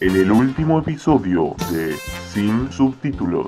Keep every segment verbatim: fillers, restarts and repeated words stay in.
en el último episodio de Sin Subtítulos.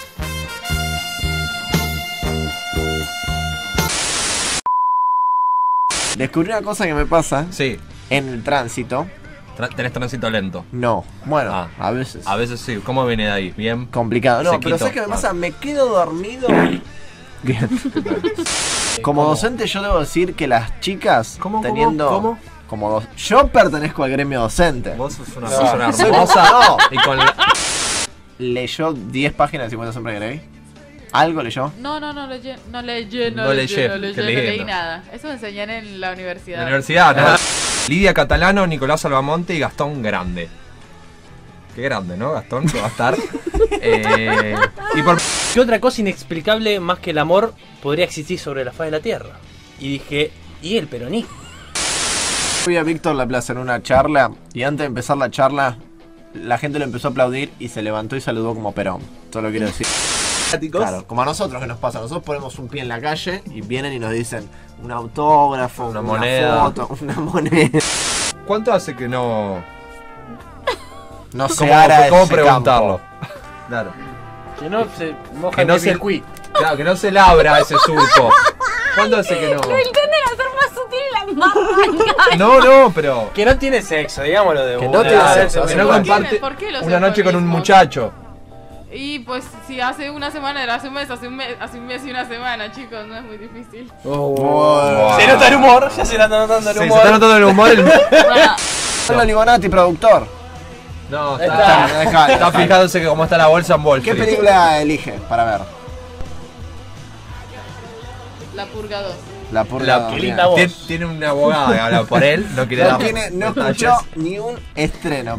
Descubrí una cosa que me pasa Sí. en el tránsito. Tra ¿Tenés tránsito lento? No, bueno, Ah, a veces. A veces sí. ¿Cómo viene de ahí? ¿Bien? Complicado. No, Sequito. pero ¿sabes qué me pasa? Me quedo dormido. Bien. Como docente yo debo decir que las chicas ¿Cómo, cómo, teniendo... cómo? Como do... Yo pertenezco al gremio docente. Vos sos una No, persona soy- hermosa. no. Y con la... ¿Leyó diez páginas de cincuenta sombras de Grey? ¿Algo leyó? No, no, no leí, no leí, no No leí, leí, no leí, qué no leí lindo. nada. Eso me enseñan en la universidad. La universidad, ¿no? Lidia Catalano, Nicolás Salvamonte y Gastón Grande. Qué grande, ¿no? Gastón, que va a estar. eh, y por... ¿Qué otra cosa inexplicable más que el amor podría existir sobre la faz de la Tierra? Y dije, ¿y el peronismo? Fui a Víctor Laplace en una charla y antes de empezar la charla la gente lo empezó a aplaudir y se levantó y saludó como Perón. Solo quiero decir. Claro, como a nosotros que nos pasa, nosotros ponemos un pie en la calle y vienen y nos dicen un autógrafo, Una una, moneda. foto, una moneda. ¿Cuánto hace que no...? No sé, ¿Cómo, ahora cómo ese preguntarlo? campo. Claro. Que no se moja Que no el se- biscuit. Claro, que no se labra ese surco. ¿Cuánto hace que no? Lo intentan hacer más sutil y la más arranca. No, no, pero... Que no tiene sexo, digámoslo de Que una. no tiene Ah, sexo, Que hace no ¿Por qué? comparte ¿Por qué los una noche con un eufemismos? muchacho. Y pues si hace una semana era hace un mes, hace un mes, hace un mes y una semana, chicos, no es muy difícil. Oh. Se nota el humor, ya se está notando el Sí, se humor. está notando el humor. El... Bueno, Hola Ligonati, productor. No, Está- está, Dejá, está dejá. fijándose que cómo está la bolsa en Wall ¿Qué Street. película elige para ver? La Purga dos. La purga. La- dos, qué bien. linda voz. Tien- Tiene una abogada que habla por él, no quiere No, dar tiene, no detalles. escuchó ni un estreno.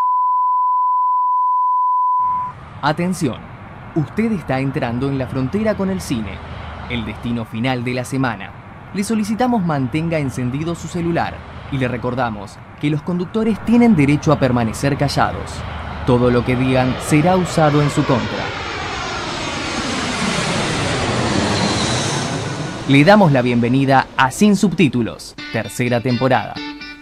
Atención, usted está entrando en la frontera con el cine, el destino final de la semana. Le solicitamos mantenga encendido su celular y le recordamos que los conductores tienen derecho a permanecer callados. Todo lo que digan será usado en su contra. Le damos la bienvenida a Sin Subtítulos, tercera temporada.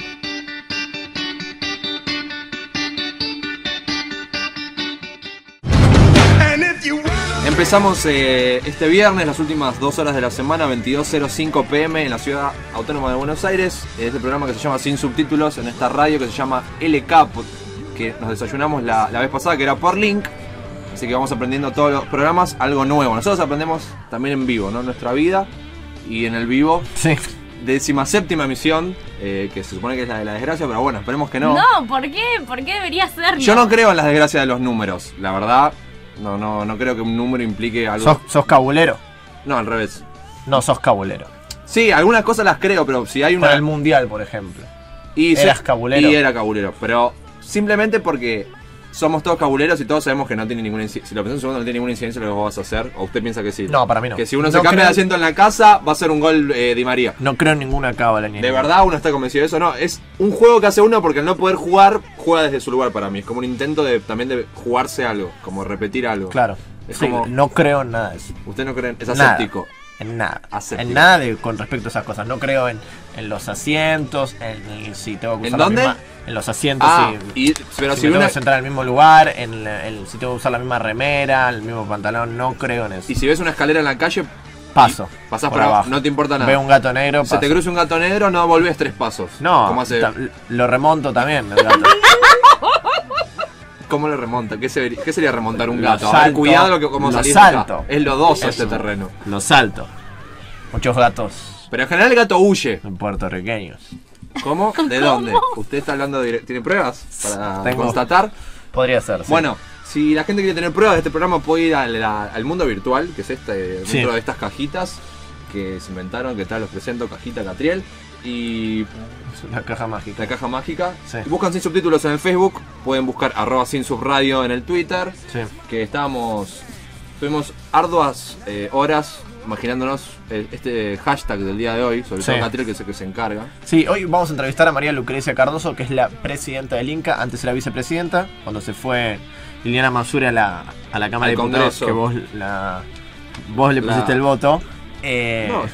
Empezamos eh, este viernes, las últimas dos horas de la semana, veintidós cero cinco pm en la ciudad autónoma de Buenos Aires. Este programa que se llama Sin Subtítulos en esta radio que se llama L K, que nos desayunamos la, la vez pasada, que era por link. Así que vamos aprendiendo todos los programas algo nuevo. Nosotros aprendemos también en vivo, ¿no? Nuestra vida y en el vivo. Sí. Décima séptima emisión, eh, que se supone que es la de la desgracia, pero bueno, esperemos que no. no, ¿por qué? ¿Por qué debería serlo? Yo no creo en las desgracias de los números, la verdad. No, no, no creo que un número implique algo. ¿Sos, sos cabulero? No, al revés. No sos cabulero. Sí, algunas cosas las creo, pero si hay una. Para el mundial, por ejemplo. Y ¿Eras se- cabulero? Y era cabulero, pero simplemente porque somos todos cabuleros y todos sabemos que no tiene ninguna incidencia. Si lo pensás un segundo, no tiene ninguna incidencia lo que vos vas a hacer. ¿O usted piensa que sí? No, para mí no. Que si uno No se cambia creo- de asiento en la casa, va a ser un gol eh, Di María. No creo en ninguna cábala ni en De nada. verdad uno está convencido de eso, no. Es un juego que hace uno porque al no poder jugar, juega desde su lugar para mí. Es como un intento de también de jugarse algo, como repetir algo. Claro. Es Sí, como- no creo en nada de eso. Usted no cree, es Nada. aséptico. En nada. Aséptico. En nada de, con respecto a esas cosas. No creo en, en los asientos, en, en si tengo que ¿En usar dónde? la misma. En los asientos, Ah, si, y, pero si si, me tengo una, que sentar en el mismo lugar, en, la- en- si tengo que usar la misma remera, el mismo pantalón. No creo en eso. y si ves una escalera en la calle, Paso. pasás por por abajo, abajo. no te importa nada. Veo un gato negro, Se te paso. cruza un gato negro, no volvés tres pasos. No, ¿Cómo, hace, ta- lo remonto también, el gato. ¿Cómo le remonta? ¿Qué, se- qué sería remontar un Lo gato? A ver, salto, cuidado lo que como lo salís de acá. salto. Es lodoso este Eso. terreno. Lo salto. Muchos gatos Pero en general el gato huye. puertorriqueños. ¿Cómo? ¿De dónde? ¿Usted está hablando de... ¿Tiene pruebas para Tengo. constatar? Podría ser, sí. Bueno, si la gente quiere tener pruebas de este programa puede ir al, la- al mundo virtual, que es este, Sí. dentro de estas cajitas que se inventaron, que tal, los presento, cajita Catriel. Y Es una caja mágica. la caja mágica. Sí. Y buscan Sin Subtítulos en el Facebook, pueden buscar arroba sin subradio en el Twitter, Sí. que estábamos, tuvimos arduas eh, horas imaginándonos eh, este hashtag del día de hoy, sobre Sí. todo Catriel, que es el que se encarga. Sí, hoy vamos a entrevistar a María Lucrecia Cardoso, que es la presidenta del Inca, antes era vicepresidenta, cuando se fue Liliana Mansur a la, a la Cámara Al de Diputados, Congreso. que vos, la, vos le La- pusiste el voto. Eh, No,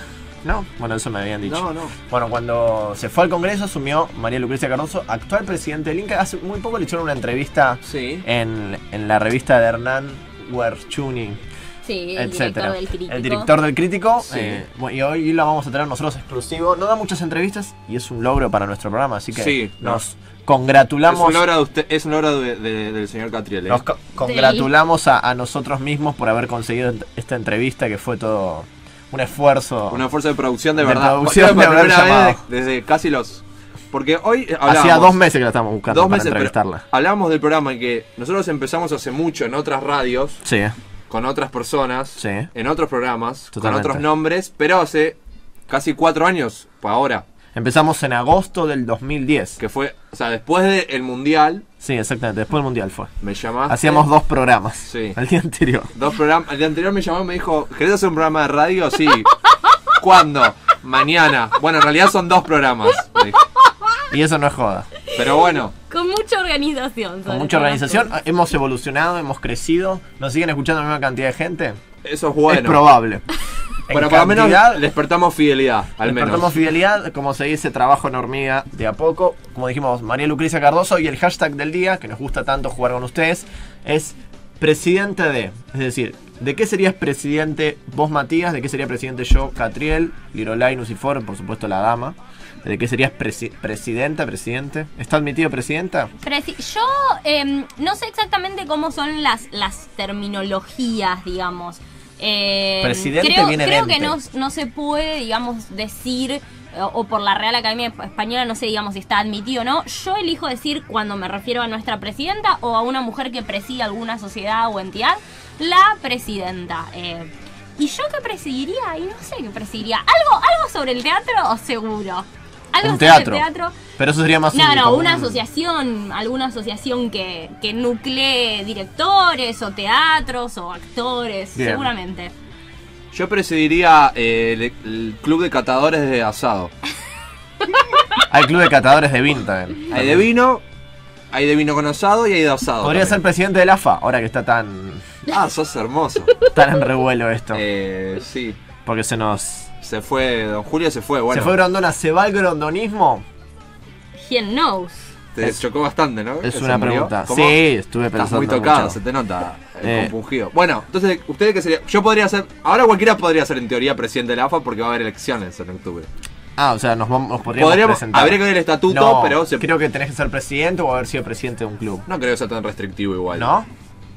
No, bueno, eso me habían dicho. No, no. Bueno, cuando se fue al Congreso asumió María Lucrecia Cardoso, actual presidente del Inca. Hace muy poco le hicieron una entrevista Sí. en, en la revista de Hernán Werchuni, Sí, el etcétera. director del Crítico. El director del Crítico. Sí. eh, bueno, y hoy la vamos a tener nosotros exclusivo. No da muchas entrevistas y es un logro para nuestro programa, así que Sí, no. nos congratulamos. Es una obra de usted, es una obra de, de- del señor Catriel. ¿eh? Nos co- congratulamos a, a nosotros mismos por haber conseguido ent- esta entrevista, que fue todo un esfuerzo. Una fuerza de producción de, De verdad. producción Por de haber primera vez llamado. desde casi los. Porque hoy hablábamos, Hacía dos meses que la estábamos buscando dos para meses, pero entrevistarla. hablábamos del programa en que nosotros empezamos hace mucho en otras radios, Sí, con otras personas, sí. en otros programas, Totalmente. con otros nombres, pero hace casi cuatro años, pues ahora, Empezamos en agosto del dos mil diez. que fue, o sea, después del Mundial, Sí, exactamente, después del Mundial fue. me llamaste. Hacíamos dos programas. Sí. El día anterior. Dos programas. El día anterior me llamó y me dijo, ¿querés hacer un programa de radio? Sí. ¿Cuándo? Mañana. Bueno, en realidad son dos programas. me dijo. Y eso no es joda. Pero bueno, Con mucha organización. Con sobre mucha todo. organización, hemos evolucionado, hemos crecido. ¿Nos siguen escuchando la misma cantidad de gente? eso es bueno. Es probable. Pero En por lo menos cantidad, despertamos fidelidad, al despertamos menos. fidelidad, como se dice, trabajo en hormiga de a poco. Como dijimos, María Lucrecia Cardoso, y el hashtag del día, que nos gusta tanto jugar con ustedes, es presidente de. Es decir, ¿de qué serías presidente vos, Matías? ¿De qué sería presidente yo, Catriel, Lirolai, Nucifor, por supuesto la dama? ¿De qué serías presi- presidenta, presidente? ¿Está admitido presidenta? Presi- Yo em, no sé exactamente cómo son las, las terminologías, digamos. Eh, Presidente creo, viene creo de que no, ente. no se puede, digamos, decir, eh, o por la Real Academia Española, no sé, digamos, si está admitido o no. Yo elijo decir, cuando me refiero a nuestra presidenta o a una mujer que preside alguna sociedad o entidad, la presidenta. Eh, ¿Y yo qué presidiría? Y no sé qué presidiría. ¿Algo, algo sobre el teatro o seguro? ¿Algo Un sobre teatro. el teatro? Pero eso sería más No, un- no, como una un- asociación, alguna asociación que, que nuclee directores o teatros o actores, Bien. seguramente. Yo presidiría eh, el, el club de catadores de asado. Hay club de catadores de vino también. Hay de vino, hay de vino con asado y hay de asado. Podría ser también. presidente del A F A, ahora que está tan, Ah, sos hermoso. tan en revuelo esto. eh, sí, Porque se nos... se fue, don Julio se fue, bueno. Se fue Grondona, ¿se va el grondonismo? ¿Quién knows? Te chocó bastante, ¿no? Es Que una se murió. pregunta. ¿Cómo? Sí, estuve Estás pensando muy tocado, mucho. se te nota el Eh. compungido. Bueno, entonces, ¿ustedes qué sería? Yo podría ser, ahora cualquiera podría ser en teoría presidente de la A F A porque va a haber elecciones en octubre. Ah, o sea, nos, vamos, nos podríamos Podríamos, presentar. habría que ver el estatuto, No, pero se, creo que tenés que ser presidente o haber sido presidente de un club. no creo que sea tan restrictivo igual. ¿No?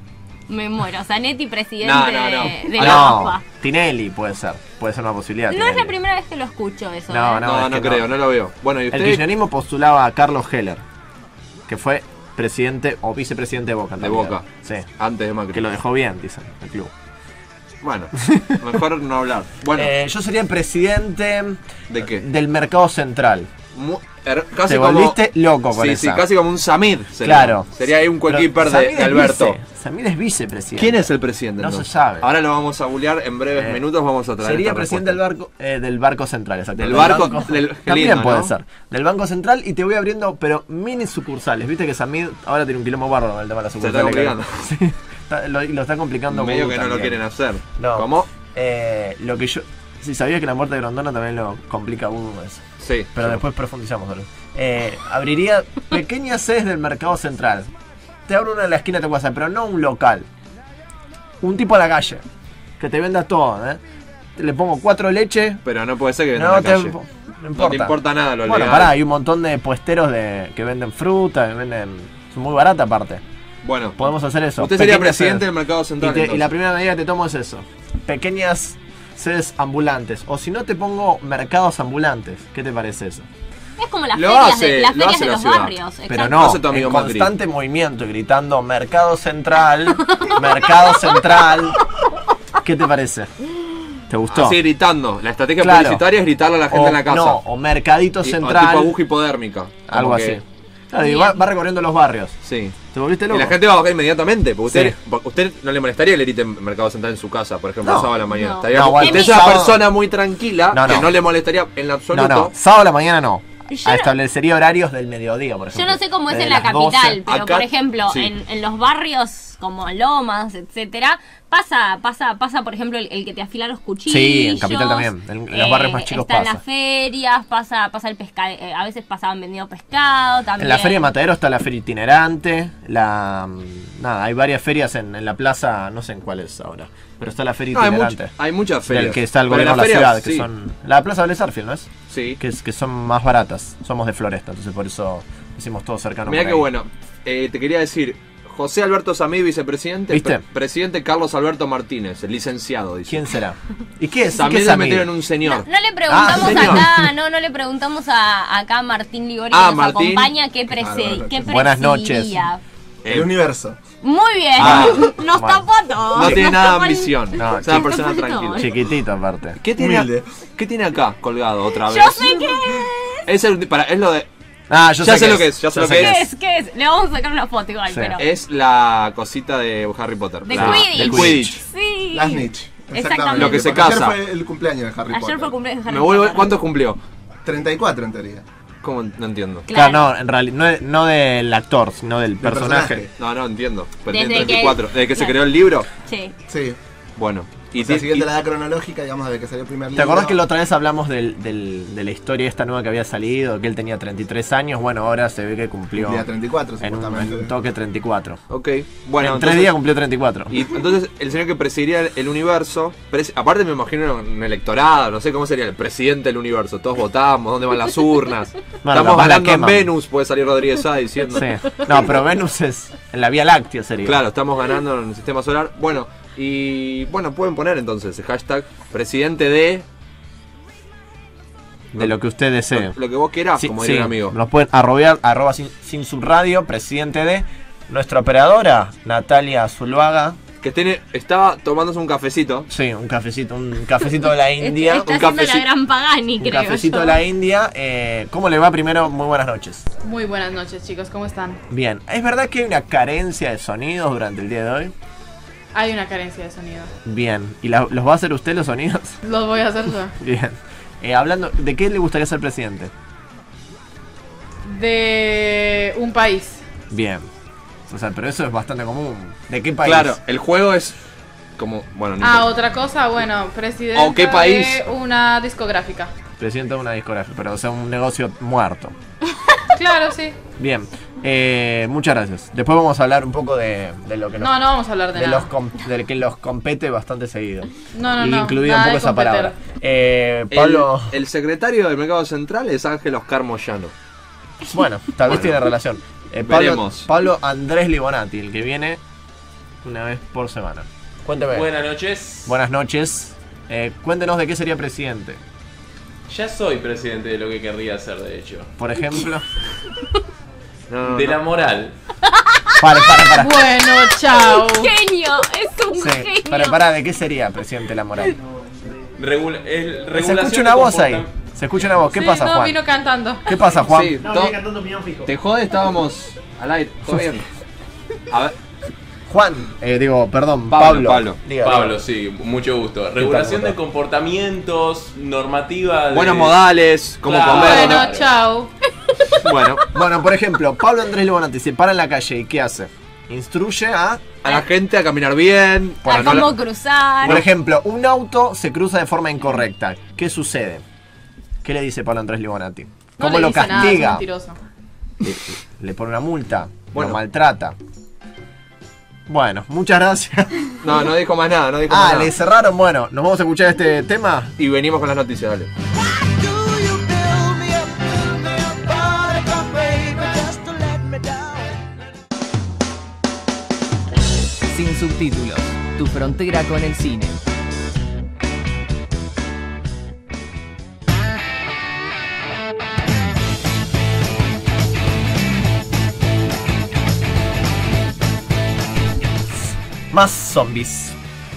Me muero. Zanetti, presidente No, no, no. de, de Ah, la no, AFA. Tinelli puede ser. Puede ser una posibilidad. No es la Tinelli. primera vez que lo escucho eso. No, ¿eh? no. No, es no, que creo, no. no lo veo. Bueno, y El usted. kirchnerismo postulaba a Carlos Heller, que fue presidente o vicepresidente de Boca. en De realidad. Boca. Sí. Antes de Macri. Que lo dejó bien, dicen, el club. Bueno, mejor no hablar. Bueno, Eh, yo sería el presidente ¿de qué? del mercado central. Mu- er- casi Te como, volviste loco con sí, esa. sí, casi como un Samir. Sería. Claro. Sería ahí un coequiper Pero de, Samir de es Alberto. vice, Samir es vicepresidente. ¿Quién es el presidente? No se entonces? sabe. Ahora lo vamos a bullear en breves Eh, minutos. Vamos a traer. Sería esta presidente del respuesta. barco, eh, del barco central, exacto. Del barco- del- qué también lindo, puede ¿no? ser. Del banco central, y te voy abriendo, pero mini sucursales. Viste que Samir ahora tiene un quilombo bárbaro con el tema de las Se sucursales. está complicando. Sí, está- lo, lo está complicando Medio mucho que no lo también. quieren hacer. No. ¿Cómo? Eh, lo que yo. Sí, sabía que la muerte de Grondona también lo complica a uno eso. Sí. Pero sí. después profundizamos sobre eso. Eh, abriría pequeñas sedes del mercado central. Te abro una en la esquina de tu casa, pero no un local. Un tipo a la calle. Que te venda todo, ¿eh? Le pongo cuatro leches. Pero no puede ser que vendan No, a la te, calle. no importa. No te importa nada lo Bueno, legal. pará, hay un montón de puesteros de, que venden fruta, que venden. Son muy baratas aparte. Bueno, Podemos hacer eso. usted sería Pequeñas presidente sedes. del mercado Y, central. te- y entonces. la primera medida que te tomo es eso. Pequeñas sedes ambulantes. O si no, te pongo mercados ambulantes. ¿Qué te parece eso? Es como las Lo ferias, hace- de, las lo ferias hace de la los ciudad. barrios. Pero exacto. no, Hace tu amigo en Macri. constante movimiento, gritando Mercado Central, Mercado Central. ¿Qué te parece? ¿Te gustó? Así gritando. La estrategia Claro. publicitaria es gritarle a la gente o, en la casa. No, o Mercadito Y- o Central. tipo aguja hipodérmica. Como algo que- así. Claro, y va, va recorriendo los barrios. Sí. ¿Te volviste Y loco? la gente va a bajar inmediatamente. Porque usted, Sí. porque usted no le molestaría que le griten Mercado Central en su casa, por ejemplo, No. el sábado a la mañana. No. Estaría No, como- bueno, usted es sábado- una persona muy tranquila No, que no. no le molestaría en No, absoluto. no, sábado a la mañana no. Yo Ah, no- establecería horarios del mediodía, por Yo ejemplo. no sé cómo es Desde en la las doce. capital, pero Acá- por ejemplo, sí. en, en los barrios como Lomas, etcétera, Pasa, pasa, pasa, por ejemplo, el, el que te afila los cuchillos. Sí, en Capital también. En, en los eh, barrios más chicos está pasa. en las ferias, pasa, pasa el pescado. Eh, a veces pasaban vendiendo pescado también. En la feria de Matadero está la feria itinerante. La, nada, hay varias ferias en, en la plaza, no sé en cuál es ahora. Pero está la feria No, hay, itinerante. much- hay muchas ferias. Del que está el Pero gobierno de la las ciudad, ferias, que sí. son. La plaza de Sarfield, ¿no es? Sí. Que, es, que son más baratas. Somos de Floresta, entonces por eso hicimos todo cercano. Mirá por qué ahí. bueno. Eh, te quería decir, José Alberto Samí, vicepresidente. ¿Viste? pre- presidente Carlos Alberto Martínez, el licenciado, dice. ¿Quién será? ¿Y qué es? ¿Y qué También es le Samir? metieron un señor. No, no le preguntamos Ah, señor. acá, no, no le preguntamos a acá a Martín Ligori, Ah, que nos Martín. acompaña, qué, prese- Claro, qué Buenas noches. presidiría. El universo. Muy bien, Ah, nos bueno. tapó a todos. No tiene nos nada de tapó el- ambición. No, es una chico. persona No, tranquila. no. Chiquitito aparte. ¿Qué tiene, Humilde. ¿Qué tiene acá colgado otra vez? Yo sé qué Es, el, para, es lo de. Ah, yo Ya sé, sé qué lo que es, ya sé lo que ¿Qué es. es, qué es. Le vamos a sacar una foto igual, Sí. pero... Es la cosita de Harry Potter. De la, Quidditch. del Quidditch. Sí. La snitch. Exactamente. Lo que se Porque casa. Ayer fue el cumpleaños de Harry Ayer Potter. fue cumpleaños de Harry Me vuelvo, Potter. ¿Cuántos cumplió? treinta y cuatro en teoría. ¿Cómo? No entiendo. Claro, Claro. no, en realidad, no, de- no del actor, sino del personaje. personaje. No, no entiendo. Pero Desde tiene que- treinta y cuatro. Desde que se claro. creó el libro. Sí. Sí. Bueno. Y, O sea, ti- siguiendo y- la edad cronológica, digamos, desde que salió el primer libro. ¿Te acordás que la otra vez hablamos del, del- de la historia esta nueva que había salido? Que él tenía treinta y tres años. Bueno, ahora se ve que cumplió Cumplía treinta y cuatro, en un, supuestamente. en un toque treinta y cuatro. Ok. Bueno, en entonces- tres días cumplió treinta y cuatro. Y entonces el señor que presidiría el, el universo, pres- aparte me imagino un electorado, no sé cómo sería el presidente del universo, todos votamos, ¿dónde van las urnas? Bueno, Estamos capaz la ganando en queman. Venus, puede salir Rodríguez A diciendo. Sí. No, pero Venus es en la Vía Láctea sería. Claro, estamos ganando en el sistema solar. Bueno, y bueno, pueden poner entonces el hashtag presidente de De lo que usted desee. lo que vos quieras, Sí, como diría sí, un amigo. Nos pueden arrobear, arroba sin, sin subradio, presidente de nuestra operadora, Natalia Zuluaga. Que tiene, estaba tomándose un cafecito. Sí, un cafecito, un cafecito de la India. Está un haciendo la cafecito- gran Pagani, Un creo cafecito yo. de la India. Eh, ¿Cómo le va primero? Muy buenas noches. Muy buenas noches, chicos, ¿cómo están? Bien, ¿es verdad que hay una carencia de sonidos durante el día de hoy? Hay una carencia de sonido. Bien, ¿y la- los va a hacer usted los sonidos? Los voy a hacer yo. Bien. Eh, hablando, ¿de qué le gustaría ser presidente? De un país. Bien. O sea, pero eso es bastante común. ¿De qué país? Claro, el juego es como, bueno, no Ah, importa. otra cosa, bueno, presidente ¿O qué país? de una discográfica. Presidente de una discográfica, pero o sea, un negocio muerto. Claro, sí. Bien, eh, muchas gracias. Después vamos a hablar un poco de, de lo que nos, No, no vamos a hablar de, de nada. los com- de que los compete bastante seguido. No, no, y no. incluida nada un poco de esa competir. palabra. Eh, El- Pablo, El, secretario del Mercado Central es Ángel Oscar Moyano. bueno, tal vez tiene relación. Eh, Pablo, Veremos. Pablo Andrés Libonati, el que viene una vez por semana. Cuénteme. Buenas noches. Buenas noches. Eh, cuéntenos de qué sería presidente. Ya soy presidente de lo que querría ser, de hecho. Por ejemplo. No, no, De no. la moral. Para, para, para. Bueno, chao. Genio, es un Sí, genio. para, para, ¿de qué sería presidente la moral? Regula el, Se regulación escucha una de voz ahí. comportam- Se escucha una voz. ¿Qué Sí, pasa, no, Juan? vino cantando. ¿Qué pasa, Juan? Sí, No, to- viene cantando millón fijo. te jode, estábamos al aire. Todo bien. A ver, Juan, eh, digo, perdón, Pablo, Pablo. Pablo. Diga, Pablo, diga. sí, mucho gusto. Regulación Pablo? de comportamientos, normativa de... buenos modales, cómo Claro. comer. Bueno, ¿no? chao. Bueno, Bueno, por ejemplo, Pablo Andrés Libonati se para en la calle y ¿qué hace? Instruye a... a la gente a caminar bien. A Para no cómo la- cruzar. Por ejemplo, un auto se cruza de forma incorrecta. ¿Qué sucede? ¿Qué le dice Pablo Andrés Libonati? No ¿Cómo le lo dice nada, es castiga? mentiroso. le, le pone una multa, Bueno. lo maltrata. Bueno, muchas gracias. No, no dijo más nada, no dijo más Ah, nada. le cerraron. Bueno, nos vamos a escuchar este tema. Y venimos con las noticias, dale. Sin subtítulos, tu frontera con el cine. Más zombies.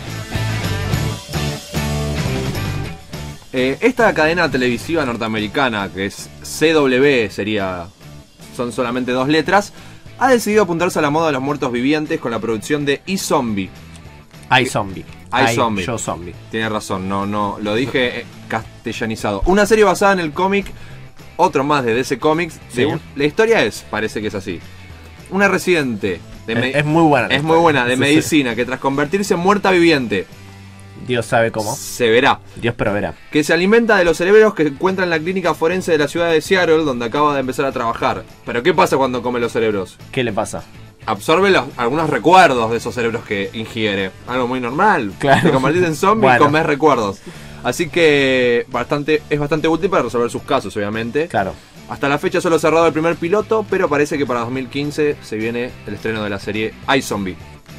Eh, esta cadena televisiva norteamericana, que es C W, sería, son solamente dos letras, ha decidido apuntarse a la moda de los muertos vivientes con la producción de iZombie. Hay zombie. Hay zombie. Yo zombie. Tiene razón, no, no, lo dije eh, castellanizado. Una serie basada en el cómic, otro más de D C Comics. Sí. de un- la historia es, parece que es así. Una residente De me- es, es muy buena. la es muy historia. buena, de Sí, sí. medicina, que tras convertirse en muerta viviente, Dios sabe cómo. se verá. Dios proveerá. Que se alimenta de los cerebros que encuentra en la clínica forense de la ciudad de Seattle, donde acaba de empezar a trabajar. Pero ¿qué pasa cuando come los cerebros? ¿Qué le pasa? Absorbe los- algunos recuerdos de esos cerebros que ingiere. Algo muy normal. Claro. Te convertís en zombie Bueno. y comés recuerdos. Así que bastante, es bastante útil para resolver sus casos, obviamente. Claro. Hasta la fecha solo ha cerrado el primer piloto, pero parece que para dos mil quince se viene el estreno de la serie iZombie.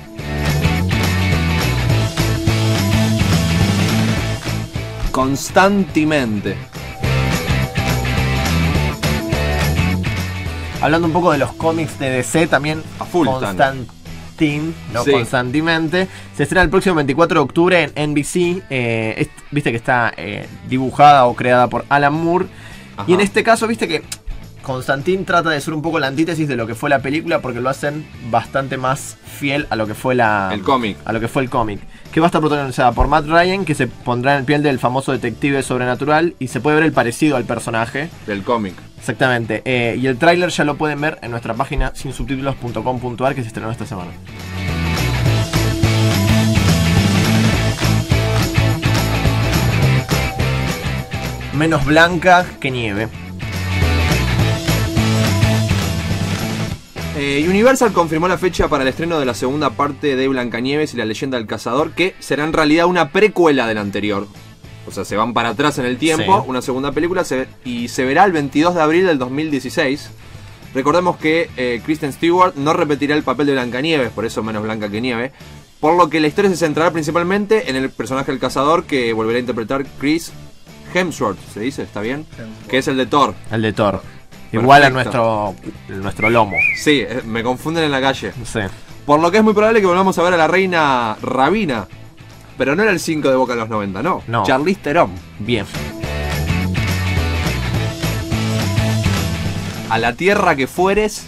Constantemente. Hablando un poco de los cómics de D C también, A full Constantine, no Sí. constantemente, se estrena el próximo veinticuatro de octubre en N B C. eh, es- viste que está eh, dibujada o creada por Alan Moore. Ajá. Y en este caso, viste que Constantine trata de ser un poco la antítesis de lo que fue la película, porque lo hacen bastante más fiel a lo que fue la El cómic. a lo que fue el cómic, que va a estar protagonizada por Matt Ryan, que se pondrá en el piel del famoso detective sobrenatural, y se puede ver el parecido al personaje. Del cómic. Exactamente, eh, y el tráiler ya lo pueden ver en nuestra página sin subtítulos punto com punto a r, que se estrenó esta semana. Menos blanca que nieve. Eh, Universal confirmó la fecha para el estreno de la segunda parte de Blancanieves y la leyenda del cazador, que será en realidad una precuela de la anterior. O sea, se van para atrás en el tiempo, Sí. una segunda película, se- y se verá el veintidós de abril del dos mil dieciséis. Recordemos que eh, Kristen Stewart no repetirá el papel de Blancanieves, por eso menos blanca que nieve. Por lo que la historia se centrará principalmente en el personaje del cazador, que volverá a interpretar Chris Hemsworth, ¿se dice? ¿Está bien? Que es el de Thor. El de Thor. Igual a Perfecto. nuestro, nuestro lomo. Sí, eh, me confunden en la calle. Sí. Por lo que es muy probable que volvamos a ver a la reina Rabina. Pero no era el cinco de Boca en los noventa, no. No. Charlize Theron. Bien. A la tierra que fueres.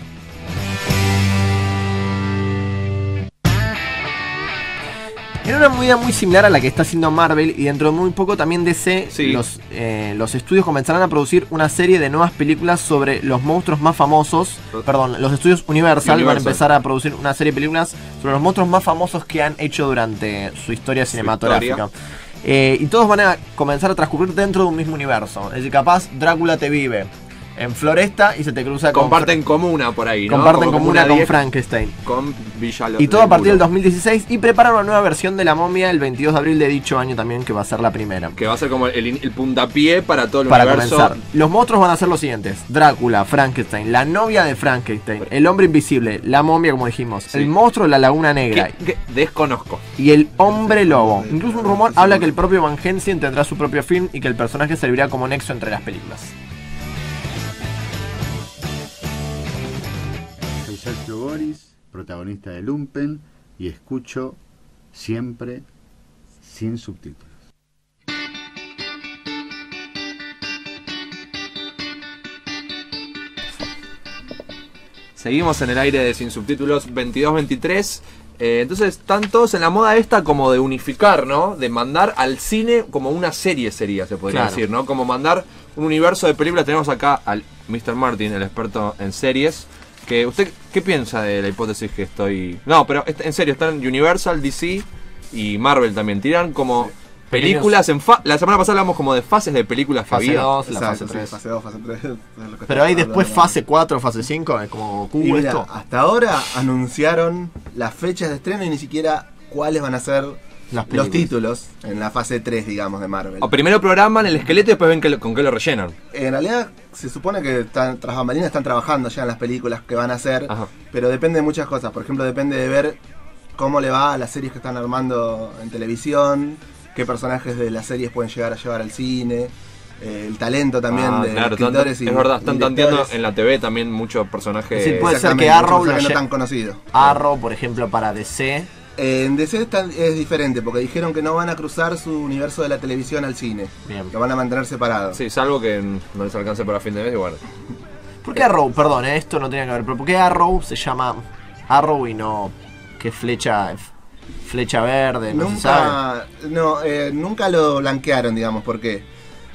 Era una movida muy similar a la que está haciendo Marvel, y dentro de muy poco también D C, Sí. los, eh, los estudios comenzarán a producir una serie de nuevas películas sobre los monstruos más famosos. Perdón, los estudios Universal, Universal. van a empezar a producir una serie de películas sobre los monstruos más famosos que han hecho durante su historia cinematográfica. Eh, y todos van a comenzar a transcurrir dentro de un mismo universo. Es decir, capaz Drácula te vive en Floresta y se te cruza con... Comparten comuna por ahí, ¿no? comparten Como comuna con diez Frankenstein. Con Villa Lo- Y todo a partir del Culo. dos mil dieciséis, y preparan una nueva versión de La Momia el veintidós de abril de dicho año también, que va a ser la primera. Que va a ser como el, el puntapié para todo el Para universo. comenzar, los monstruos van a ser los siguientes: Drácula, Frankenstein, la novia de Frankenstein, el hombre invisible, la momia, como dijimos, Sí. el monstruo de la Laguna Negra Que- que desconozco. y el hombre lobo. Incluso un rumor habla que el propio Van Helsing tendrá su propio film y que el personaje servirá como nexo entre las películas. Soy Sergio Boris, protagonista de Lumpen, y escucho siempre sin subtítulos. Seguimos en el aire de Sin Subtítulos veintidós veintitrés. Eh, entonces están todos en la moda esta como de unificar, ¿no? De mandar al cine como una serie sería, se podría Claro. decir, ¿no? Como mandar un universo de películas. Tenemos acá al mister Martin, el experto en series. Que ¿usted qué piensa de la hipótesis que estoy...? No, pero est- en serio, están Universal, D C y Marvel también. Tiran como películas en fa... La semana pasada hablamos como de fases de películas que Fase había. dos, la Exacto, fase sí, tres. fase dos, fase tres. Pero hay después fase cuatro, fase cinco, es como Y Q mira, esto. hasta ahora anunciaron las fechas de estreno y ni siquiera cuáles van a ser Las los películas. títulos en la fase tres, digamos, de Marvel. O primero programan el esqueleto y después ven que lo- con qué lo rellenan. En realidad se supone que están, tras bambalinas están trabajando ya en las películas que van a hacer, Ajá. pero depende de muchas cosas. Por ejemplo, depende de ver cómo le va a las series que están armando en televisión, qué personajes de las series pueden llegar a llevar al cine, eh, el talento también Ah, de claro, están- escritores y es verdad, están y tanteando directores. en la T V también muchos personajes. Sí, puede ser Exactamente, que Arrow muchos lo personajes no lle- tan conocidos. Arrow, por ejemplo, para D C. Eh, en D C está- es diferente porque dijeron que no van a cruzar su universo de la televisión al cine. Bien. Lo van a mantener separado. Sí, salvo que no les alcance para fin de mes y bueno. ¿Por qué Arrow? Perdón, eh, esto no tenía que ver, pero ¿por qué Arrow se llama Arrow y no que flecha flecha verde? No se sabe. Nunca, no, eh, nunca lo blanquearon, digamos, ¿por qué?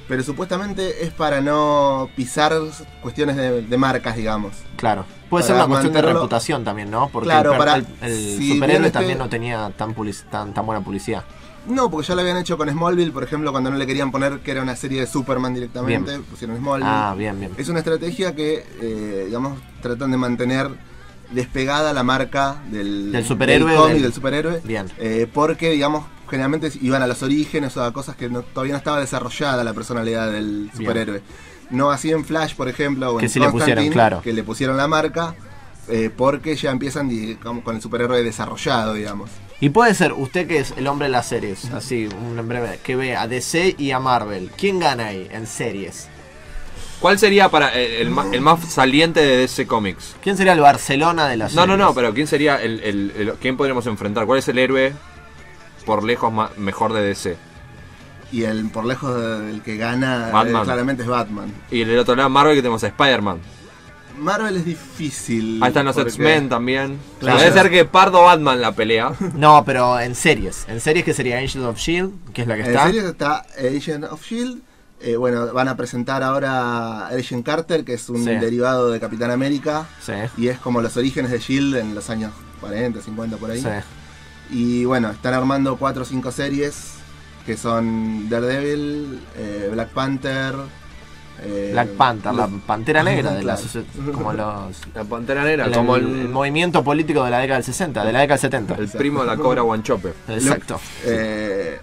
pero supuestamente es para no pisar cuestiones de, de marcas, digamos. Claro. Puede Para ser una cuestión de mantenerlo- reputación también, ¿no? Porque Claro, el, per- para- el- el si bien superhéroe este- también no tenía tan, publici- tan, tan buena publicidad. No, porque ya lo habían hecho con Smallville, por ejemplo, cuando no le querían poner que era una serie de Superman directamente, Bien. pusieron Smallville. Ah, bien, bien. Es una estrategia que, eh, digamos, tratan de mantener despegada la marca del, Del superhéroe, del cómic, del- del superhéroe, Bien. eh, porque, digamos, generalmente iban a los orígenes o a cosas que no- todavía no estaba desarrollada la personalidad del superhéroe. No así en Flash, por ejemplo, o Que en sí le pusieron, Constantine, claro. que le pusieron la marca, eh, porque ya empiezan digamos, con el superhéroe desarrollado, digamos. Y puede ser, usted que es el hombre de las series, así, un breve, que ve a D C y a Marvel. ¿Quién gana ahí en series? ¿Cuál sería para el, el ma- el más saliente de D C Comics? ¿Quién sería el Barcelona de las No, series? no, no, pero ¿quién sería el, el, el- quién podríamos enfrentar? ¿Cuál es el héroe por lejos ma- mejor de D C? Y el por lejos el que gana Batman. eh, claramente es Batman. Y del otro lado Marvel, que tenemos a Spider-Man. Marvel es difícil. Ahí están los porque- X-Men también. Claro. Puede ser que Pardo Batman la pelea. No, pero en series. En series que sería Agents of S H I E L D, que es la que En está. series está Agent of S H I E L D. Eh, bueno, van a presentar ahora Agent Carter, que es un Sí. derivado de Capitán América. Sí. Y es como los orígenes de S H I E L D en los años cuarenta, cincuenta por ahí. Sí. Y bueno, están armando cuatro o cinco series que son Daredevil, eh, Black Panther. eh, Black Panther, la los- pantera negra de la Claro. socie- como los La Pantera Negra, el, como el- el, el movimiento político de la década del sesenta, de la década del setenta. el primo de la Cobra Guanchope. Exacto. Eh,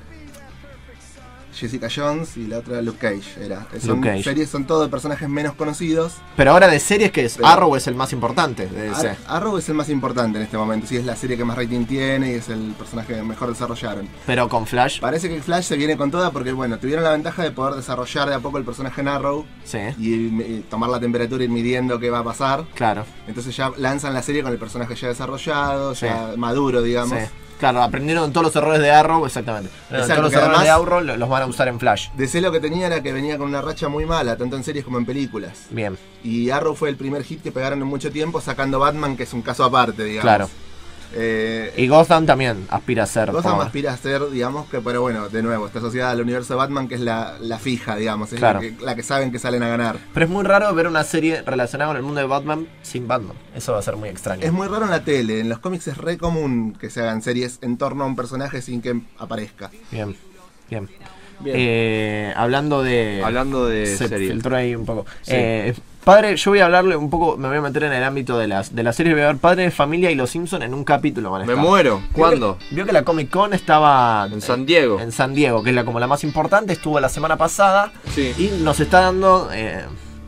Jessica Jones y la otra Luke Cage era. Son Luke Cage. series, son todos de personajes menos conocidos. Pero ahora de series que es Pero- Arrow es el más importante de D C. Ar- Arrow es el más importante en este momento, sí, es la serie que más rating tiene y es el personaje que mejor desarrollaron. Pero con Flash, Parece que Flash se viene con toda porque, bueno, tuvieron la ventaja de poder desarrollar de a poco el personaje en Arrow sí, y, y tomar la temperatura y ir midiendo qué va a pasar. claro. Entonces ya lanzan la serie con el personaje ya desarrollado, Sí. ya maduro, digamos. Sí. Claro, aprendieron todos los errores de Arrow, exactamente. No, Exacto, todos los que errores de además- Arrow lo- los van a usar en Flash. D C lo que tenía era que venía con una racha muy mala, tanto en series como en películas. Bien, Y Arrow fue el primer hit que pegaron en mucho tiempo, sacando Batman, que es un caso aparte, digamos. claro. Eh, Y Gotham también aspira a ser. Gotham como- aspira a ser, digamos, que, pero bueno, de nuevo, está asociada al universo de Batman, que es la, la fija, digamos, es Claro. la, que, la que saben que salen a ganar. Pero es muy raro ver una serie relacionada con el mundo de Batman sin Batman. Eso va a ser muy extraño. Es muy raro en la tele, en los cómics es re común que se hagan series en torno a un personaje sin que aparezca. Bien, bien. Bien. Eh, hablando de. Hablando de se series. filtró ahí un poco. Sí. Eh, padre, yo voy a hablarle un poco, me voy a meter en el ámbito de las de las series. Voy a ver Padre de Familia y Los Simpsons en un capítulo. Van a Me estar. muero. ¿Cuándo? Vio que, vio que la Comic Con estaba En San Diego. En San Diego, que es la, como la más importante, estuvo la semana pasada. Sí. Y nos está dando eh,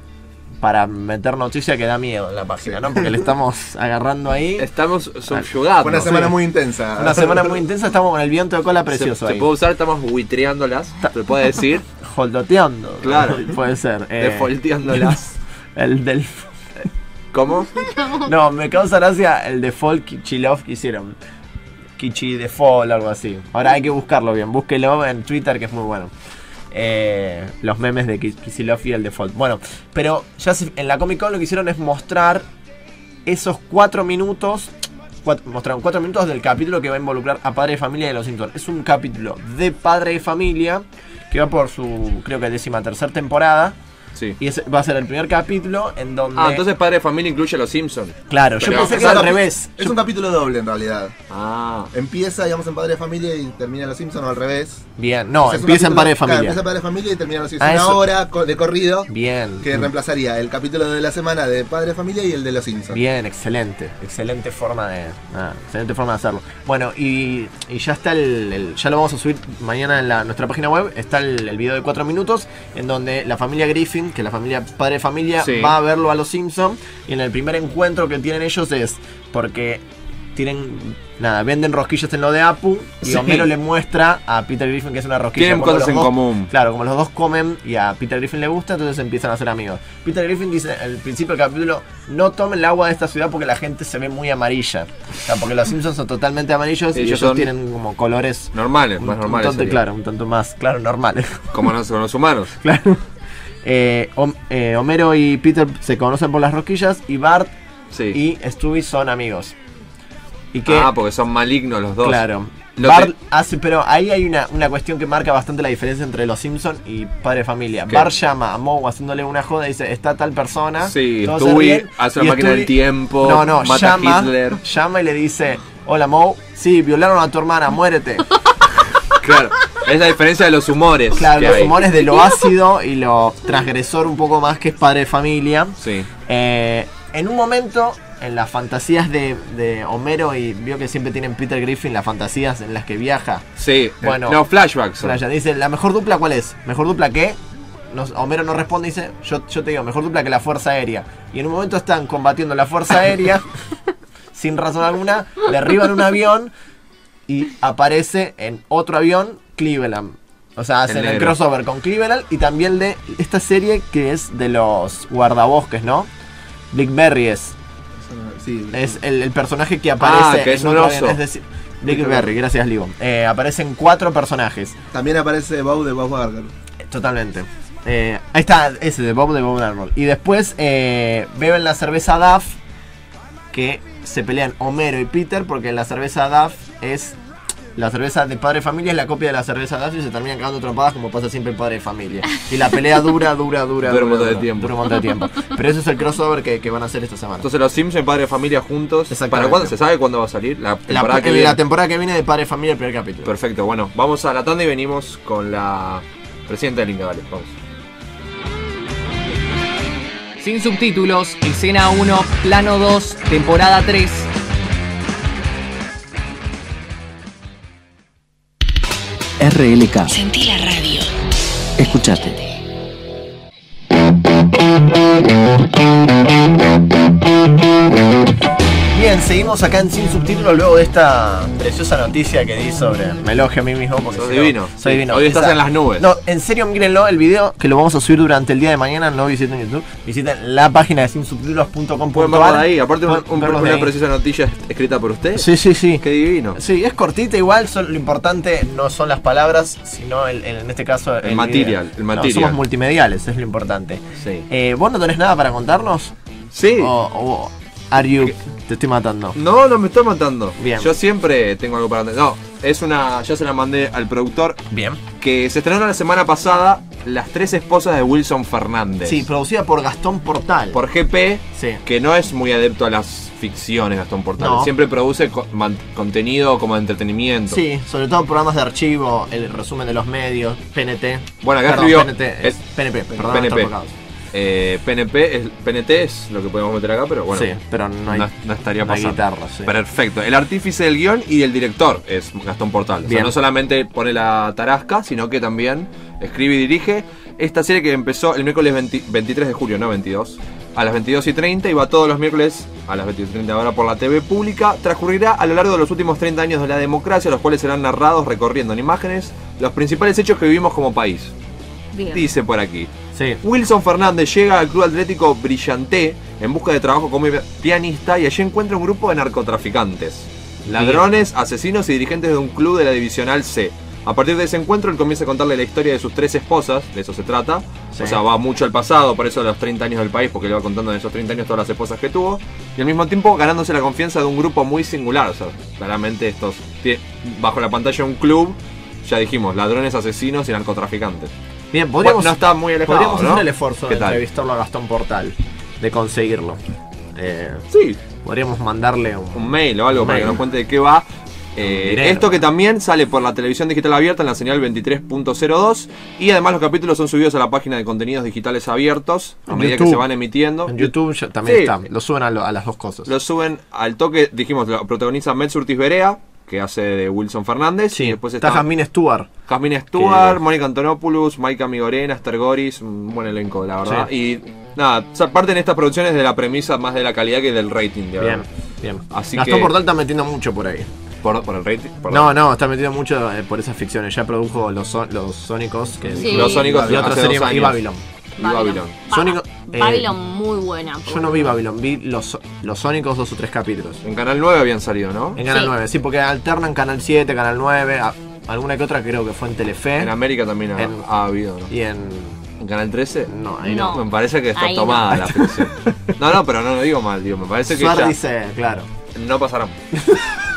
para meter noticia que da miedo en la página, ¿no? Porque le estamos agarrando ahí. Estamos subyugados. Fue una semana muy intensa. Una semana muy intensa, estamos con el viento de cola precioso Se, se ahí. puede usar, estamos buitreándolas. Se puede decir. Holdoteando. Claro. Puede ser. eh, Defolteándolas. El del. ¿Cómo? No, me causa gracia el default Kichilov que hicieron. Kichi default, algo así. Ahora hay que buscarlo bien. Búsquelo en Twitter que es muy bueno. Eh, los memes de Kichilov y el default. Bueno, pero ya se- en la Comic Con lo que hicieron es mostrar esos cuatro minutos. Cuatro, mostraron cuatro minutos del capítulo que va a involucrar a Padre de Familia y Los Simpsons. Es un capítulo de Padre de Familia que va por su, creo que décima tercera temporada. Sí. Y ese va a ser el primer capítulo en donde. Ah, entonces Padre de Familia incluye a los Simpsons. Claro, yo Pero- pensé que Es era un al capi- revés. Es Yo- un capítulo doble en realidad. Ah. Empieza, digamos, en Padre de Familia y termina en Los Simpsons o al revés. Bien, no, O sea, es un empieza en capítulo- Padre de claro, Familia. empieza en Padre de Familia y termina en Los Simpsons. Ah, Una eso- hora co- de corrido Bien. que reemplazaría el capítulo de la semana de Padre de Familia y el de Los Simpsons. Bien, excelente. Excelente forma de. ah, excelente forma de hacerlo. Bueno, y, y ya está el, el- Ya lo vamos a subir mañana en la, nuestra página web. Está el, el video de cuatro minutos. En donde la familia Griffin, que es la familia Padre de Familia, Sí. va a verlo a los Simpsons. Y en el primer encuentro que tienen ellos es. Porque tienen. Nada, venden rosquillas en lo de Apu. Y Sí. Homero le muestra a Peter Griffin que es una rosquilla. Tienen Como cosas los en dos- común. Claro, como los dos comen y a Peter Griffin le gusta, entonces empiezan a ser amigos. Peter Griffin dice al principio del capítulo: no tomen el agua de esta ciudad porque la gente se ve muy amarilla. O sea, porque los Simpsons son totalmente amarillos y Ellos ellos son tienen como colores Normales, un, más un normales. tanto, sería. claro, un tanto más, claro, normales. Como nos- con los humanos. Claro. Eh, Hom- eh, Homero y Peter se conocen por las rosquillas y Bart Sí. y Stewie son amigos. Y que, Ah, porque son malignos los dos. claro, Lo Bart que- hace, pero ahí hay una, una cuestión que marca bastante la diferencia entre los Simpsons y Padre de Familia. ¿Qué? Bart llama a Moe haciéndole una joda y dice, está tal persona. Sí, todos se Stewie ríen, hace una y máquina del Stewie- tiempo, No, no, mata a llama, Hitler. llama y le dice, hola Moe, sí, violaron a tu hermana, muérete. Claro, es la diferencia de los humores. Claro, que los hay. humores de lo ácido y lo transgresor un poco más que es Padre de Familia. Sí. Eh, en un momento, en las fantasías de, de Homero, y vio que siempre tienen Peter Griffin las fantasías en las que viaja. Sí, Bueno, no, flashbacks. son. Flashback. Dice, ¿la mejor dupla cuál es? ¿Mejor dupla qué? Nos- Homero no responde y dice, yo, yo te digo, mejor dupla que la Fuerza Aérea. Y en un momento están combatiendo la Fuerza Aérea, sin razón alguna, derriban un avión y aparece en otro avión Cleveland. O sea, hacen el, negro. crossover con Cleveland y también de esta serie que es de los guardabosques, ¿no? Blackberry es, Sí, es el, el personaje que aparece Ah, que es en un otro oso. avión, es decir, Blackberry, gracias Livo. Eh, aparecen cuatro personajes. también aparece Bob de Bob Barker. Totalmente. Eh, ahí está, ese de Bob de Bob Arnold. Y después eh, beben la cerveza Duff, que se pelean Homero y Peter, porque la cerveza Duff es... La cerveza de Padre de Familia es la copia de la cerveza Duff y se terminan cagando trompadas como pasa siempre en Padre de Familia. Y la pelea dura, dura, dura, Dura un montón de dura, tiempo. dura un montón de tiempo. Pero ese es el crossover que, que van a hacer esta semana. Entonces los Simpsons y Padre de Familia juntos. Exactamente. ¿Para cuándo? ¿Se sabe cuándo va a salir? La La, temporada que en viene. la temporada que viene de Padre de Familia, el primer capítulo. Perfecto, bueno, vamos a la tanda y venimos con la presidenta del Inca, dale, vamos. Sin subtítulos, escena uno, plano dos, temporada tres. R L K. Sentí la radio. Escuchate. Bien, seguimos acá en Sin Subtítulos luego de esta preciosa noticia que di sobre... Me elogio a mí mismo porque... Sos si no- divino. Soy divino. Hoy estás en las nubes. No, en serio, mírenlo, el video que lo vamos a subir durante el día de mañana, no visiten YouTube, visiten la página de sin subtítulos punto com punto Pueden ar. verlo de ahí, aparte un- Pueden un- verlo de una ahí. preciosa noticia escrita por usted. Sí, sí, sí. Qué divino. Sí, es cortita igual, son- lo importante no son las palabras, sino el, el- en este caso el, El material, video. el No, material. somos multimediales, es lo importante. Sí. Eh, ¿Vos no tenés nada para contarnos? Sí. O, o are you... Te estoy matando. No, no me estoy matando. Bien. Yo siempre tengo algo para... No, es una... Ya se la mandé al productor. Bien. Que se estrenó la semana pasada Las tres esposas de Wilson Fernández. Sí, producida por Gastón Portal. Por G P, Sí. que no es muy adepto a las ficciones, Gastón Portal. No. Siempre produce co- man- contenido como de entretenimiento. Sí, sobre todo programas de archivo, el resumen de los medios, P N T. Bueno, acá Perdón, escribió... P N T, es el- P N P, perdón, P N P. estoy tocado. Eh, P N P, es, P N T es lo que podemos meter acá, pero bueno. Sí, pero no hay, no, no estaría no hay pasando. guitarra, sí. Perfecto. El artífice del guión y el director es Gastón Portal. O sea, Bien. no solamente pone la tarasca, sino que también escribe y dirige esta serie que empezó el miércoles veinte veintitrés de julio, no veintidós, a las veintidós y treinta y va todos los miércoles a las veintidós y treinta ahora por la T V pública. Transcurrirá a lo largo de los últimos treinta años de la democracia, los cuales serán narrados recorriendo en imágenes los principales hechos que vivimos como país. Bien. Dice por aquí. Sí. Wilson Fernández llega al Club Atlético Brillanté en busca de trabajo como pianista y allí encuentra un grupo de narcotraficantes, ladrones, asesinos y dirigentes de un club de la Divisional C. A partir de ese encuentro, él comienza a contarle la historia de sus tres esposas, de eso se trata. Sí. O sea, va mucho al pasado, por eso a los treinta años del país, porque le va contando en esos treinta años todas las esposas que tuvo. Y al mismo tiempo ganándose la confianza de un grupo muy singular. O sea, claramente estos, tie- bajo la pantalla un club, ya dijimos, ladrones, asesinos y narcotraficantes. Bien, podríamos, Bueno, no está muy alejado, podríamos ¿no? hacer el esfuerzo ¿Qué de tal? entrevistarlo a Gastón Portal, de conseguirlo. Eh, Sí, podríamos mandarle un... un mail o algo Un para mail. que nos cuente de qué va. Eh, Dinero. esto que también sale por la televisión digital abierta en la señal veintitrés punto cero dos y además los capítulos son subidos a la página de contenidos digitales abiertos a En medida YouTube. que se van emitiendo. En YouTube ya también Sí. está, lo suben a, lo- a las dos cosas. Lo suben al toque, dijimos, lo protagoniza Met Surtis Berea, que hace de Wilson Fernández. Sí, y después está está Jasmine Stewart. Jasmine Stewart, Que- Mónica Antonopoulos, Maika Migorena, Esther Goris, un buen elenco, la verdad. Y nada, o sea, parten estas producciones de la premisa más de la calidad que del rating, de Bien, verdad. bien. Así Gastón que- Portal está metiendo mucho por ahí. Por, por el rating. perdón. No, no, está metiendo mucho eh, por esas ficciones. Ya produjo Los, Son- los Sónicos. Que Sí. Los Sónicos y otra hace serie dos y años. Babylon. Y Babylon. Ba- Sónico- eh, Babylon muy buena. Yo no vi Babylon, vi los, los Sónicos dos o tres capítulos. En Canal nueve habían salido, ¿no? En Canal Sí. nueve, sí, porque alternan Canal siete, Canal nueve, a- alguna que otra creo que fue en Telefe. En América también ha, En- ha habido, ¿no? Y en... ¿En Canal trece? No, ahí no. No. Me parece que está Ahí tomada no. la ficción. No, no, pero no lo digo mal, digo, me parece que Suar ya dice, claro. no pasará.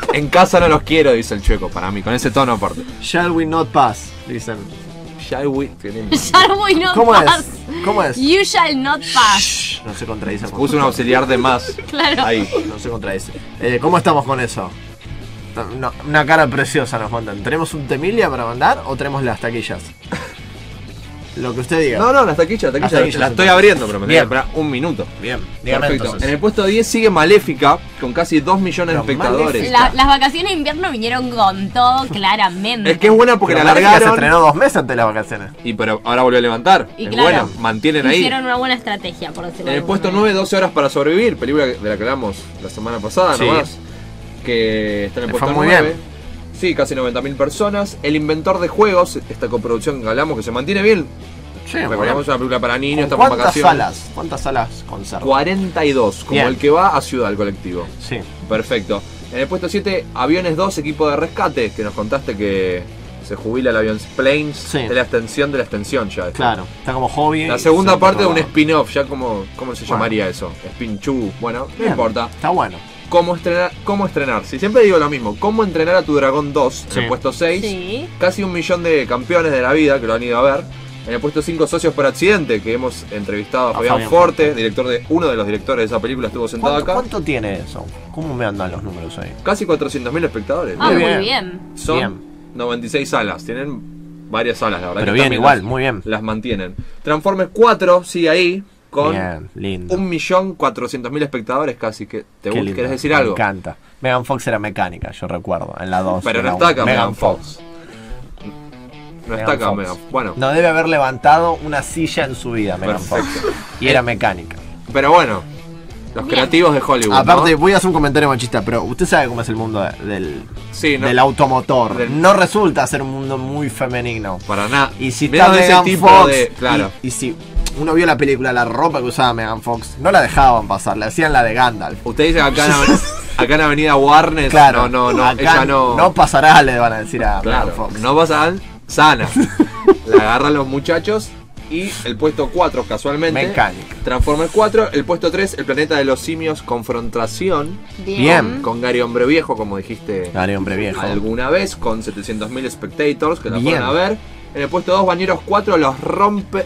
En casa no los quiero, dice el Chueco, para mí, con ese tono aparte. Shall we not pass, dicen. Shall we... Shall we not ¿Cómo pass? es? ¿Cómo es? You shall not pass. No se contradice. Puse un auxiliar de más. Claro. Ahí. No se contradice. Eh, ¿Cómo estamos con eso? No, una cara preciosa nos mandan. ¿Tenemos un Temilia para mandar o tenemos las taquillas? Lo que usted diga. No, no, las taquillas, las taquillas. Las taquillas la son estoy todas. abriendo, pero me Bien. tengo que esperar un minuto. Bien, dígame Perfecto. entonces. En el puesto diez sigue Maléfica, con casi dos millones Pero de espectadores. La- las vacaciones de invierno vinieron con todo, claramente. Es que es buena porque Pero la Maléfica se alargaron. estrenó dos meses antes de las vacaciones. Y pero ahora volvió a levantar. Y es claro, buena, mantienen ahí. Hicieron una buena estrategia, por decirlo En el de puesto alguna nueve, doce horas para sobrevivir, película de la que hablamos la semana pasada Sí. nomás. Que está en el Le puesto fue muy nueve. bien. Sí, casi noventa mil personas. El inventor de juegos, esta coproducción que hablamos que se mantiene bien. Sí, Recordamos una película para niños, ¿Con estamos en ¿Cuántas vacaciones. salas? ¿Cuántas salas conserva? cuarenta y dos, como Bien. el que va a Ciudad, el colectivo. Sí. Perfecto. En el puesto siete, Aviones dos, equipo de rescate, que nos contaste que se jubila el avión Planes. Sí. Es la extensión de la extensión ya. esto. Claro, está como hobby. La y segunda se parte de un robado. spin-off, ya como, ¿cómo se Bueno. llamaría eso? Spin-chu. Bueno, no Bien, importa. Está bueno. ¿Cómo estrenar? ¿Cómo estrenar? Si siempre digo lo mismo, ¿cómo entrenar a tu dragón dos? En Sí. el puesto seis, Sí. casi un millón de campeones de la vida que lo han ido a ver. En el puesto cinco, Socios por Accidente, que hemos entrevistado a, A Fabián Fabián Forte, Forte. director de uno de los directores de esa película, estuvo sentado ¿Cuánto, acá. ¿Cuánto tiene eso? ¿Cómo me andan los números ahí? Casi cuatrocientos mil espectadores. Ah, Muy muy bien. bien. Son Bien. noventa y seis salas, tienen varias salas, la verdad. Pero que bien, también igual, las- muy bien. Las mantienen. Transformers cuatro sigue ahí, con Bien, lindo. un millón cuatrocientos mil espectadores casi. Que ¿Te Qué gusta? lindo. ¿Querés decir Me algo? encanta. Megan Fox era mecánica, yo recuerdo, en la dos. Pero no era está un- acá Megan Fox. No está acá Fox. Megan. Bueno, No debe haber levantado una silla en su vida, Megan Fox. Perfecto. Y era mecánica. pero bueno, los Bien. creativos de Hollywood. Aparte, ¿no? voy a hacer un comentario machista, pero usted sabe cómo es el mundo de- del, Sí, no, del automotor. Del- No resulta ser un mundo muy femenino. para nada. Y si Menos está de ese Megan tipo Fox, de. Claro. y, y si uno vio la película, la ropa que usaba Megan Fox, no la dejaban pasar, le hacían la de Gandalf. Usted dice que acá en, Aven- acá en Avenida Warnes. Claro, no, no, no. acá Ella no. no pasará, le van a decir a Claro, Megan Fox. no pasan sana. La agarran los muchachos. Y el puesto cuatro, casualmente. Mecánica. Transformers cuatro. El puesto tres, El planeta de los simios, Confrontación. Bien. Con Gary Hombre Viejo, como dijiste Dale, hombre viejo. alguna vez, con setecientos mil spectators que la Bien. fueron a ver. En el puesto dos, Bañeros cuatro, Los Rompe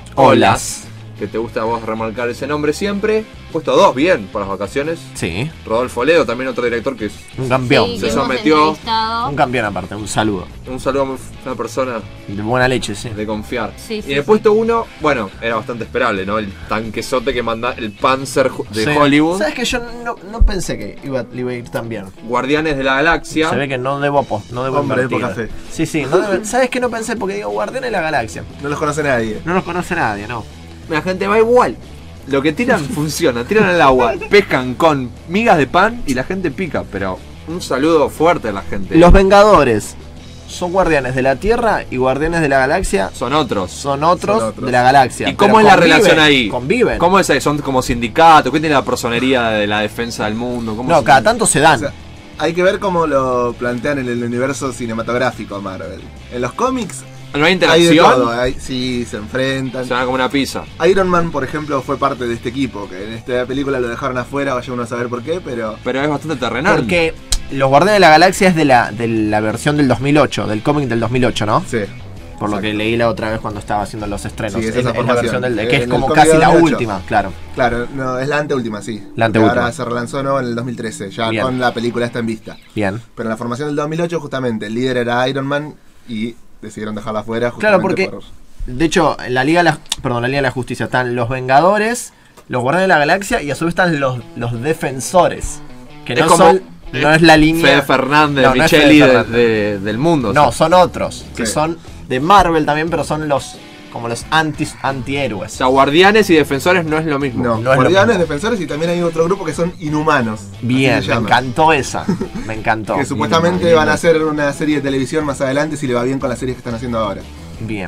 Olas. Que te gusta a vos remarcar ese nombre siempre. Puesto dos, bien, para las vacaciones. Sí, Rodolfo Ledo, también otro director que es un campeón. Sí, Se que hemos sometió. entrevistado. Un campeón aparte, un saludo. un saludo a una persona De buena leche, sí. de confiar. Sí, sí, y en el sí. puesto uno, bueno, era bastante esperable, ¿no? El tanquesote que manda el Panzer ju- de Sí. Hollywood. ¿Sabes que yo no, no pensé que iba, le iba a ir tan bien? Guardianes de la Galaxia. Se ve que no debo apostar, no debo Hombre de invertir. poca fe. Sí, sí, no debe- ¿sabes qué no pensé? Porque digo, Guardianes de la Galaxia. No los conoce nadie. No los conoce nadie, ¿no? La gente va igual. Lo que tiran funciona, tiran al agua, pescan con migas de pan y la gente pica, pero un saludo fuerte a la gente. Los Vengadores son guardianes de la Tierra y guardianes de la Galaxia son otros. son otros, Son otros. de la Galaxia. ¿Y cómo Pero es la conviven, relación ahí? Conviven. ¿Cómo es ahí? ¿Son como sindicatos? ¿Qué tiene la personería de la defensa del mundo? ¿Cómo No, se- cada tanto se dan. O sea, hay que ver cómo lo plantean en el universo cinematográfico Marvel. En los cómics ¿No hay hay de interacción? todo. Hay, sí, se enfrentan. Se van como una pizza. Iron Man, por ejemplo, fue parte de este equipo, que en esta película lo dejaron afuera, vaya uno a saber por qué, pero... Pero es bastante terrenal. Porque los Guardianes de la Galaxia es de la, de la versión del dos mil ocho, del cómic del dos mil ocho, ¿no? Sí. Por lo Exacto. que leí la otra vez cuando estaba haciendo los estrenos. Sí, es es, esa es la formación. versión del que En es el como cómic de casi la dos mil ocho. última, claro. Claro, no, es la anteúltima, sí. La Porque anteúltima. ahora se relanzó ¿no? en el dos mil trece, ya Bien. con la película esta en vista. Bien. Pero en la formación del dos mil ocho, justamente, el líder era Iron Man y decidieron dejarla afuera. Claro, justamente porque por- de hecho, en la Liga de la, perdón, la Liga de la Justicia están los Vengadores, los Guardianes de la Galaxia y a su vez están los, los Defensores. Que Es no como- son, no es la línea. Fede Fernández, No, no es Micheli Fede de- Fernández. de- del mundo. No, o sea. son otros. Que Sí. son de Marvel también, pero son los como los anti, O antihéroes. sea, guardianes y defensores no es lo mismo. No, No es lo guardianes, mismo. defensores y también hay otro grupo que son inhumanos. así Bien, se me llaman. encantó esa. Me encantó. Que supuestamente van a hacer una serie de televisión más adelante si le va bien con las series que están haciendo ahora. Bien.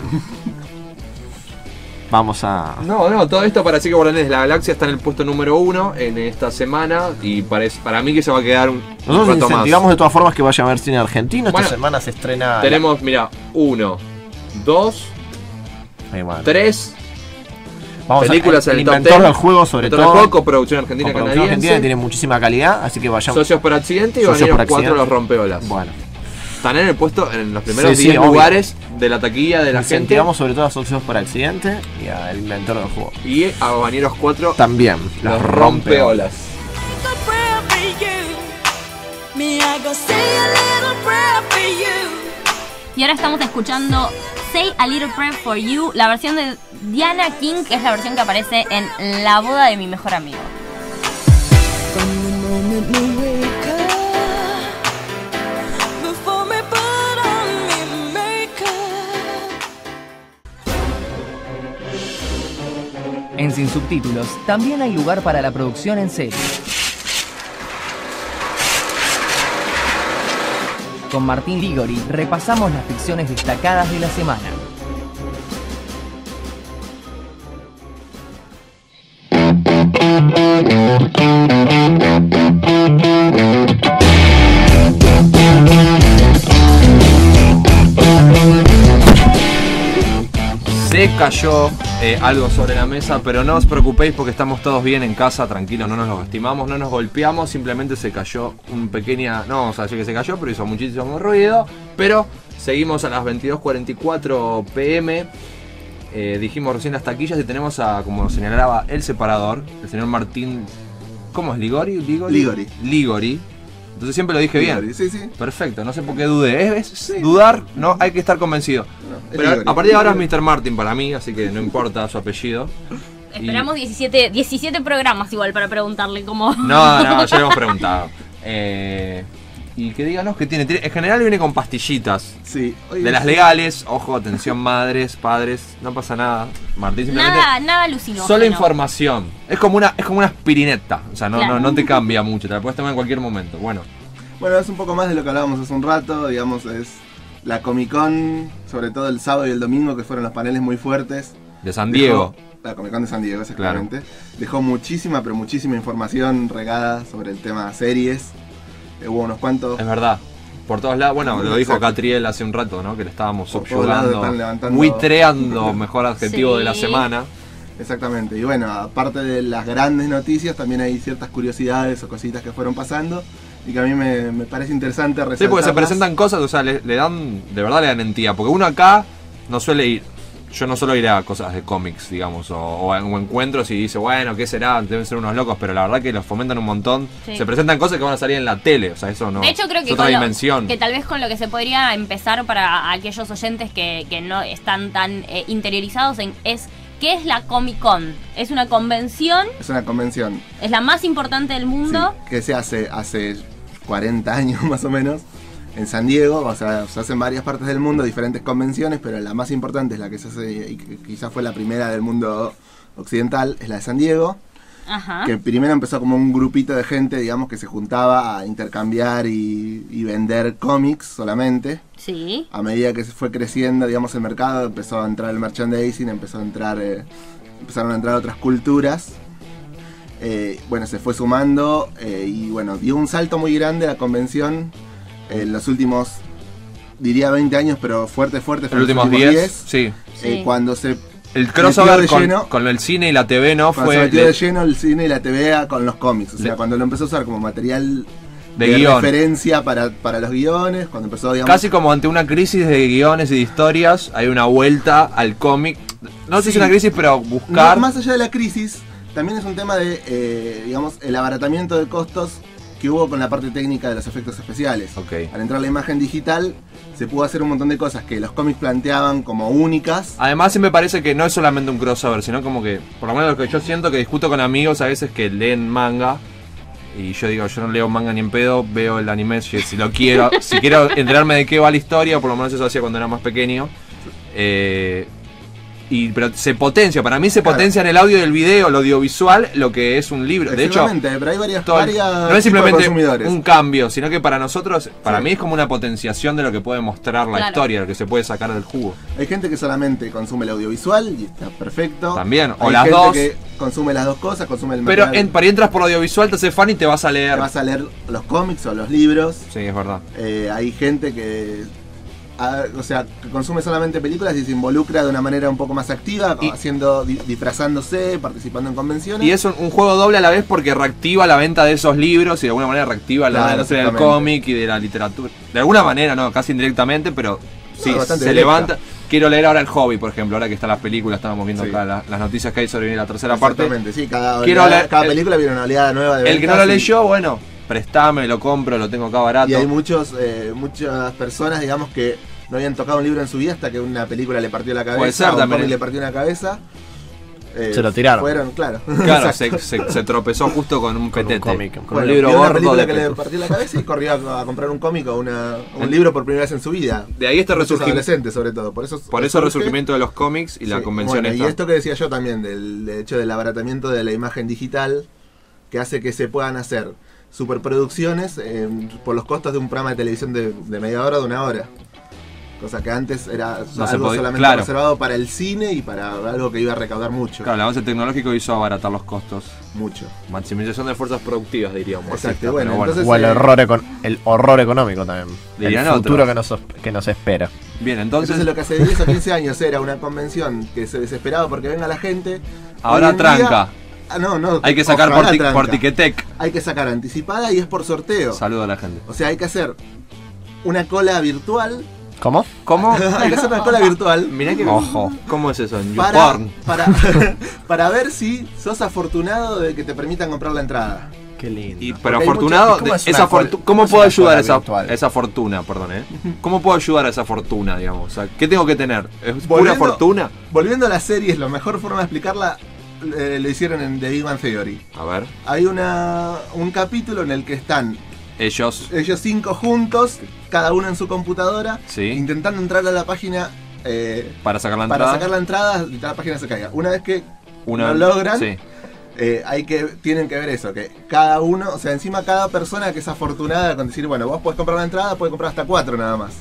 Vamos a. No, no, todo esto para decir que Guardianes de la Galaxia está en el puesto número uno en esta semana y parece, para mí que se va a quedar un, un Nosotros rato más. incentivamos de todas formas que vaya a ver cine argentino. Esta Bueno, semana se estrena. Tenemos, mira, uno, dos, Ahí, bueno. tres, Vamos películas a, en el el top inventor diez. del juego, sobre Inventor todo. del juego, coproducción argentina Coproducción canadiense. argentina, tiene muchísima calidad, así que vayamos. Socios por accidente y Socios por Bañeros cuatro accidente. los rompeolas. Bueno. Están en el puesto, en los primeros Sí, diez sí, obvio. lugares de la taquilla de la gente. Incentivamos sobre todo a Socios por accidente y al inventor del juego. Y a Bañeros cuatro También. los rompeolas. Y ahora estamos escuchando Say a Little Prayer for You, la versión de Diana King, que es la versión que aparece en La boda de mi mejor amigo. En Sin Subtítulos también hay lugar para la producción en serie. Con Martín Ligori repasamos las ficciones destacadas de la semana. Se cayó eh, algo sobre la mesa, pero no os preocupéis porque estamos todos bien en casa, tranquilos, no nos lo lastimamos, no nos golpeamos, simplemente se cayó un pequeña... No vamos a decir que se cayó, pero hizo muchísimo ruido. Pero seguimos a las veintidós cuarenta y cuatro pm. Eh, dijimos recién las taquillas y tenemos a, como señalaba el separador, el señor Martín... ¿Cómo es? ¿Ligori? ¿Ligori? Ligori. Ligori. Entonces siempre lo dije Ligori, bien. sí, sí. Perfecto, no sé por qué dudé. Es, es dudar, no, hay que estar convencido. No, es Pero Ligori. a partir de ahora es mister Martin para mí, así que no importa su apellido. Esperamos diecisiete, diecisiete programas igual para preguntarle cómo... No, no, ya le hemos preguntado. Eh, y que díganos qué tiene. Tiene- En general viene con pastillitas. Sí. Hoy De es- las legales, ojo, atención madres, padres, no pasa nada. Martín simplemente... Nada, nada alucinógeno. Solo información. Es como una, es como una aspirineta. O sea, no, Claro. no, no te cambia mucho, te la puedes tomar en cualquier momento. Bueno, Bueno, es un poco más de lo que hablábamos hace un rato, digamos, es la Comic Con, sobre todo el sábado y el domingo, que fueron los paneles muy fuertes. de San Diego. Dejó- la Comic Con de San Diego, exactamente. Dejó muchísima, pero muchísima información regada sobre el tema series. Eh, hubo unos cuantos... Es verdad. Por todos lados, bueno, lo dijo Exacto. Catriel hace un rato, ¿no? Que le estábamos Por todos lados subyugando, están levantando- buitreando, mejor adjetivo Sí. de la semana. Exactamente, y bueno, aparte de las grandes noticias, también hay ciertas curiosidades o cositas que fueron pasando y que a mí me, me parece interesante resaltar. Sí, porque se presentan cosas, o sea, le, le dan, de verdad le dan entidad. Porque uno acá no suele ir, yo no suelo ir a cosas de cómics, digamos, o, o a o encuentros y dice, bueno, ¿qué será? Deben ser unos locos, pero la verdad que los fomentan un montón. Sí. Se presentan cosas que van a salir en la tele, o sea, eso no De hecho, creo es que, otra con lo- dimensión. que tal vez con lo que se podría empezar para aquellos oyentes que, que no están tan eh, interiorizados en es ¿qué es la Comic Con? Es una convención, Es una convención es la más importante del mundo. sí, que se hace hace cuarenta años más o menos en San Diego, o sea, se hacen en varias partes del mundo, diferentes convenciones, pero la más importante es la que se hace, y que quizás fue la primera del mundo occidental, es la de San Diego. Ajá. Que primero empezó como un grupito de gente, digamos, que se juntaba a intercambiar y, y vender cómics solamente. Sí. A medida que se fue creciendo, digamos, el mercado, empezó a entrar el merchandising, empezó a entrar, eh, empezaron a entrar otras culturas. Eh, bueno, se fue sumando eh, y bueno, dio un salto muy grande la convención en los últimos, diría veinte años, pero fuerte, fuerte. Los últimos diez, sí. eh, Sí. Cuando se El crossover de con, lleno. con el cine y la T V, ¿no? Cuando Fue se metió de- de lleno el cine y la T V a con los cómics. O sea, Le- cuando lo empezó a usar como material De de, guión. referencia para, para los guiones, cuando empezó, digamos... casi como ante una crisis de guiones y de historias, hay una vuelta al cómic. No sé si es Sí. una crisis, pero no, buscar... más allá de la crisis, también es un tema de, eh, digamos, el abaratamiento de costos que hubo con la parte técnica de los efectos especiales. Ok. Al entrar la imagen digital, se pudo hacer un montón de cosas que los cómics planteaban como únicas. Además, sí me parece que no es solamente un crossover, sino como que, por lo menos lo que yo siento, que discuto con amigos a veces que leen manga. Y yo digo, yo no leo manga ni en pedo, veo el anime si, si lo quiero. Si quiero enterarme de qué va la historia, por lo menos eso hacía cuando era más pequeño. Eh, y, pero se potencia, para mí se Claro. potencia en el audio y el video, lo audiovisual, lo que es un libro. De hecho, Exactamente, pero hay varias, todo el- varias no es tipos de simplemente consumidores. un cambio, sino que para nosotros, para Sí. mí es como una potenciación de lo que puede mostrar la Claro. historia, lo que se puede sacar del jugo. Hay gente que solamente consume el audiovisual y está perfecto. También, o Hay las gente dos. que consume las dos cosas, consume el Pero material, en, para entras por audiovisual, te haces fan y te vas a leer. te vas a leer los cómics o los libros. Sí, es verdad. Eh, hay gente que a- o sea, que consume solamente películas y se involucra de una manera un poco más activa, Y- haciendo, di- disfrazándose, participando en convenciones. Y es un, un juego doble a la vez porque reactiva la venta de esos libros y de alguna manera reactiva la Claro, industria del exactamente. cómic y de la literatura. De alguna manera, no, casi indirectamente, pero sí, No, bastante se directa. levanta. Quiero leer ahora El Hobby, por ejemplo, ahora que están las películas, estábamos viendo Sí. acá la- las noticias que hay sobre la tercera parte. Exactamente, sí, cada, Quiero oleada- leer- cada el- película viene una oleada nueva de El que no lo ventas y- leyó, bueno, prestame, lo compro, lo tengo acá barato. Y hay muchos, eh, muchas personas, digamos, que no habían tocado un libro en su vida hasta que una película le partió la cabeza, Puede ser o un también. cómic le partió una cabeza. Eh, Se lo tiraron. Fueron, claro. Claro, se, Exacto. se- se tropezó justo con un Con un petete, cómic, con Bueno, un libro vio una gordo película de que le peto. partió la cabeza y corrió a, a comprar un cómic o una, un libro por primera vez en su vida. De ahí este Muchos resurgimiento. adolescentes, sobre todo. Por eso, Por eso el surge- resurgimiento de los cómics y la Sí, convención bueno, esta. Y esto que decía yo también, del, del hecho del abaratamiento de la imagen digital, que hace que se puedan hacer superproducciones eh, por los costos de un programa de televisión de, de media hora o de una hora. Cosa que antes era No se algo podía- solamente claro. reservado para el cine y para algo que iba a recaudar mucho. Claro, el avance tecnológico hizo abaratar los costos. Mucho. Maximización de fuerzas productivas, diríamos. Exacto, Pero bueno, entonces- O el eh, horror, econ- el horror económico también. Dirían el futuro otros. que nos, que nos espera. Bien, entonces, Entonces lo que hace diez o quince años era una convención que se desesperaba porque venga la gente. ahora Hoy en tranca. día- ah, no, no, Hay que sacar ojalá por, tic- tranca. por Tiquetec. Hay que sacar anticipada y es por sorteo. Saludo a la gente. O sea, hay que hacer una cola virtual. ¿Cómo? ¿Cómo? Hay que hacer una cola virtual Mirá que. Ojo. ¿Cómo es eso? En para, YouPorn. para, para ver si sos afortunado de que te permitan comprar la entrada. Qué lindo. Y, pero hay afortunado, muchas- ¿cómo es esa una col- fortu- cómo ¿cómo es puedo una ayudar a cola esa, virtual? esa fortuna? Perdón, ¿eh? ¿Cómo puedo ayudar a esa fortuna, digamos? O sea, ¿qué tengo que tener? ¿Es pura Volviendo- fortuna? Volviendo a las series, la mejor forma de explicarla eh, lo hicieron en The Big Bang Theory. A ver, Hay una, un capítulo en el que están ellos. ellos cinco juntos, cada uno en su computadora, Sí. intentando entrar a la página eh, Para sacar la para entrada. sacar la entrada y que la página se caiga. Una vez que Una, lo logran, Sí. eh, hay que, tienen que ver eso, que cada uno, o sea, encima cada persona que es afortunada con decir, bueno, vos podés comprar la entrada, podés comprar hasta cuatro nada más.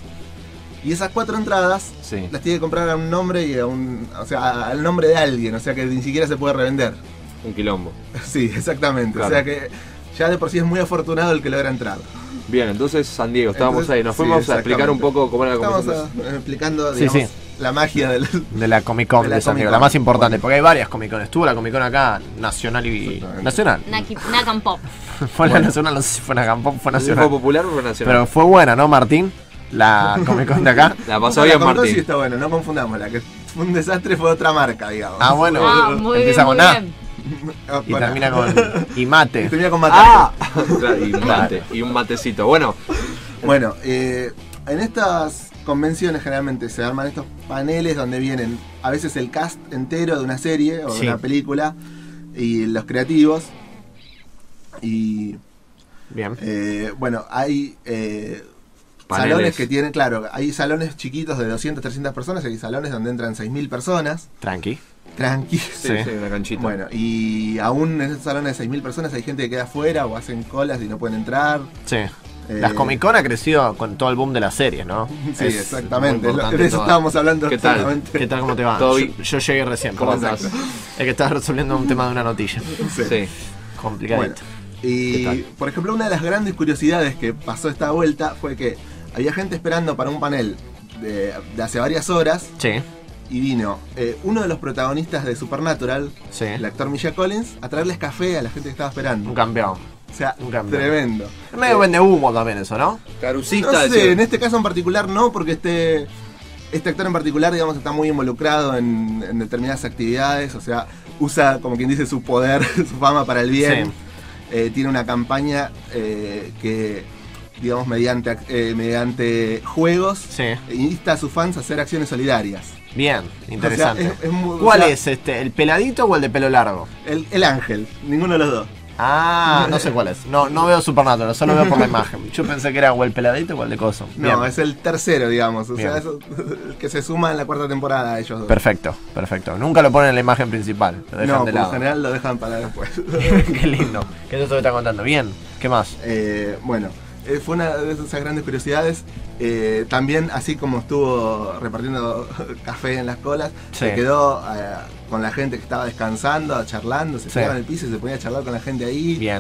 Y esas cuatro entradas Sí. las tiene que comprar a un nombre y a un, o sea, a- al nombre de alguien, o sea que ni siquiera se puede revender. Un quilombo. Sí, exactamente. Claro. O sea que ya de por sí es muy afortunado el que logra entrar. Bien, entonces San Diego, estábamos Entonces, ahí. Nos sí, fuimos a explicar un exactamente. poco cómo era la Estamos conversación. eh, explicando, Sí, digamos, sí. la magia del... De la Comic Con De de, la San Comic Diego, Con. la más importante, Bueno. porque hay varias Comic Con. Estuvo la Comic Con acá, nacional y. Exactamente. Nacional. Naki- Nakam Pop. Fue la Bueno. nacional, no sé si fue una Campo, fue ¿Fue nacional. popular o fue nacional? Pero fue buena, ¿no, Martín? La Comic Con de acá. La pasó La bien, Comic Con sí Martín. está bueno, no confundamos. La que fue un desastre fue otra marca, digamos. Ah, bueno. Ah, muy bien, Empieza muy con A bien. Ah, y bueno. termina con. Y mate. Termina con matar. ¡Ah! Claro, y un mate, y un matecito. Bueno, Bueno, eh, en estas convenciones generalmente se arman estos paneles donde vienen a veces el cast entero de una serie o de Sí. una película y los creativos. Y Bien. eh, bueno, hay eh, Paneles. salones que tienen, claro, hay salones chiquitos de doscientas, trescientas personas, hay salones donde entran seis mil personas, Tranqui. tranqui. sí, Sí. sí, una canchita. Bueno, y aún en esos salones de seis mil personas hay gente que queda afuera o hacen colas y no pueden entrar. Sí. Eh, Las Comic Con ha crecido con todo el boom de las series, ¿no? Sí, Es exactamente. muy importante De eso todo. estábamos hablando. ¿Qué tal? exactamente. ¿Qué tal? ¿Cómo te va? Todo Yo, bien. yo llegué recién. ¿Cómo perdón. estás? Es que estaba resolviendo un tema de una notilla. Sí. Sí. Complicadito. Bueno, y ¿Qué tal? por ejemplo, una de las grandes curiosidades que pasó esta vuelta fue que había gente esperando para un panel de, de hace varias horas Sí, y vino eh, uno de los protagonistas de Supernatural, sí. el actor Misha Collins, a traerles café a la gente que estaba esperando. Un campeón. O sea, un campeón. tremendo. Es medio vende humo también eso, ¿no? Carucista. No sé, decía. en este caso en particular no, porque este, este actor en particular, digamos, está muy involucrado en, en determinadas actividades, o sea, usa, como quien dice, su poder, su fama para el bien. Sí. Eh, tiene una campaña eh, que, digamos, mediante, ac- eh, mediante juegos, Sí. insta a sus fans a hacer acciones solidarias. Bien, interesante. O sea, es- es muy- ¿Cuál o sea, es este? ¿El peladito o el de pelo largo? El, el ángel, ninguno de los dos. Ah, no sé cuál es. No, no veo Supernatural, solo veo por la imagen. Yo pensé que era o el peladito o el de coso. No, Bien. es el tercero, digamos. O Bien. sea, es el que se suma en la cuarta temporada a ellos dos. Perfecto, perfecto. Nunca lo ponen en la imagen principal. Lo dejan No, de por lo lado. general lo dejan para después. Qué lindo. ¿Qué es esto que está contando? Bien. ¿Qué más? Eh, bueno, eh, fue una de esas grandes curiosidades. Eh, también, así como estuvo repartiendo café en las colas, Sí. se quedó eh, con la gente que estaba descansando, charlando, se Sí. quedaba en el piso y se ponía a charlar con la gente ahí. Bien.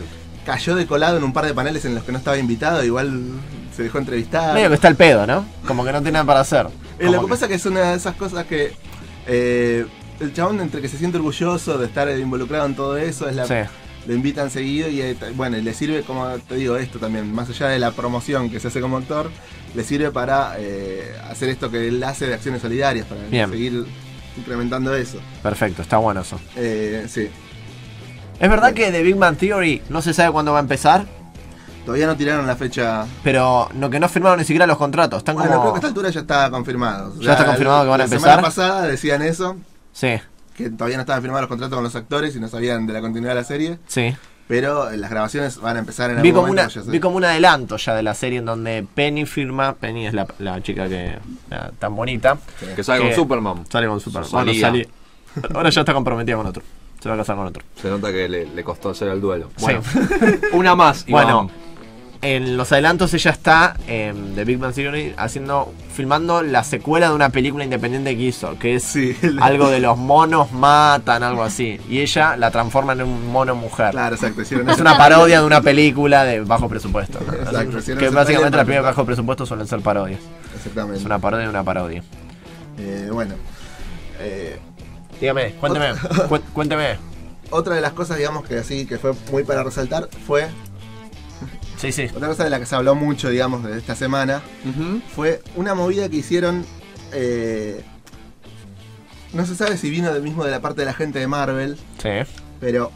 cayó de colado en un par de paneles en los que no estaba invitado, igual se dejó entrevistar. Medio que está el pedo, ¿no? Como que no tiene nada para hacer. Eh, lo que, que pasa es que es una de esas cosas que eh, el chabón entre que se siente orgulloso de estar involucrado en todo eso, es la, sí. lo invitan seguido y eh, bueno, le sirve, como te digo, esto también, más allá de la promoción que se hace como actor, le sirve para eh, hacer esto que él hace de acciones solidarias, para Bien. seguir incrementando eso. Perfecto, está bueno eso. Eh, sí. ¿Es verdad que The Big Bang Theory no se sabe cuándo va a empezar? Todavía no tiraron la fecha. Pero no, que no firmaron ni siquiera los contratos. Están Bueno, como... creo que a esta altura ya está confirmado. Ya está confirmado que van a la empezar. La semana pasada decían eso. Sí. Que todavía no estaban firmados los contratos con los actores y no sabían de la continuidad de la serie. Sí. Pero las grabaciones van a empezar en Vi algún como, una, momento. vi como un adelanto ya de la serie en donde Penny firma. Penny es la, la chica que la, tan bonita. Sí. Que sale con Superman. Sale con Superman. Salía. Bueno, salí. Ahora ya está comprometida con otro. Se va a casar con otro. Se nota que le, le costó hacer el duelo. Bueno, sí. Una más. Y bueno, vamos. en los adelantos ella está en The Big Bang Theory haciendo, filmando la secuela de una película independiente que hizo, que es sí, algo de los monos matan, algo así. Y ella la transforma en un mono mujer. Claro, exacto. Hicieron Es eso. una parodia de una película de bajo presupuesto. ¿No? Exacto. Así, Hicieron que ese básicamente trailer las películas de para- bajo presupuesto suelen ser parodias. Exactamente. Es una parodia de una parodia. Eh, bueno. Eh, Dígame, cuénteme, cu- cuénteme. Otra de las cosas, digamos, que así, que fue muy para resaltar, fue... Sí, sí. Otra cosa de la que se habló mucho, digamos, de esta semana, Uh-huh. fue una movida que hicieron... eh, no se sabe si vino del mismo de la parte de la gente de Marvel, Sí. pero...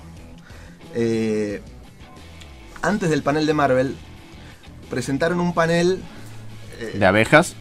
eh, antes del panel de Marvel, presentaron un panel... eh, ¿De abejas?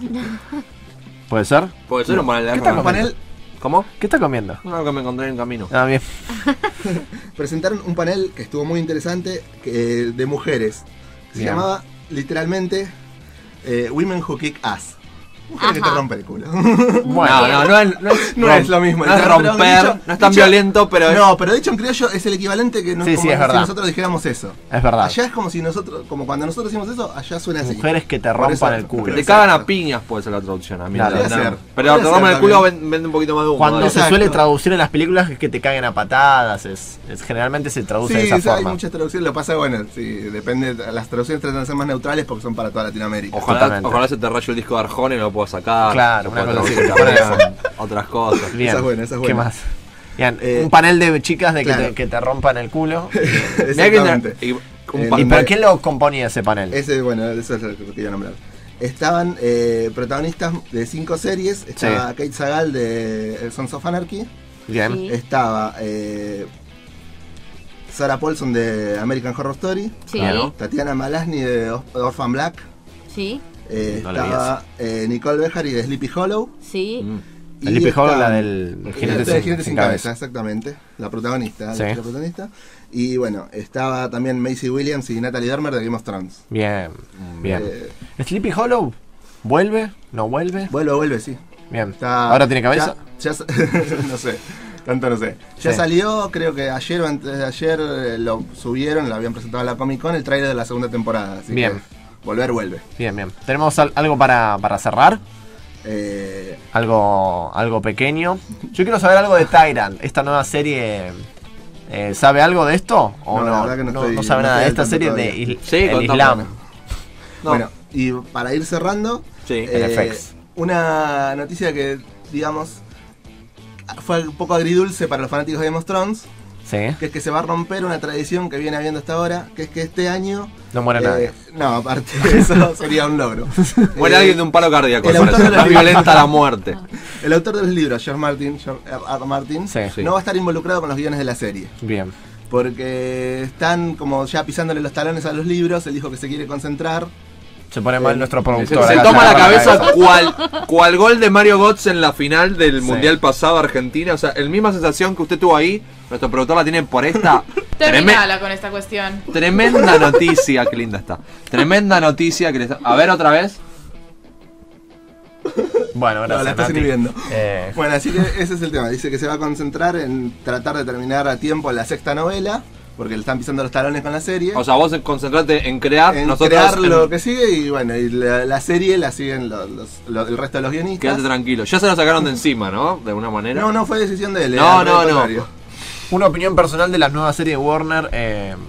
¿Puede ser? Puede ser un panel de ¿Qué abejas. tal un panel... ¿Cómo? ¿Qué está comiendo? Algo que me encontré en el camino. Ah, bien. presentaron un panel que estuvo muy interesante que, de mujeres. Se Bien. llamaba literalmente eh, Women Who Kick Ass. Mujeres que te Ajá. rompen el culo. Bueno, no, no, no es, no es, No rom- es lo mismo. No es Pero romper, dicho- no es tan dicho- violento, pero es. No, pero dicho en criollo es el equivalente que no Sí, como sí, es si verdad. nosotros dijéramos eso. Es verdad. Allá es como si nosotros, como cuando nosotros decimos eso, allá suena así. Mujeres que te Por rompan eso- el culo. Te cagan a piñas, puede ser la traducción. A mí Claro, no, podría no. ser. Pero Podría te rompen ser el culo también. ven- vende un poquito más de humo. Cuando dale. se Exacto. suele traducir en las películas es que te caguen a patadas, es, es- generalmente se traduce Sí, de esa sí, hay forma. muchas traducciones. Lo que pasa, bueno, sí, depende. Las traducciones tratan de ser más neutrales porque son para toda Latinoamérica. Ojalá, Totalmente. ojalá se te raye el disco de Arjona y no lo puedo sacar. Claro, Lo una puedo cosa así, traducir te también, pones- otras cosas. Bien. Esa es buena, esa es ¿Qué buena. más? Bien, Eh, un panel de chicas de que, claro. te, que te rompan el culo. Mirá que Exactamente. inter- y- un Eh, pa- ¿Y Y- pero quién lo componía ese panel? Ese, bueno, eso es lo que quería nombrar. Estaban eh, protagonistas de cinco series. Estaba Kate Sagal de Sons of Anarchy. Bien. Sí. Estaba eh, Sarah Paulson de American Horror Story. Sí, Claro. Tatiana Malasny de Or- Orphan Black. sí, Eh, No la vi estaba eh, Nicole Beharie de Sleepy Hollow. sí. Mm. y El Sleepy Hollow, está- la del el Eh, jinete del sin, jinete sin sin cabeza, exactamente. La protagonista, Sí. la protagonista. Y bueno, estaba también Maisie Williams y Natalie Dormer de Game of Thrones. Bien, bien. Eh, ¿Sleepy Hollow? ¿Vuelve? ¿No vuelve? vuelve, vuelve, sí. Bien. Está- ¿Ahora tiene cabeza? Ya, ya sa- no sé, tanto no sé. Ya Sí. salió, creo que ayer o antes de ayer eh, lo subieron, lo habían presentado en la Comic Con, el trailer de la segunda temporada. Así Bien. que volver, vuelve. Bien, bien. ¿Tenemos al- algo para, para cerrar? Eh, Algo, algo pequeño. Yo quiero saber algo de Tyrant, esta nueva serie. eh, ¿Sabe algo de esto? ¿O No, no? la verdad que no estoy- no sabe no nada de estoy esta al tanto serie de todavía. il- Sí, el contame. Islam. No. Bueno, y para ir cerrando, Sí. eh, El F X. una noticia que, digamos, fue un poco agridulce para los fanáticos de Game of Thrones, Sí. que es que se va a romper una tradición que viene habiendo hasta ahora, que es que este año... No muere eh, nadie. No, aparte de eso sería un logro. Muere Eh, alguien de un palo cardíaco, el al autor parecer. de Más los- violenta la muerte. El autor de los libros, George Martin, George R. R. Martin, Sí. Sí. no va a estar involucrado con los guiones de la serie. Bien. Porque están como ya pisándole los talones a los libros, él dijo que se quiere concentrar. Se pone mal Eh, nuestro Se, productor. se acá toma se la agarra cabeza cual, cual gol de Mario Götze en la final del Sí. Mundial pasado Argentina. O sea, el misma sensación que usted tuvo ahí, nuestro productor la tiene por esta. Terminala con esta cuestión. Tremenda noticia, qué linda está. Tremenda noticia que le está. A ver otra vez. Bueno, No, gracias. la estás Nati. inhibiendo. Eh, Bueno, así que ese es el tema. Dice que se va a concentrar en tratar de terminar a tiempo la sexta novela, porque le están pisando los talones con la serie. O sea, vos concentrate en crear. en nosotros crear en- lo que sigue y bueno, y la, la serie la siguen los, los- lo- el resto de los guionistas. Quédate tranquilo. Ya se lo sacaron de encima, ¿no? De alguna manera. No, no fue decisión de él. No, al no, no. contrario. una opinión personal de la nueva serie de Warner. eh,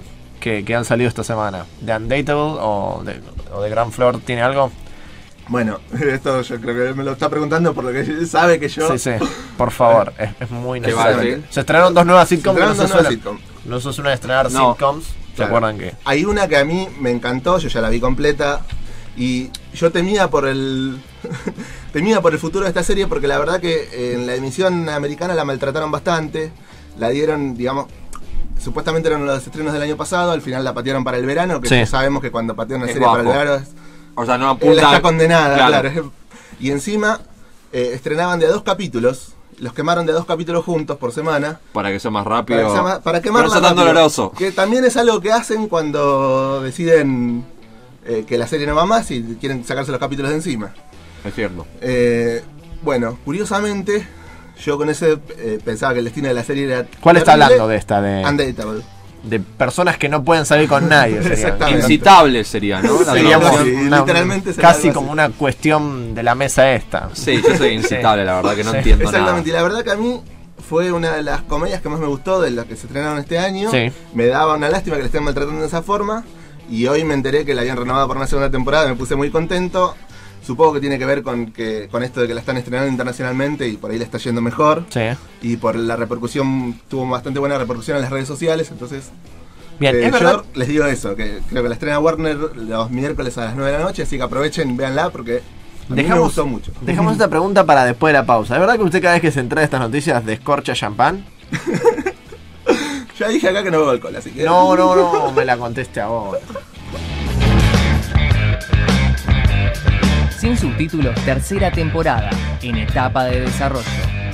que, que han salido esta semana? ¿De Undateable o de, o de Grand Floor tiene algo? Bueno, esto yo creo que me lo está preguntando por lo que él sabe que yo... Sí, sí, por favor, es, es muy ¿Qué va a necesario. decir? Se estrenaron dos nuevas sitcoms que no se dos nuevas suelen, sitcoms. no se suelen estrenar No. sitcoms. ¿Se Claro. acuerdan que? Hay una que a mí me encantó, yo ya la vi completa. Y yo temía por el... temía por el futuro de esta serie porque la verdad que en la emisión americana la maltrataron bastante. La dieron, digamos... Supuestamente eran los estrenos del año pasado, al final la patearon para el verano, que Sí. ya sabemos que cuando patean una Es serie para el bajo. verano es... O sea, no Ella apunta. está condenada, Claro. claro. Y encima eh, estrenaban de a dos capítulos, los quemaron de a dos capítulos juntos por semana. Para que sea más rápido. Para, que sea más- para quemarla Pero no sea tan rápido. doloroso. Que también es algo que hacen cuando deciden eh, que la serie no va más y quieren sacarse los capítulos de encima. Es cierto. Eh, bueno, curiosamente, yo con ese eh, pensaba que el destino de la serie era... ¿Cuál está terrible. hablando de esta? De, Undateable. de personas que no pueden salir con nadie. Sería. Exactamente. Incitable sería, ¿no? La Sería traducción. Sí, una- literalmente sería casi algo como así. una cuestión de la mesa esta. Sí, yo soy incitable, la verdad que no Sí. entiendo Exactamente, y nada. la verdad que a mí fue una de las comedias que más me gustó de las que se estrenaron este año. Sí. Me daba una lástima que le estén maltratando de esa forma. Y hoy me enteré que la habían renovado por una segunda temporada, me puse muy contento. Supongo que tiene que ver con que con esto de que la están estrenando internacionalmente y por ahí le está yendo mejor. Sí. Y por la repercusión, tuvo bastante buena repercusión en las redes sociales, entonces... Bien, eh, es verdad. yo les digo eso, que creo que la estrena Warner los miércoles a las nueve de la noche, así que aprovechen, véanla porque a mí me Dejamos, gustó mucho. dejamos esta pregunta para después de la pausa. ¿Es verdad que usted cada vez que se entera de estas noticias descorcha champán? Ya dije acá que no bebo alcohol, así que... No, no, no, me la conteste ahora. Sin subtítulos, tercera temporada, en etapa de desarrollo.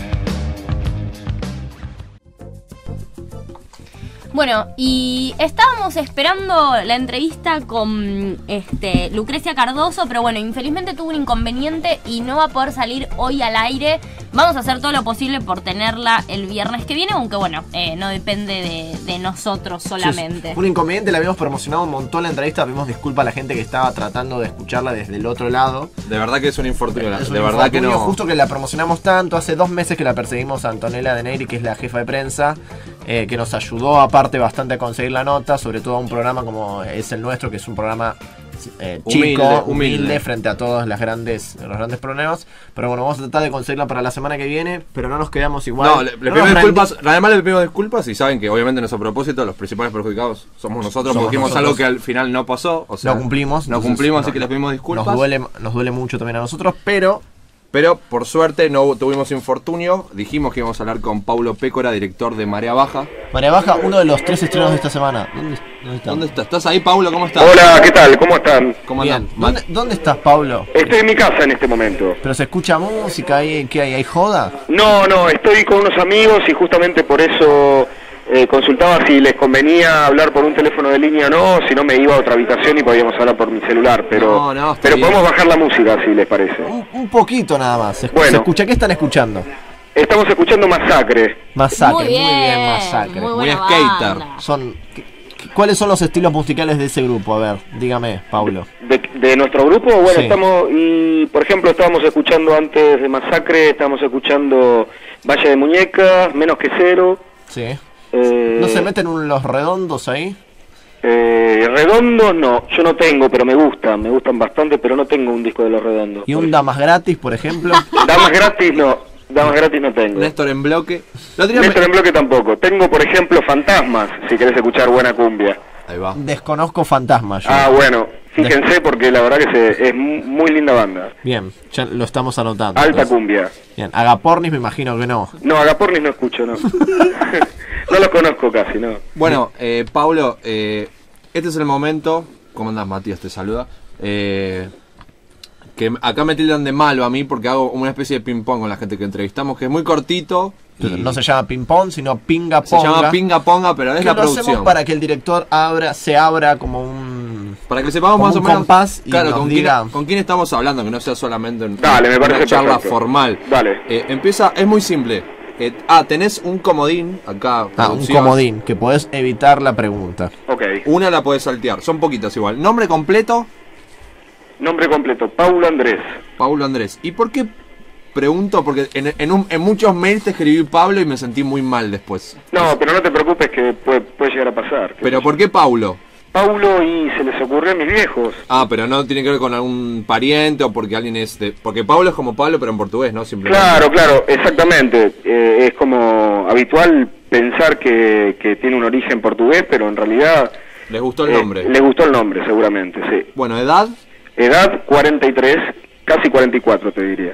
Bueno, y estábamos esperando la entrevista con este Lucrecia Cardoso, pero bueno, infelizmente tuvo un inconveniente y no va a poder salir hoy al aire. Vamos a hacer todo lo posible por tenerla el viernes que viene, aunque bueno, eh, no depende de, de nosotros solamente. Fue un inconveniente, la habíamos promocionado un montón la entrevista, pedimos disculpas a la gente que estaba tratando de escucharla desde el otro lado. De verdad que es un infortunio, Es un de verdad que infortunio, no. Justo que la promocionamos tanto, hace dos meses que la perseguimos a Antonella De Neyri, que es la jefa de prensa, eh, que nos ayudó aparte bastante a conseguir la nota, sobre todo a un programa como es el nuestro, que es un programa eh, chico, Humilde, humilde, humilde. frente a todos las grandes, los grandes problemas. Pero bueno, vamos a tratar de conseguirla para la semana que viene, pero no nos quedamos igual. No, le, le No pedimos nos rendi- disculpas, además le pedimos disculpas y saben que obviamente no es a propósito, los principales perjudicados somos nosotros, Somos porque dijimos nosotros. algo que al final no pasó, o sea, no cumplimos. no entonces, cumplimos, no, así que les pedimos disculpas. Nos duele, nos duele mucho también a nosotros, pero Pero por suerte no tuvimos infortunio, dijimos que íbamos a hablar con Paulo Pécora, director de Marea Baja. Marea Baja, uno de los tres estrenos de esta semana. ¿Dónde, dónde está? ¿Dónde estás? ¿Estás ahí, Paulo? ¿Cómo estás? Hola, ¿qué tal? ¿Cómo están? ¿Cómo Bien. andás? ¿Dónde, ¿Dónde estás, Pablo? Estoy en mi casa en este momento. ¿Pero se escucha música? ¿Hay, ¿Qué hay? ¿Hay joda? No, no, estoy con unos amigos y justamente por eso eh, consultaba si les convenía hablar por un teléfono de línea o no, si no me iba a otra habitación y podíamos hablar por mi celular, pero, No, no, está pero bien. podemos bajar la música si les parece. Un, un poquito nada más. Se, escu- Bueno. se escucha. ¿Qué están escuchando? Estamos escuchando Masacre. Masacre, Muy bien, Masacre. muy Muy buena skater. banda. Son, ¿qué- qué- ¿Cuáles son los estilos musicales de ese grupo? A ver, dígame, Pablo. De, de nuestro grupo, bueno, Sí. estamos, y por ejemplo, estábamos escuchando antes de Masacre, estábamos escuchando Valle de Muñecas, Menos que Cero. Sí. eh, ¿No se meten un- los redondos ahí? Eh, redondos no, yo no tengo, pero me gustan, me gustan bastante, pero no tengo un disco de los redondos. ¿Y un Damas Gratis, por ejemplo? Damas gratis no, damas gratis no tengo. Néstor en bloque. Lo tenía- Néstor en bloque tampoco. Tengo, por ejemplo, Fantasmas, si querés escuchar buena cumbia. Ahí va. Desconozco Fantasma yo. Ah, bueno, fíjense porque la verdad que se, es mu- muy linda banda. Bien, ya lo estamos anotando. Alta entonces. cumbia. Bien, Agapornis me imagino que no. No, Agapornis no escucho, no. No los conozco casi, no. Bueno, eh, Paulo, eh, este es el momento. ¿Cómo andás, Matías? Te saluda. Eh, que acá me tildan de malo a mí porque hago una especie de ping-pong con la gente que entrevistamos, que es muy cortito. y No se llama ping pong, sino pinga se ponga. llama pinga ponga, pero es Que la lo hacemos producción. para que el director abra, se abra como un Para que sepamos como más un o menos compás y claro, nos con, diga- quién, con quién estamos hablando, que no sea solamente un- Dale, me parece una charla perfecto. formal. Dale. Eh, empieza, es muy simple. Eh, ah, tenés un comodín acá. Ah, un producción. comodín, que podés evitar la pregunta. Ok. Una la podés saltear, son poquitas igual. Nombre completo, Nombre completo, Paulo Andrés. Paulo Andrés. ¿Y por qué pregunto porque en, en, un, en muchos mails te escribí Pablo y me sentí muy mal después. No, pero no te preocupes que puede, puede llegar a pasar. ¿Pero por qué Paulo? Paulo y se les ocurrió a mis viejos. Ah, pero no tiene que ver con algún pariente o porque alguien es de... Porque Paulo es como Pablo pero en portugués, ¿no? Simplemente. Claro, claro, exactamente. Eh, es como habitual pensar que, que tiene un origen portugués, pero en realidad... ¿Les gustó el eh, nombre? Les gustó el nombre, seguramente, sí. Bueno, ¿edad? Edad cuarenta y tres, casi cuarenta y cuatro te diría.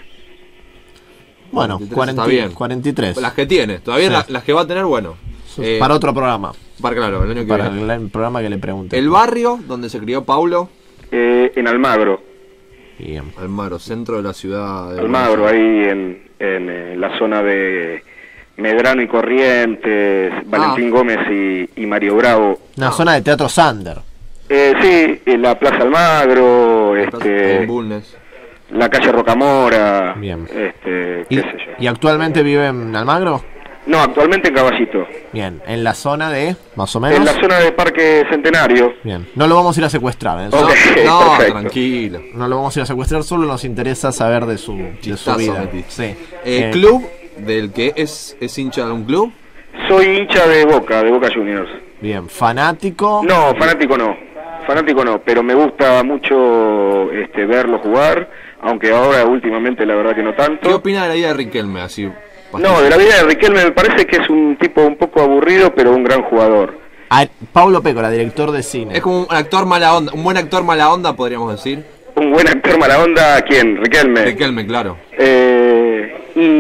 Bueno, cuarenta, está bien. cuarenta y tres. Las que tiene, todavía Sí. la- las que va a tener, bueno. Eh, Para otro programa. Para, claro, el año que Para viene. el programa que le pregunte. ¿El barrio donde se crió Paulo? Eh, en Almagro. Bien. Almagro, centro de la ciudad de Almagro, Buenos ahí Aires. en, en, eh, la zona de Medrano y Corrientes, Valentín Ah. Gómez y, y Mario Bravo. Una zona de teatro Sander. Eh, sí, en la Plaza Almagro, este, En Bulnes. la calle Rocamora, Bien. este, ¿Y, qué sé yo. ¿Y actualmente vive en Almagro? No, actualmente en Caballito, Bien. ¿En la zona de, más o menos? en la zona de Parque Centenario. Bien. No lo vamos a ir a secuestrar, ¿eh? Ok, No, perfecto. tranquilo. No lo vamos a ir a secuestrar, solo nos interesa saber de su, de su Chistazo vida. metiste. Sí. Eh, Eh, ¿Club del que es, es hincha de un club? Soy hincha de Boca, de Boca Juniors. Bien. ¿Fanático? No, fanático no, fanático no, pero me gusta mucho este, verlo jugar, aunque ahora últimamente la verdad que no ¿Qué tanto. opina de la vida de Riquelme? Así, No, de la vida de Riquelme me parece que es un tipo un poco aburrido, pero un gran jugador. Ah, Pablo Pécora, director de cine. Es como un actor mala onda, un buen actor mala onda, podríamos decir. Un buen actor mala onda, ¿quién? Riquelme. Riquelme, claro. Eh,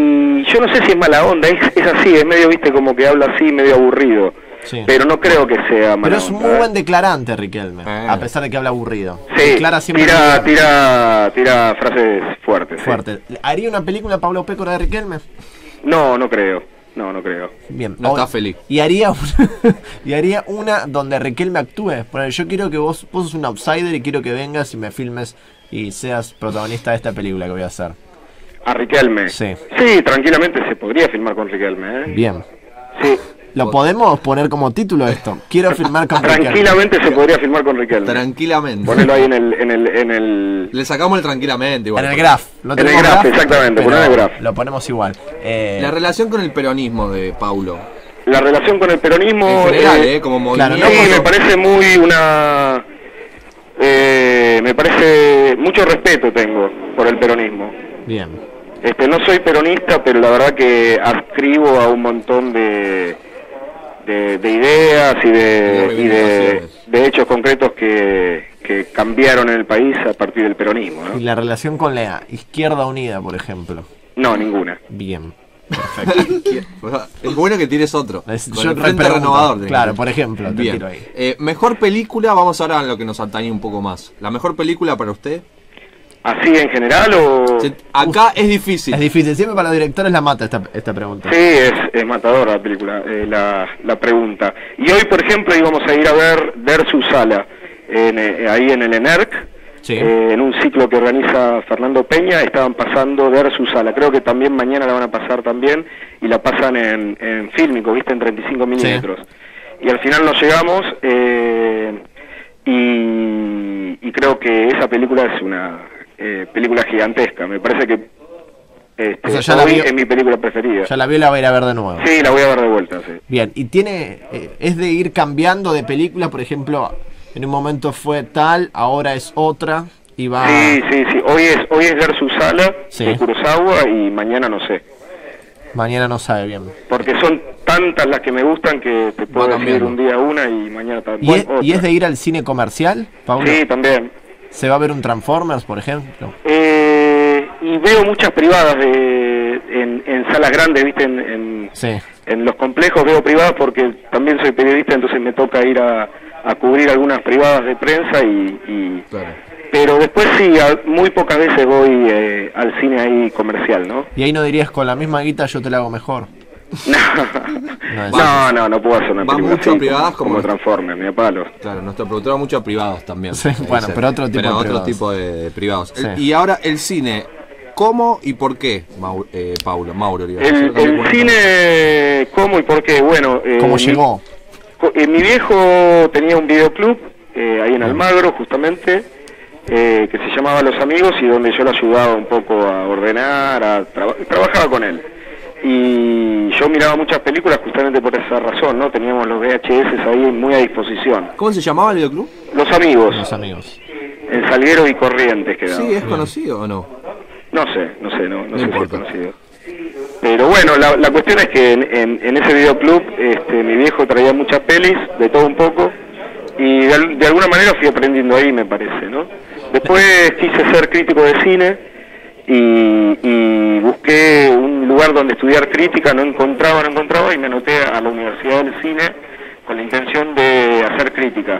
y yo no sé si es mala onda, es, es así, es medio, viste, como que habla así, medio aburrido. Sí. Pero no creo que sea mala Pero es un onda. muy buen declarante, Riquelme. Eh. A pesar de que habla aburrido. Sí, Declara siempre tira, muy bien. tira, tira frases fuertes. sí. Fuerte. ¿Haría una película Pablo Pécora de Riquelme? No, no creo. No, no creo. Bien. No Hoy- está feliz. Y haría una, y haría una donde Riquelme actúe. Bueno, yo quiero que vos, vos sos un outsider y quiero que vengas y me filmes y seas protagonista de esta película que voy a hacer. A Riquelme. Sí. Sí, tranquilamente se podría filmar con Riquelme, ¿eh? Bien. Sí. ¿Lo podemos poner como título esto? Quiero filmar con Riquelme. Tranquilamente se podría filmar con Riquelme. Tranquilamente. Ponelo ahí en el, en el, en el... Le sacamos el tranquilamente igual. En el graph. Lo En el tenemos graph, exactamente, pero poner el graph. Lo ponemos igual. Eh, La relación con el peronismo de Paulo. La relación con el peronismo... En general, eh, ¿eh? Como claro, movimiento. Sí, me parece muy una... Eh, me parece... Mucho respeto tengo por el peronismo. bien. Este, no soy peronista, pero la verdad que adscribo a un montón de... De, de ideas y de, y de, de hechos concretos que, que cambiaron en el país a partir del peronismo, Y ¿no? la relación con la Izquierda Unida, por ejemplo. No, ninguna. Bien. Perfecto. Es bueno que tires otro. Es- Con yo el Frente repregunto. Renovador. de- Claro, por ejemplo, te Bien. tiro ahí. Eh, mejor película, vamos ahora a lo que nos atañe un poco más. ¿La mejor película para usted? ¿Así en general o...? Se- acá es difícil. Es difícil, siempre para los directores la mata esta, esta pregunta. Sí, es, es matadora la película, eh, la, la pregunta. Y hoy, por ejemplo, íbamos a ir a ver Versus Sala, en, eh, ahí en el ENERC, Sí. eh, en un ciclo que organiza Fernando Peña, estaban pasando Versus Sala. Creo que también mañana la van a pasar también, y la pasan en, en fílmico, ¿viste? En treinta y cinco milímetros. Y al final nos llegamos, eh, y, y creo que esa película es una eh, película gigantesca. Me parece que este, O sea, ya la hoy vio- es mi película preferida. Ya la vi y la voy a ir a ver de nuevo. Sí, la voy a ver de vuelta, sí. Bien, y tiene. eh, es de ir cambiando de película, por ejemplo, en un momento fue tal, ahora es otra, y va. Sí, sí, sí. Hoy es, hoy es Versus Sala, Sí. de Kurosawa, y mañana no sé. Mañana no sabe bien. Porque son tantas las que me gustan que te puedo decir cambiando. un día una y mañana ¿Y, también. es, y es de ir al cine comercial, Paulo? Sí, también. ¿Se va a ver un Transformers, por ejemplo? Eh, y veo muchas privadas de, en, en salas grandes, ¿viste? En, en, Sí. en los complejos veo privadas porque también soy periodista, entonces me toca ir a, a cubrir algunas privadas de prensa y... y Claro. pero después sí, a- muy pocas veces voy eh, al cine ahí comercial, ¿no? Y ahí no dirías, con la misma guita yo te la hago mejor. No es No, no, no puedo hacer una Va película mucho a así privadas como, como- como Transformers, me palo. Claro, nuestro productor va mucho a privados también. Sí, Debe bueno, ser. pero otro tipo Pero de otro privados. tipo de privados. Sí. El- y ahora el cine. ¿Cómo y por qué, Mau- eh, Paulo? Mauro, digo. El, el cine, ¿cómo y por qué? Bueno, eh, ¿Cómo mi- llegó? co- eh, mi viejo tenía un videoclub eh, ahí en Almagro, justamente, eh, que se llamaba Los Amigos y donde yo le ayudaba un poco a ordenar, a traba trabajaba con él. Y yo miraba muchas películas justamente por esa razón, ¿no? Teníamos los V H S ahí muy a disposición. ¿Cómo se llamaba el videoclub? Los Amigos. Los Amigos. En Salguero y Corrientes quedaba. Sí, ¿es conocido o no? No sé, no sé, no, no, No sé importa. si es conocido. Pero bueno, la, la cuestión es que en, en, en ese videoclub este, mi viejo traía muchas pelis, de todo un poco, y de, de alguna manera fui aprendiendo ahí, me parece, ¿no? Después quise ser crítico de cine y, y busqué un lugar donde estudiar crítica, no encontraba, no encontraba, y me anoté a la Universidad del Cine con la intención de hacer crítica.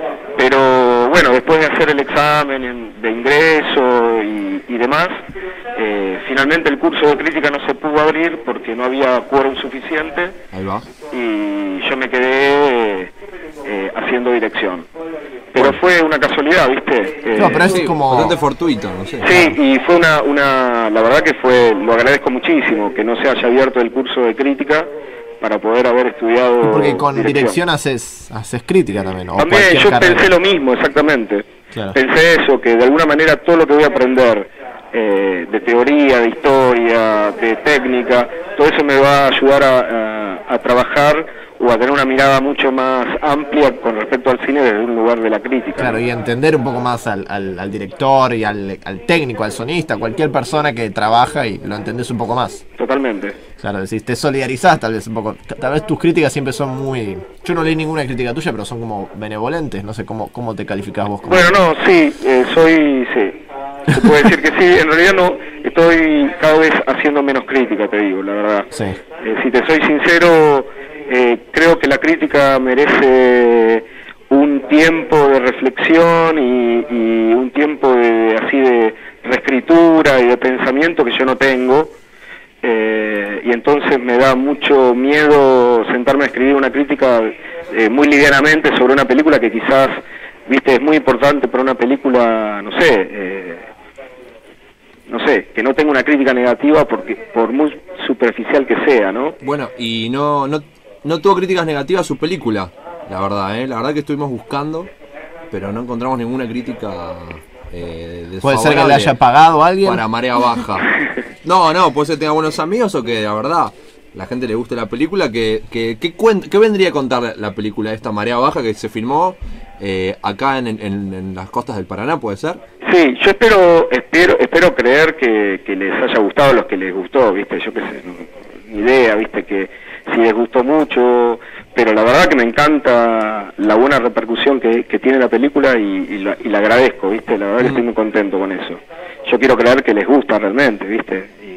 Pero bueno, después de hacer el examen de ingreso y, y demás, eh, finalmente el curso de crítica no se pudo abrir porque no había quórum suficiente. Ahí va. Y yo me quedé eh, haciendo dirección. Pero fue una casualidad, ¿viste? Eh, No, pero es Sí, como... bastante fortuito, no sé. Sí, y fue una, una, la verdad que fue, lo agradezco muchísimo, que no se haya abierto el curso de crítica para poder haber estudiado Porque con dirección haces, haces crítica también. O También cualquier yo carrera. pensé lo mismo, exactamente. Claro. Pensé eso, que de alguna manera todo lo que voy a aprender eh, de teoría, de historia, de técnica, todo eso me va a ayudar a, a, a trabajar o a tener una mirada mucho más amplia con respecto al cine desde un lugar de la crítica. Claro, y entender un poco más al, al, al director y al, al técnico, al sonista, cualquier persona que trabaja y lo entendés un poco más. Totalmente. Claro, decís, te solidarizás tal vez un poco. Tal vez tus críticas siempre son muy... Yo no leí ninguna crítica tuya, pero son como benevolentes. No sé cómo, cómo te calificás vos. Como... Bueno, no, sí, eh, soy, sí, se puede decir que sí, en realidad no, estoy cada vez haciendo menos crítica, te digo, la verdad. Sí. Eh, si te soy sincero, eh, creo que la crítica merece un tiempo de reflexión y, y un tiempo de así de reescritura y de pensamiento que yo no tengo. Eh, y entonces me da mucho miedo sentarme a escribir una crítica eh, muy livianamente sobre una película que quizás, viste, es muy importante para una película, no sé, eh, no sé, que no tenga una crítica negativa porque por muy superficial que sea, ¿no? Bueno, y no, no, no tuvo críticas negativas a su película, la verdad, ¿eh? La verdad que estuvimos buscando, pero no encontramos ninguna crítica eh, Puede ser que le desfavorable haya pagado a alguien. para Marea Baja. No, no, puede ser que tenga buenos amigos o que la verdad la gente le guste la película. Que, que, que, cuen- ¿Qué vendría a contar la película esta Marea Baja que se filmó eh, acá en, en, en las costas del Paraná, puede ser? Sí, yo espero espero espero creer que, que les haya gustado a los que les gustó, viste, yo qué sé, no, ni idea, viste, que si les gustó mucho, pero la verdad que me encanta la buena repercusión que, que tiene la película y, y, la, y la agradezco, viste, la verdad que estoy muy contento con eso. Yo quiero creer que les gusta realmente, viste. Y,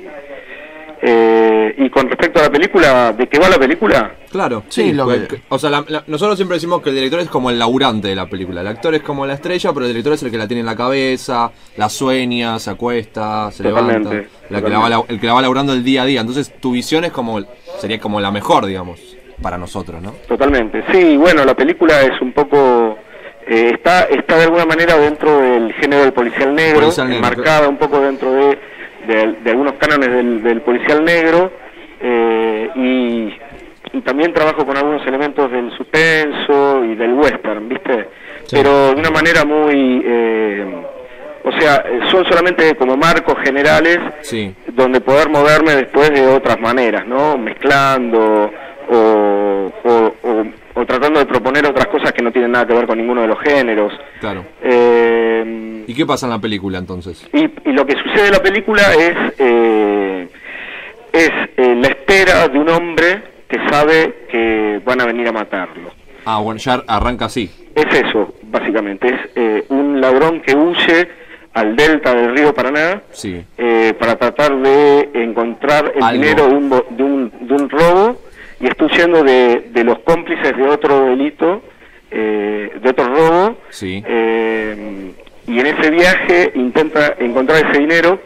eh, y con respecto a la película, ¿de qué va la película? Claro, Sí, sí, lo pues, que- que- o sea, la- la- nosotros siempre decimos que el director es como el laburante de la película. El actor es como la estrella, pero el director es el que la tiene en la cabeza, la sueña, se acuesta, se Totalmente, levanta, la que la va, totalmente. la- el que la va laburando el día a día. Entonces tu visión es como sería como la mejor, digamos, para nosotros, ¿no? Totalmente. Sí, bueno, la película es un poco... eh, está está de alguna manera dentro del género del policial negro, Policial negro, enmarcada un poco dentro de, de, de algunos cánones del, del policial negro, eh, y, y también trabajo con algunos elementos del suspenso y del western, ¿viste? Pero de una manera muy... eh, o sea, son solamente como marcos generales Sí. donde poder moverme después de otras maneras, ¿no? Mezclando o, o, o, o tratando de proponer otras cosas que no tienen nada que ver con ninguno de los géneros. Claro. Eh, ¿Y qué pasa en la película entonces? y, y lo que sucede en la película es, eh, es eh, la espera de un hombre que sabe que van a venir a matarlo. Ah, bueno, ya arranca así. Es eso, básicamente, es eh, un ladrón que huye al delta del río Paraná, Sí. eh, para tratar de encontrar el Algo. dinero de un, bo- de un, de un robo, y está huyendo de, de los cómplices de otro delito, eh, de otro robo, Sí. eh, y en ese viaje intenta encontrar ese dinero,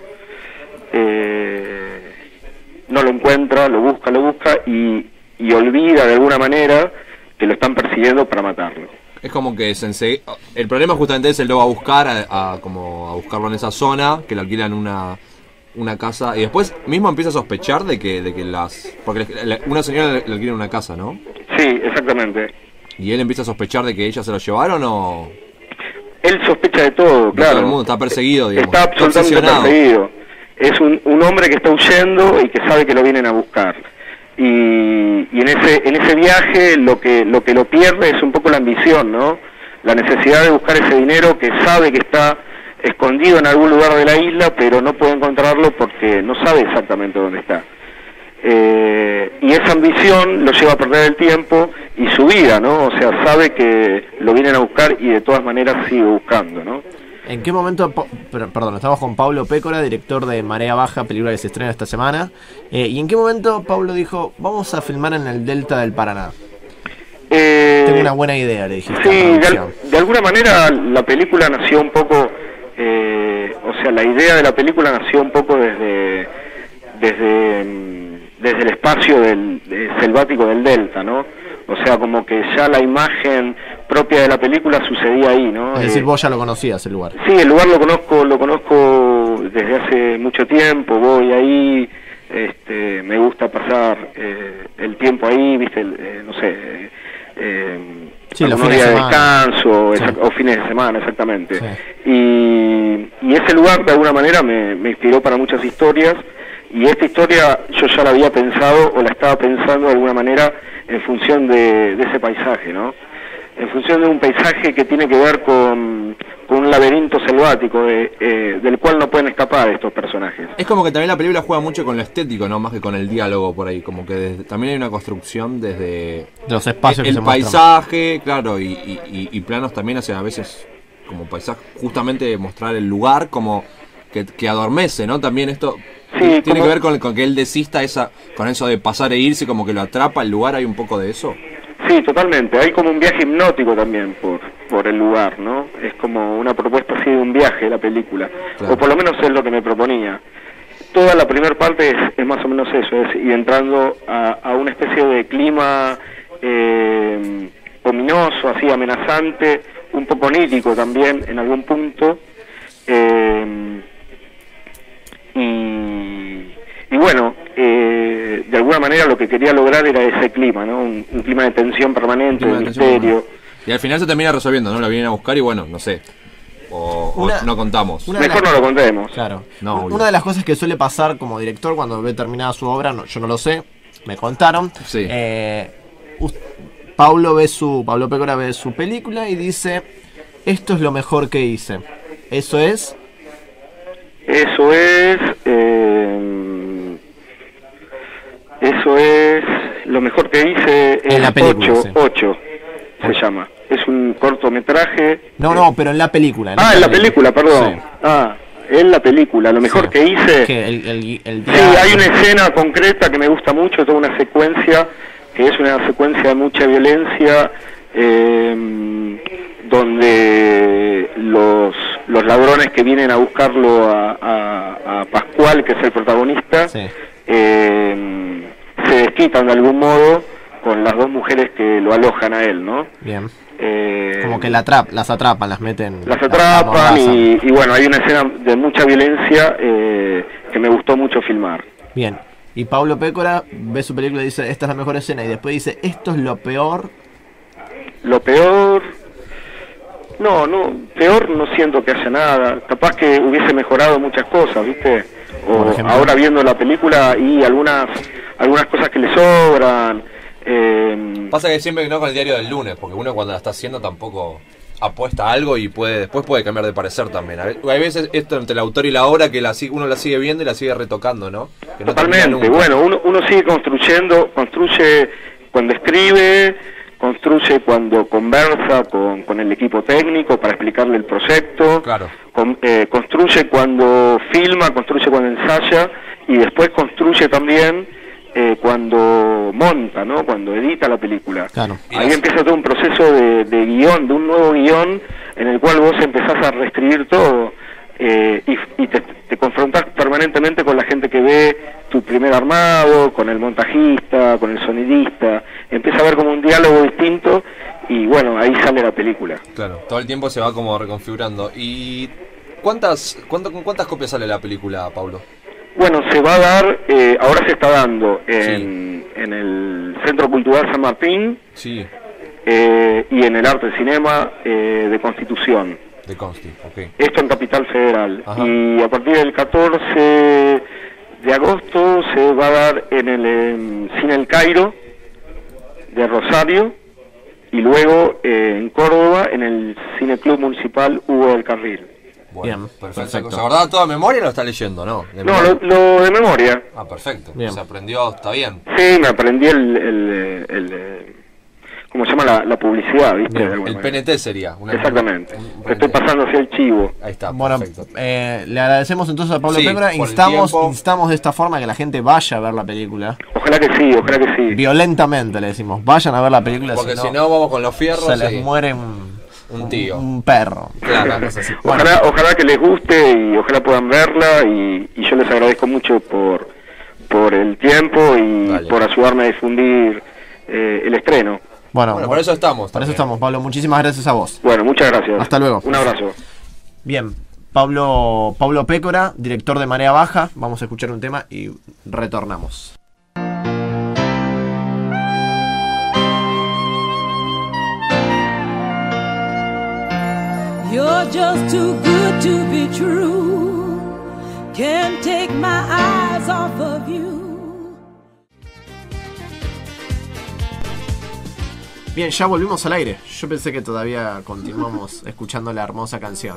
eh, no lo encuentra, lo busca, lo busca, y, y olvida de alguna manera que lo están persiguiendo para matarlo. Es como que se ense- el problema justamente es él lo va a buscar a, a- como a buscarlo en esa zona, que le alquilan una una casa y después mismo empieza a sospechar de que de que las porque le- le- una señora le, le alquila una casa, ¿no? Sí, exactamente. Y él empieza a sospechar de que ellas se lo llevaron o Él él sospecha de todo, claro. Todo el mundo está perseguido, digamos. Está absolutamente obsesionado. perseguido. Es un, un hombre que está huyendo y que sabe que lo vienen a buscar. Y, y en ese en ese viaje lo que lo que lo pierde es un poco la ambición, ¿no? La necesidad de buscar ese dinero que sabe que está escondido en algún lugar de la isla, pero no puede encontrarlo porque no sabe exactamente dónde está. Eh, y esa ambición lo lleva a perder el tiempo y su vida, ¿no? O sea, sabe que lo vienen a buscar y de todas maneras sigue buscando, ¿no? ¿En qué momento, perdón, estamos con Pablo Pécora, director de Marea Baja, película que se estrena esta semana, eh, y en qué momento Pablo dijo, vamos a filmar en el delta del Paraná? Eh, Tengo una buena idea, le dijiste. Sí, de, al, de alguna manera la película nació un poco, eh, o sea, la idea de la película nació un poco desde, desde, desde el espacio del, de, selvático del delta, ¿no? O sea, como que ya la imagen propia de la película sucedía ahí, ¿no? Es decir, eh, vos ya lo conocías el lugar. Sí, el lugar lo conozco, lo conozco desde hace mucho tiempo, voy ahí, este, me gusta pasar eh, el tiempo ahí, viste, el, eh, no sé, eh, sí, los fines días de de descanso, sí. o fines de semana, exactamente. Sí. Y, y ese lugar de alguna manera me, me inspiró para muchas historias, y esta historia yo ya la había pensado o la estaba pensando de alguna manera en función de, de ese paisaje, ¿no? En función de un paisaje que tiene que ver con, con un laberinto selvático de, eh, del cual no pueden escapar estos personajes. Es como que también la película juega mucho con lo estético, ¿no? Más que con el diálogo por ahí. Como que desde, también hay una construcción desde... De los espacios el, que el se paisaje, muestran. Claro, y, y, y, y planos también hacia a veces como paisaje, justamente mostrar el lugar como que, que adormece, ¿no? También esto sí, tiene como... que ver con, con que él desista esa, con eso de pasar e irse, como que lo atrapa el lugar, hay un poco de eso. Sí, totalmente. Hay como un viaje hipnótico también por por el lugar, ¿no? Es como una propuesta así de un viaje la película. Claro. O por lo menos es lo que me proponía. Toda la primera parte es, es más o menos eso, es ir entrando a, a una especie de clima eh, ominoso, así amenazante, un poco onírico también en algún punto. Eh, y... Y bueno, eh, de alguna manera lo que quería lograr era ese clima, ¿no? Un, un clima de tensión permanente, de, de misterio. Y al final se termina resolviendo, ¿no? La vienen a buscar y bueno, no sé. O, una, o no contamos. Mejor no lo contemos. Claro. No, una de las cosas que suele pasar como director cuando ve terminada su obra, no, yo no lo sé, me contaron. Sí. Eh, Pablo ve su, Pablo Pécora ve su película y dice, esto es lo mejor que hice. ¿Eso es? Eso es... Eh, Eso es lo mejor que hice en la película, ocho, sí. ocho se llama. Es un cortometraje. No, no, pero en la película. En ah, en la película, perdón. Sí. Ah, en la película. Lo mejor sí. que hice. Que el, el, el sí, hay una escena concreta que me gusta mucho, toda una secuencia que es una secuencia de mucha violencia, eh, donde los los ladrones que vienen a buscarlo a, a, a Pascual, que es el protagonista. Sí. Eh, se desquitan de algún modo con las dos mujeres que lo alojan a él, ¿no? Bien. Eh, Como que la atrap, las atrapan, las meten... Las atrapan la, la y, y bueno, hay una escena de mucha violencia eh, que me gustó mucho filmar. Bien. Y Pablo Pécora ve su película y dice, esta es la mejor escena, y después dice, esto es lo peor... Lo peor... No, no, peor no siento que haya nada. Capaz que hubiese mejorado muchas cosas, ¿viste? O ahora viendo la película y algunas algunas cosas que le sobran. Eh... Pasa que siempre no con el diario del lunes, porque uno cuando la está haciendo tampoco apuesta a algo y puede después puede cambiar de parecer también. Hay veces esto entre el autor y la obra que la, uno la sigue viendo y la sigue retocando, ¿no? Que no Totalmente, bueno, uno, uno sigue construyendo, construye cuando escribe, construye cuando conversa con, con el equipo técnico para explicarle el proyecto, claro. con, eh, construye cuando filma, construye cuando ensaya y después construye también eh, cuando monta, ¿no? Cuando edita la película. Claro. Ahí empieza todo un proceso de, de guión, de un nuevo guión en el cual vos empezás a reescribir todo eh, y, y te, te confrontás permanentemente con la gente que ve tu primer armado, con el montajista, con el sonidista, empieza a haber como un diálogo distinto y bueno, ahí sale la película. Claro, todo el tiempo se va como reconfigurando. ¿Y cuántas cuánto, con cuántas copias sale la película, Pablo? Bueno, se va a dar, eh, ahora se está dando en, sí. en el Centro Cultural San Martín sí. eh, y en el Arte Cinema eh, de Constitución. De Consti, ok. Esto en Capital Federal. Ajá. Y a partir del catorce de agosto se va a dar en el en Cine El Cairo de Rosario y luego eh, en Córdoba en el Cine Club Municipal Hugo del Carril. Bueno, Bien, perfecto. perfecto. ¿Se acordaba todo de memoria o lo está leyendo, no? De No, memoria. lo, lo de memoria. Ah, perfecto. Bien. Se aprendió, está bien. Sí, me aprendí el, el, el, el- ¿cómo se llama? La, la publicidad, ¿viste? Bien, De alguna el manera. P N T sería. Una, Exactamente. un- un Te estoy P N T. pasando así el chivo. Ahí está, Bueno, perfecto. eh, le agradecemos entonces a Pablo Sí, Pécora. por el Instamos, tiempo. instamos de esta forma que la gente vaya a ver la película. Ojalá que sí, ojalá que sí. Violentamente le decimos, vayan a ver la película. Porque si no, vamos con los fierros se les y- muere un, un tío. un perro. Claro. Una cosa así. Bueno, Ojalá, ojalá que les guste y ojalá puedan verla y, y yo les agradezco mucho por, por el tiempo y Dale. por ayudarme a difundir eh, el estreno. bueno, Bueno, por eso estamos. por eso también. estamos, Pablo. Muchísimas gracias a vos. Bueno, muchas gracias. Hasta luego. Un abrazo. Bien, Pablo, Pablo Pécora, director de Marea Baja. Vamos a escuchar un tema y retornamos. You're just too good to be true. Can't take my eyes off of you. Bien, ya volvimos al aire. Yo pensé que todavía continuamos escuchando la hermosa canción.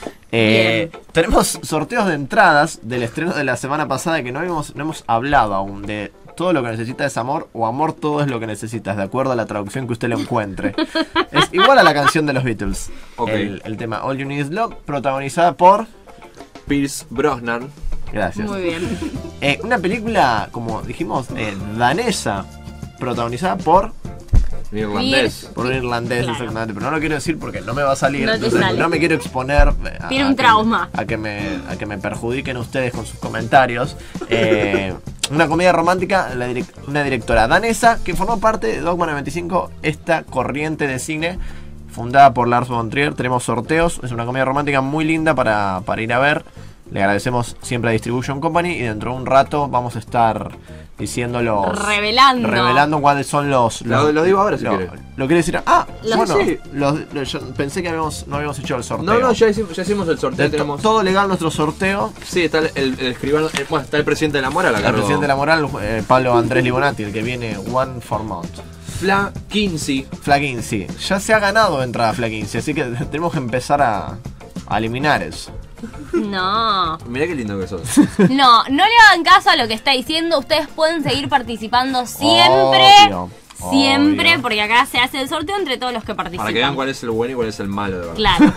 Eh, tenemos sorteos de entradas del estreno de la semana pasada que no hemos, no hemos hablado aún de todo lo que necesita es amor o amor todo es lo que necesitas, de acuerdo a la traducción que usted le encuentre. Es igual a la canción de los Beatles. Ok. El, el tema All You Need Is Love, protagonizada por... Pierce Brosnan. Gracias. Muy bien. Eh, una película, como dijimos, eh, danesa, protagonizada por... Irlandés. Por un irlandés, Claro. exactamente. Pero no lo quiero decir porque no me va a salir. No te entonces sale. no me quiero exponer a, Tiene a un que- trauma. a que me a que me perjudiquen ustedes con sus comentarios. Eh, una comedia romántica, la direc- una directora danesa que formó parte de Dogma noventa y cinco, esta corriente de cine fundada por Lars von Trier. Tenemos sorteos, es una comedia romántica muy linda para, para ir a ver. Le agradecemos siempre a Distribution Company y dentro de un rato vamos a estar diciendo los... Revelando. Revelando cuáles son los... Lo- los- lo digo ahora si lo, querés. ¿Lo quiere decir? Ah, Los- bueno, sí. los- los- yo pensé que habíamos, no habíamos hecho el sorteo. No, no, ya hicimos, ya hicimos el sorteo. De to- tenemos... Todo legal nuestro sorteo. Sí, está el, el, el escribano. eh, bueno, está el presidente de la Mora, la El cargo. presidente de la Moral, eh, Pablo Andrés Libonati, el que viene One for Month. Fla Kinsey. Flaquincy. Ya se ha ganado entrada Flaquincy, así que tenemos que empezar a, a eliminar eso. No. Mirá qué lindo que sos. No, no le hagan caso a lo que está diciendo. Ustedes pueden seguir participando siempre. Obvio, Siempre, obvio. porque acá se hace el sorteo entre todos los que participan. Para que vean cuál es el bueno y cuál es el malo, de verdad. Claro.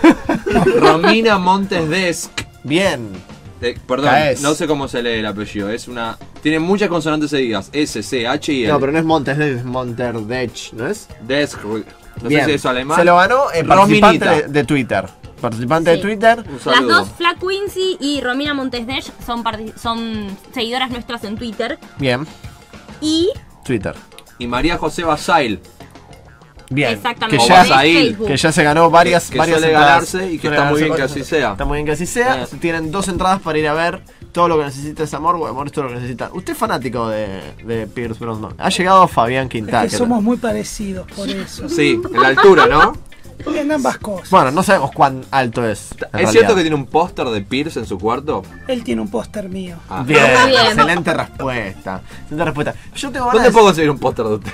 Romina Montes Desk. Bien. Eh, perdón, Caes. no sé cómo se lee el apellido. Es una. Tiene muchas consonantes seguidas. S, C, H y L. No, pero no es Montes, es Monterdech, ¿no es? Desk. No Bien. sé si es alemán. Se lo ganó el participante Rominita. de, de Twitter. Participante Sí. de Twitter. Un Las saludo. dos, Fla Quincy y Romina Montesdech, son, parti- son seguidoras nuestras en Twitter. Bien. Y Twitter. Y María José Basail. Bien. exactamente, Que O ya, de Basail, Facebook. que ya se ganó varias, Que- que varias suele entradas. ganarse y que Suele está muy ganarse bien que varias así entradas. sea. Está muy bien que así sea. Eh. Tienen dos entradas para ir a ver todo lo que necesita es amor, o amor es todo lo que necesitan. Usted es fanático de, de Pierce Brosnan. Ha llegado Fabián Quintana. Es que somos muy parecidos, por eso. Sí, en la altura, ¿no? En ambas cosas. Bueno, no sabemos cuán alto es. en ¿Es realidad. cierto que tiene un póster de Pierce en su cuarto? Él tiene un póster mío. Ah. Bien, Bien. excelente respuesta. Excelente respuesta. Yo tengo ¿Dónde ganas puedo conseguir un póster de usted?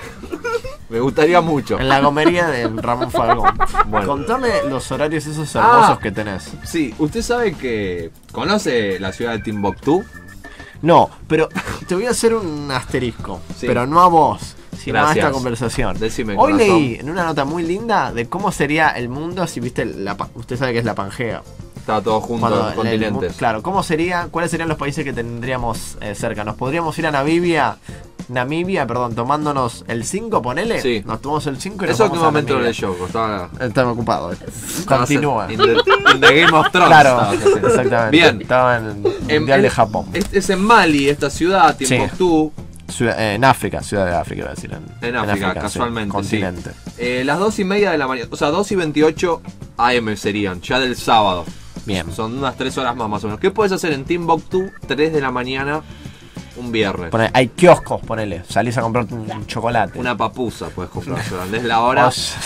Me gustaría mucho. en la gomería de Ramón Falcón. Bueno. Contame los horarios esos hermosos Ah. que tenés. Sí, usted sabe que conoce la ciudad de Timbuktu. No, pero te voy a hacer un asterisco. Sí. Pero no a vos, sino a Gracias. esta conversación. Decime, Hoy corazón. leí en una nota muy linda de cómo sería el mundo si viste la pa- usted sabe que es la Pangea. Estaba todo junto Cuando en los el- el mu- continentes. claro, ¿cómo sería? ¿Cuáles serían los países que tendríamos eh, cerca? ¿Nos podríamos ir a Namibia? Namibia, perdón, tomándonos el cinco, ponele. Sí. Nos tomamos el cinco y nos Eso en vamos un a momento lo Namibia. leyó. Estaba. Estaba ocupado. estaba Continúa. In the, in the Game of Thrones. Claro, estaba haciendo. exactamente. Bien. Estaba en el En- Mundial en- de Japón. Es, es en Mali, esta ciudad, Sí. Timbuktu. Ciudad- eh, en África, ciudad de África, iba a decir. En, En África, sí, casualmente. continente. Sí. Eh, las dos y media de la mañana. O sea, dos y veintiocho A M serían, ya del sábado. Bien. Son unas tres horas más, más o menos. ¿Qué puedes hacer en Timbuktu? tres de la mañana, un viernes. Pone- hay kioscos, ponele. Salís a comprar un chocolate. Una papusa puedes comprar. Es la hora. O sea,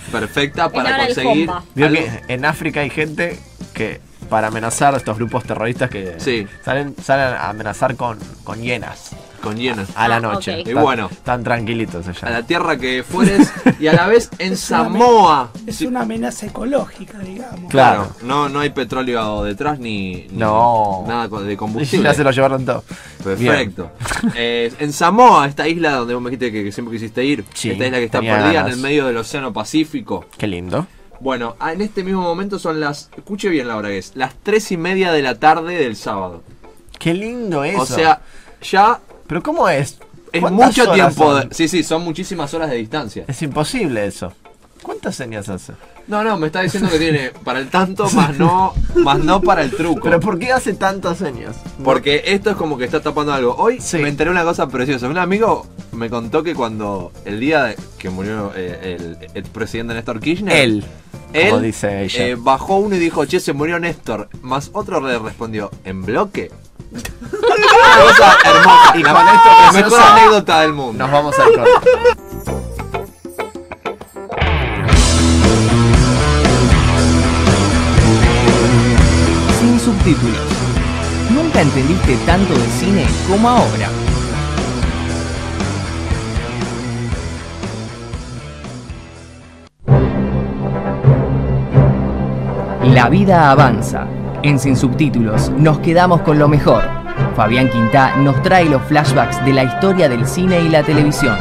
perfecta para hora del conseguir. comba. Vio algo- que en África hay gente que para amenazar a estos grupos terroristas que Sí. salen, salen a amenazar con, con hienas Con hienas. a la Ah, noche. ok. Y Están- bueno. Están tranquilitos allá. A la tierra que fueres y a la vez en Es una Samoa. Es Sí, una amenaza ecológica, digamos. claro, no, no hay petróleo detrás ni, ni No. nada co- de combustible. Ya se lo llevaron todo. Perfecto. Eh, en Samoa, esta isla donde vos me dijiste que, que siempre quisiste ir, Sí, esta isla que está tenía perdida ganas. en el medio del Océano Pacífico. Qué lindo. Bueno, ah, en este mismo momento son las, escuche bien la hora que es, las tres y media de la tarde del sábado. Qué lindo eso. O sea, ya ¿pero cómo es? es ¿Cuántas mucho horas tiempo. son? De, sí, sí, son muchísimas horas de distancia. Es imposible eso. ¿Cuántas señas hace? No, no, me está diciendo que tiene para el tanto, más no, más no para el truco. ¿Pero por qué hace tantas señas? Porque esto es como que está tapando algo. Hoy Sí. me enteré una cosa preciosa. Un amigo me contó que cuando el día de- que murió eh, el, el presidente Néstor Kirchner, Él, él como dice ella. eh, bajó uno y dijo, che, se murió Néstor. Más otro le respondió, ¿en bloque? Una cosa hermosa. Y la, con esto la precioso, mejor anécdota del mundo. Nos vamos al corte. Sin subtítulos. Nunca entendiste tanto de cine como ahora. La vida avanza. En Sin Subtítulos nos quedamos con lo mejor. Fabián Quintá nos trae los flashbacks de la historia del cine y la televisión.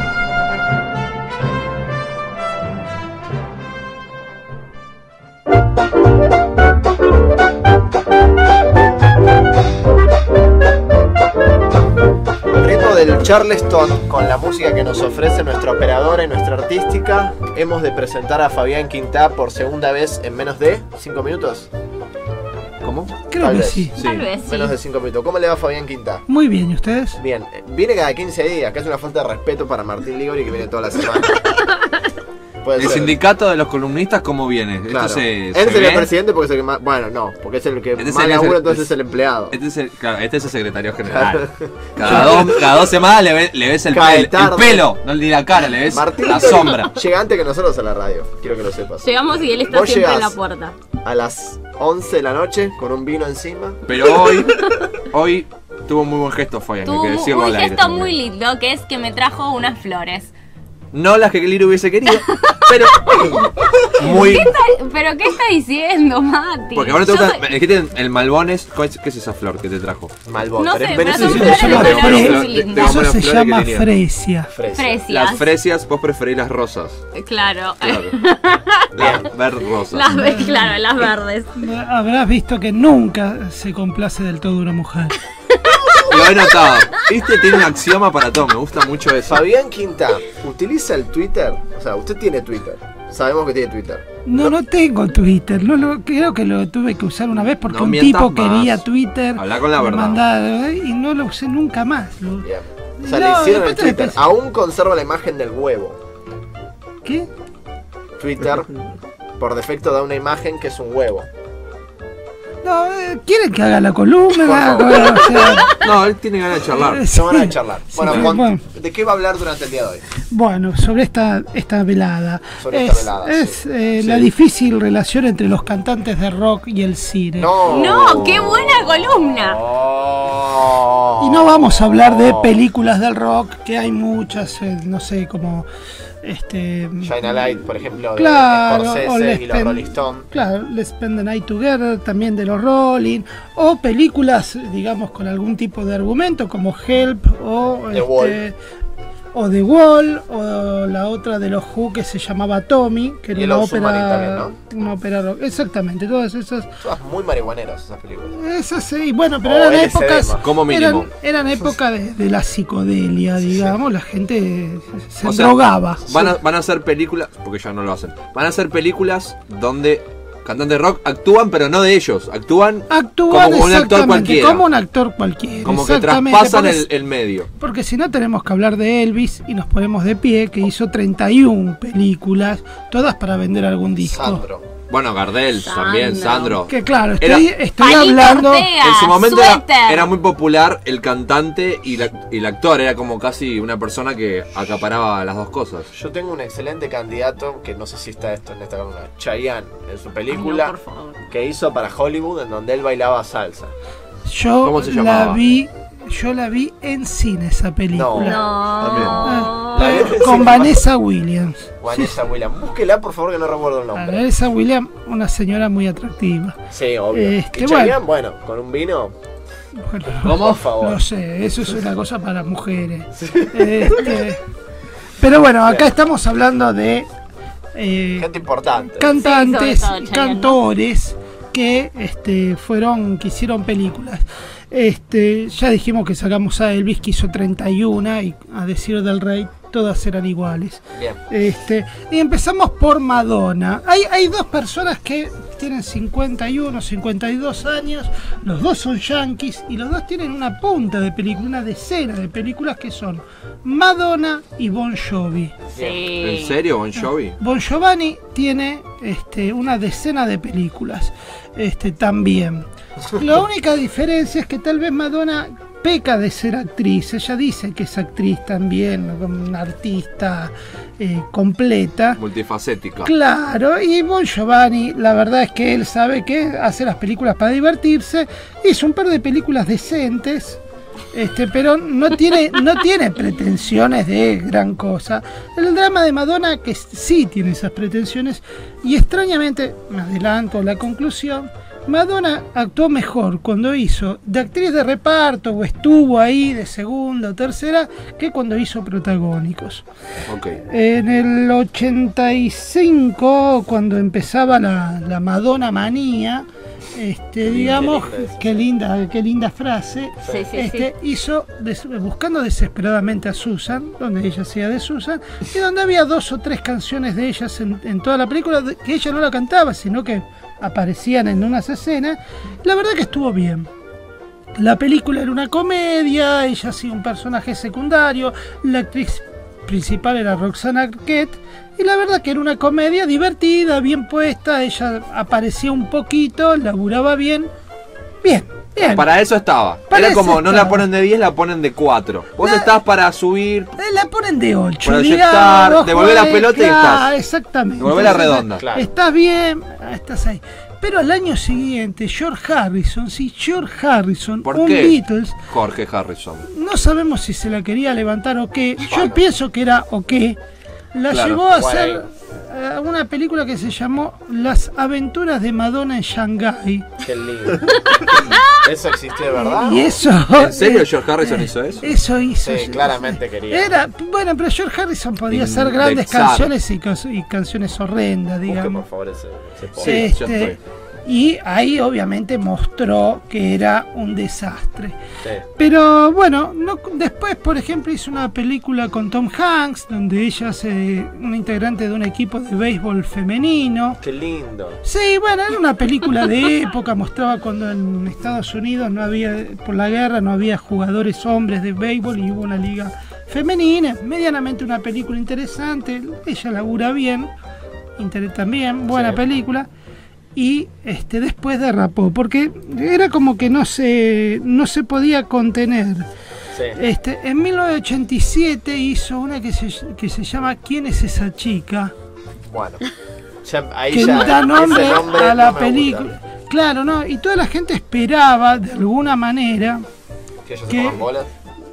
Al ritmo del Charleston, con la música que nos ofrece nuestra operadora y nuestra artística, hemos de presentar a Fabián Quintá por segunda vez en menos de cinco minutos. ¿Cómo? Creo Tal que vez. sí. Tal vez sí. Menos de cinco minutos. ¿Cómo le va a Fabián Quintá? Muy bien, ¿y ustedes? Bien, eh, viene cada quince días, que es una falta de respeto para Martín Ligori que viene toda la semana. Puede El ser. sindicato de los columnistas, ¿cómo viene? Claro. Esto se, Él se sería ve. el presidente porque es el que más. Bueno, no, porque es el que Este más sería el- labura, entonces es el empleado. Este es el, claro, este es el secretario general. Cada dos, cada dos semanas le, ve- le ves el, Cae pel- el tarde. pelo, no ni la cara, le ves Martín la Ligori sombra. llega antes que nosotros a la radio, quiero que lo sepas. Llegamos y él está Vos siempre en llegás. la puerta. A las once de la noche con un vino encima. Pero hoy, hoy tuvo muy buen gesto Fabián, hay Tuvo que un, decirlo un al aire. gesto también. muy lindo, que es que me trajo unas flores. No las que Liro hubiese querido, pero muy. ¿Qué está- ¿Pero qué está diciendo, Mati? Porque ahora te Yo gusta. soy- Es que tienen el malbones. ¿cuál es- ¿Qué es esa flor que te trajo? Malbón. No pero sé, es pero Venezuela. son flores Te de digamos colores las- te- lindas. digamos Eso las se flores que llama tenía. fresia. Fresia. Fresias. Las fresias, vos preferís las rosas. Claro. Claro. Las ver rosas. Las ve- claro, las verdes. Habrás visto que nunca se complace del todo una mujer. Lo he notado. Este tiene un axioma para todo, me gusta mucho eso. Fabián Quintá, ¿utiliza el Twitter? O sea, usted tiene Twitter. Sabemos que tiene Twitter. No, no tengo Twitter. No lo, creo que lo tuve que usar una vez porque No un mientas tipo más. quería Twitter. Habla con la me verdad. mandaba, y no lo usé nunca más. Lo- Bien. O sea, No, le hicieron el después te Twitter. pensé. Aún conserva la imagen del huevo. ¿Qué? Twitter, por defecto, da una imagen que es un huevo. No, eh, ¿quieren que haga la columna? Por Haga- favor. o sea, No, él tiene ganas de charlar. Sí. No van a charlar. Sí, Bueno, sí, con- bueno. ¿de qué va a hablar durante el día de hoy? Bueno, sobre esta, esta velada. Sobre es esta velada, es, sí. eh, Sí. la difícil relación entre los cantantes de rock y el cine. No. No, qué buena columna. Oh. Y no vamos a hablar de películas del rock, que hay muchas, eh, no sé, como este Shine a Light, por ejemplo, de claro, o Scorsese Let's y los Spend- Rolling Stones. Claro, Let's Spend the Night Together, también de los Rolling, o películas, digamos, con algún tipo de argumento, como Help, o The este, Wall. o The Wall, o la otra de los Who que se llamaba Tommy, que era Yellow una Submarine ópera, también, una ópera rock. Exactamente, todas esas. Todas muy marihuaneras esas películas. Esas sí, bueno, pero O eran L S D épocas. más. Como mínimo. Eran, eran épocas de, de la psicodelia, digamos, la gente se O sea, drogaba. Van a, van a hacer películas, porque ya no lo hacen. Van a hacer películas donde cantantes de rock actúan, pero no de ellos. Actúan, Actúan como un actor exactamente cualquiera. como un actor cualquiera. como que exactamente, traspasan porque, el, el medio. porque si no tenemos que hablar de Elvis y nos ponemos de pie, que hizo treinta y una películas, todas para vender algún disco. Sandro. Bueno, Gardel Sandro. también, Sandro. Que claro, Era- estoy, estoy Palito hablando. Ortega, En su momento era, suéter. era muy popular el cantante y, la- y el actor, era como casi una persona que acaparaba las dos cosas. Yo tengo un excelente candidato, que no sé si está esto en esta columna, Chayanne, en su película Ay, no, por favor. que hizo para Hollywood, en donde él bailaba salsa. Yo ¿Cómo se la llamaba? vi, yo la vi en cine esa película. No. Eh, con Vanessa Williams. Vanessa Williams. Búsquela, por favor, que no recuerdo el nombre. Vanessa Williams, una señora muy atractiva. Sí, obvio. Este, y Chayanne, bueno, con un vino, Bueno, ¿cómo? Por favor. no sé, eso es una cosa para mujeres. Este, pero bueno, acá estamos hablando de eh, Gente importante. cantantes, Sí, sobre todo Chayanne, ¿no? cantores que este, fueron, que hicieron películas. Este, ya dijimos que sacamos a Elvis, que hizo treinta y uno, y a decir del rey, todas eran iguales. Bien. Este, y empezamos por Madonna. Hay, hay dos personas que tienen cincuenta y uno, cincuenta y dos años, los dos son yankees y los dos tienen una punta de película, una decena de películas que son Madonna y Bon Jovi. Sí. ¿En serio, Bon Jovi? Bon Giovanni tiene este, una decena de películas este, también. La única diferencia es que tal vez Madonna peca de ser actriz. Ella dice que es actriz también, como una artista eh, completa. Multifacética. Claro, y Bon Giovanni, la verdad es que él sabe que hace las películas para divertirse. Hizo un par de películas decentes. Este, pero no tiene, no tiene pretensiones de gran cosa. El drama de Madonna, que sí tiene esas pretensiones, y extrañamente, me adelanto a la conclusión, Madonna actuó mejor cuando hizo de actriz de reparto o estuvo ahí de segunda o tercera que cuando hizo protagónicos. Ok. En el ochenta y cinco, cuando empezaba la, la Madonna manía, este, digamos, qué linda, qué linda frase, Sí, sí, este, hizo des- buscando desesperadamente a Susan, donde ella hacía de Susan, y donde había dos o tres canciones de ellas en, en toda la película, de- que ella no la cantaba, sino que aparecían en unas escenas. La verdad que estuvo bien. La película era una comedia, ella hacía un personaje secundario, la actriz principal era Roxana Arquette, y la verdad que era una comedia divertida, bien puesta, ella aparecía un poquito, laburaba bien, bien, bien. Para eso estaba. Para Era eso como, no estaba. la ponen de diez, la ponen de cuatro. Vos La- estás para subir, Eh, La ponen de ocho, proyectar, digamos, devolver la joder, pelota y claro, estás. Exactamente. Devolver la Entonces, redonda. Claro. Estás bien, estás ahí. Pero al año siguiente, George Harrison, sí, George Harrison, ¿Por un qué? Beatles, Jorge Harrison. no sabemos si se la quería levantar o qué. Yo pienso que era o qué. La Claro, llevó a bueno. hacer eh, una película que se llamó Las aventuras de Madonna en Shanghái. Qué lindo. ¿Eso existe de verdad? Y eso. ¿En serio George Harrison hizo eso? Eso hizo. Sí, claramente quería. Era, bueno, pero George Harrison podía hacer Indexar. grandes canciones y, cos- y canciones horrendas, Busque, digamos. por favor, ese, ese post. Sí, ya Este, estoy. y ahí obviamente mostró que era un desastre. Sí. Pero bueno, no, después, por ejemplo, hizo una película con Tom Hanks, donde ella es eh, una integrante de un equipo de béisbol femenino. Qué lindo. Sí, bueno, era una película de época, mostraba cuando en Estados Unidos no había, por la guerra, no había jugadores hombres de béisbol y hubo una liga femenina, medianamente una película interesante, ella labura bien, inter- también, buena Sí. película. Y este después derrapó, porque era como que no se, no se podía contener. Sí. Este, en mil novecientos ochenta y siete hizo una que se, que se llama ¿Quién es esa chica? Bueno. Ya, ahí Que ya, da nombre, ese nombre a la no me película. gusta. Claro, ¿no? Y toda la gente esperaba, de alguna manera, ¿Que ellos ¿Qué? se pongan bolas?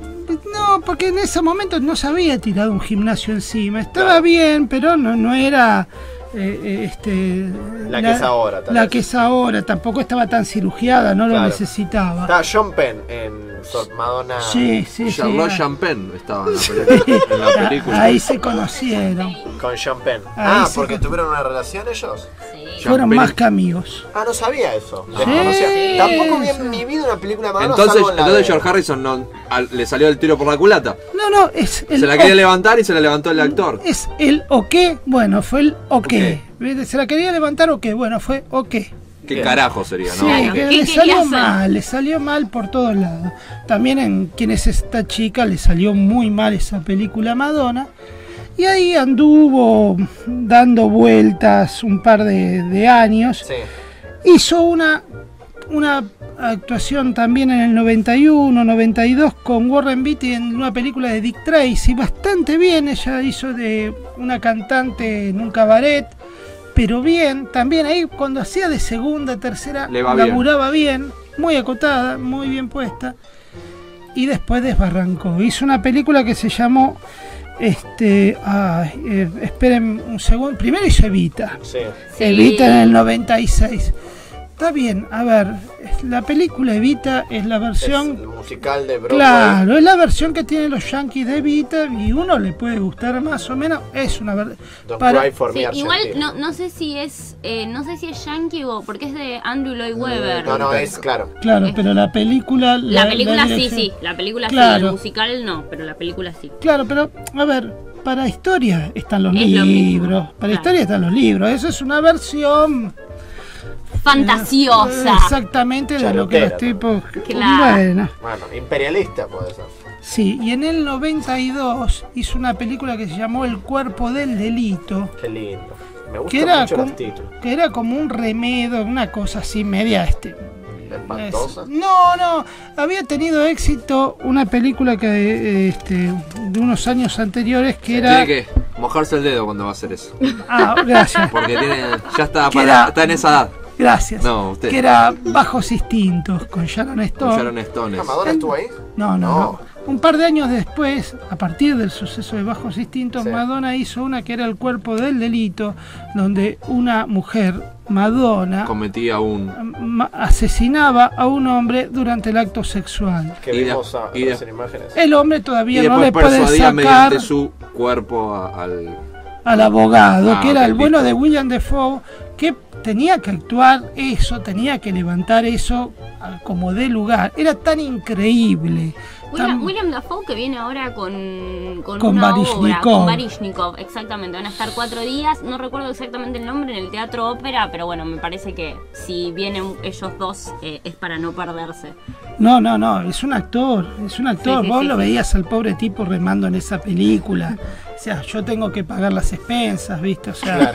no, porque en ese momento no se había tirado un gimnasio encima. Estaba Claro. bien, pero no, no era eh, eh, este, La que es ahora, tal La vez. que es ahora, tampoco estaba tan cirugiada, no lo Claro. necesitaba. Estaba John Penn en Sor- Madonna. Sí, sí, sí. Charlotte ah. Champagne estaba en la película. en la película. Ahí se conocieron. Con John Penn. Ahí Ah, sí. porque tuvieron una relación ellos. Fueron Champagne. más que amigos. Ah, no sabía eso. No. Desconocía. Sí. Tampoco vi en mi vida una película de Madonna. Entonces, salvo en la entonces de- George Harrison no, al- le salió el tiro por la culata. No, no, es el Se la o- quería levantar y se la levantó el actor. Es el o qué, bueno, fue el o qué. Ok. Se la quería levantar o qué, bueno, fue o qué. ¿Qué Bien. carajo sería, no? Sí, Claro. que ¿Qué le quería salió hacer? mal, le salió mal por todos lados. También en Quién es esta chica le salió muy mal esa película Madonna. Y ahí anduvo dando vueltas un par de, de años. Sí. Hizo una, una actuación también en el noventa y uno, noventa y dos con Warren Beatty en una película de Dick Tracy, bastante bien. Ella hizo de una cantante en un cabaret, pero bien. También ahí cuando hacía de segunda, tercera, Le va laburaba bien. bien, muy acotada, muy bien puesta. Y después desbarrancó. Hizo una película que se llamó... Este, ay, eh, esperen un segundo. Primero hizo Evita. Sí. Evita en el noventa y seis. Está bien, a ver, la película Evita es la versión... Es el musical de Broadway. Claro, es la versión que tienen los Yankees de Evita y uno le puede gustar más o menos. Es una verdad. Sí, igual no, no sé si es eh, no sé si es Yankee o porque es de Andrew Lloyd Webber. No, no, es claro. Claro, pero la película... La, la película la sí, dirección... sí, la película claro. sí, el musical no, pero la película sí. Claro, pero a ver, para historia están los Es lo libros, mismo, para claro. historia están los libros, eso es una versión... fantasiosa. Exactamente de lo que los tipos... Claro. Bueno. Bueno, imperialista puede ser. Sí, y en el noventa y dos hizo una película que se llamó El cuerpo del delito. Qué lindo. Me gustan Que era, mucho como, los títulos. que era como un remedio, una cosa así media este. Espantosa. Es- no, no, había tenido éxito una película que eh, este, de unos años anteriores que era... Tiene que mojarse el dedo cuando va a hacer eso. Ah, gracias. Porque tiene, ya está, Que para, era- está en esa edad. Gracias. No, usted. Que era Bajos Instintos con Sharon Stone. Con Sharon Stone. Ah, ¿Madonna estuvo ahí? No, no, No. no. Un par de años después, a partir del suceso de Bajos Instintos, Sí. Madonna hizo una que era El cuerpo del delito, donde una mujer, Madonna, Cometía un... ma- asesinaba a un hombre durante el acto sexual. Que Y de- vimos a, y de- las imágenes. El hombre Y todavía no después le puede persuadía sacar mediante su cuerpo a- al... al abogado, Ah, que era ok, el bueno listo. de William Dafoe, que tenía que actuar eso, tenía que levantar eso ah, como de lugar. Era tan increíble. William, tan- William Dafoe que viene ahora con, con, Con una Baryshnikov. obra, con Baryshnikov, exactamente, van a estar cuatro días, no recuerdo exactamente el nombre, en el Teatro Ópera, pero bueno, me parece que si vienen ellos dos eh, es para no perderse. No, no, no, es un actor, es un actor. Sí, sí, Vos sí, lo sí. veías al pobre tipo remando en esa película. O sea, yo tengo que pagar las expensas, ¿viste? O sea,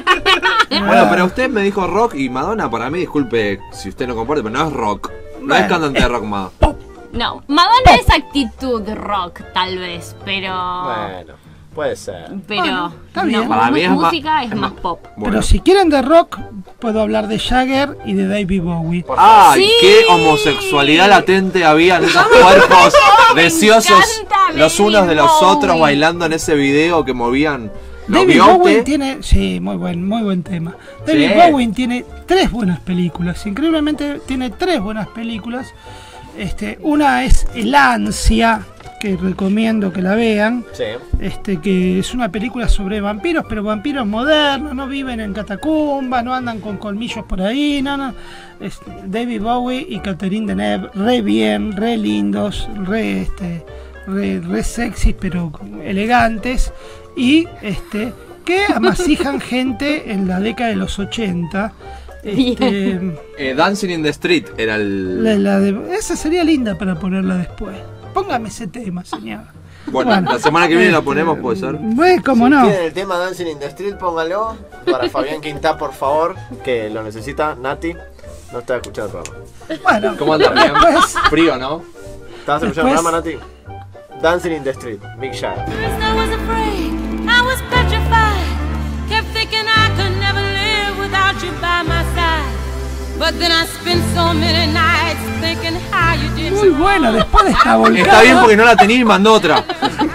Bueno, pero usted me dijo rock y Madonna para mí, disculpe si usted no comparte, pero no es rock. No es Bueno, cantante de rock, Madonna. No, Madonna es actitud rock, tal vez, pero... Bueno, puede ser. Pero Bueno, está no, bien. Para mí es más- música es es más más- pop. Bueno. pero si quieren de rock, puedo hablar de Jagger y de David Bowie. ¡Ay, Sí. qué homosexualidad latente había en esos cuerpos Me deseosos! encanta Los David unos de los Bowie. otros bailando en ese video que movían los David biotes. Bowie tiene, sí, muy buen, muy buen tema. David Sí. Bowie tiene tres buenas películas, increíblemente tiene tres buenas películas. Este, una es El Ansia, que recomiendo que la vean. Sí. Este, que es una película sobre vampiros, pero vampiros modernos, no viven en catacumbas, no andan con colmillos por ahí, no, no. Es David Bowie y Catherine Deneuve, re bien, re lindos, re, este, re, re sexys, pero elegantes, y este, que amasijan gente en la década de los ochenta. Este, Eh, Dancing in the Street era el... la- la de- esa sería linda para ponerla después. Póngame ese tema, señor. Bueno, Bueno, la semana que viene la este, ponemos, puede ser. Bueno, como Si no. tienen el tema Dancing in the Street, póngalo. Para Fabián Quintá, por favor, que lo necesita. Nati, no está escuchando el programa. Bueno, ¿Cómo anda? Bien? después, Frío, ¿no? ¿Estabas escuchando el Después- programa, Nati? Dancing in the Street, Big Jagger. First I was afraid, I was petrified. Kept thinking I could never live without you by my side. But then I spent so many nights thinking how you did muy me buena, wrong. después de esta volcada. Está bien porque no la tenía y mandó otra.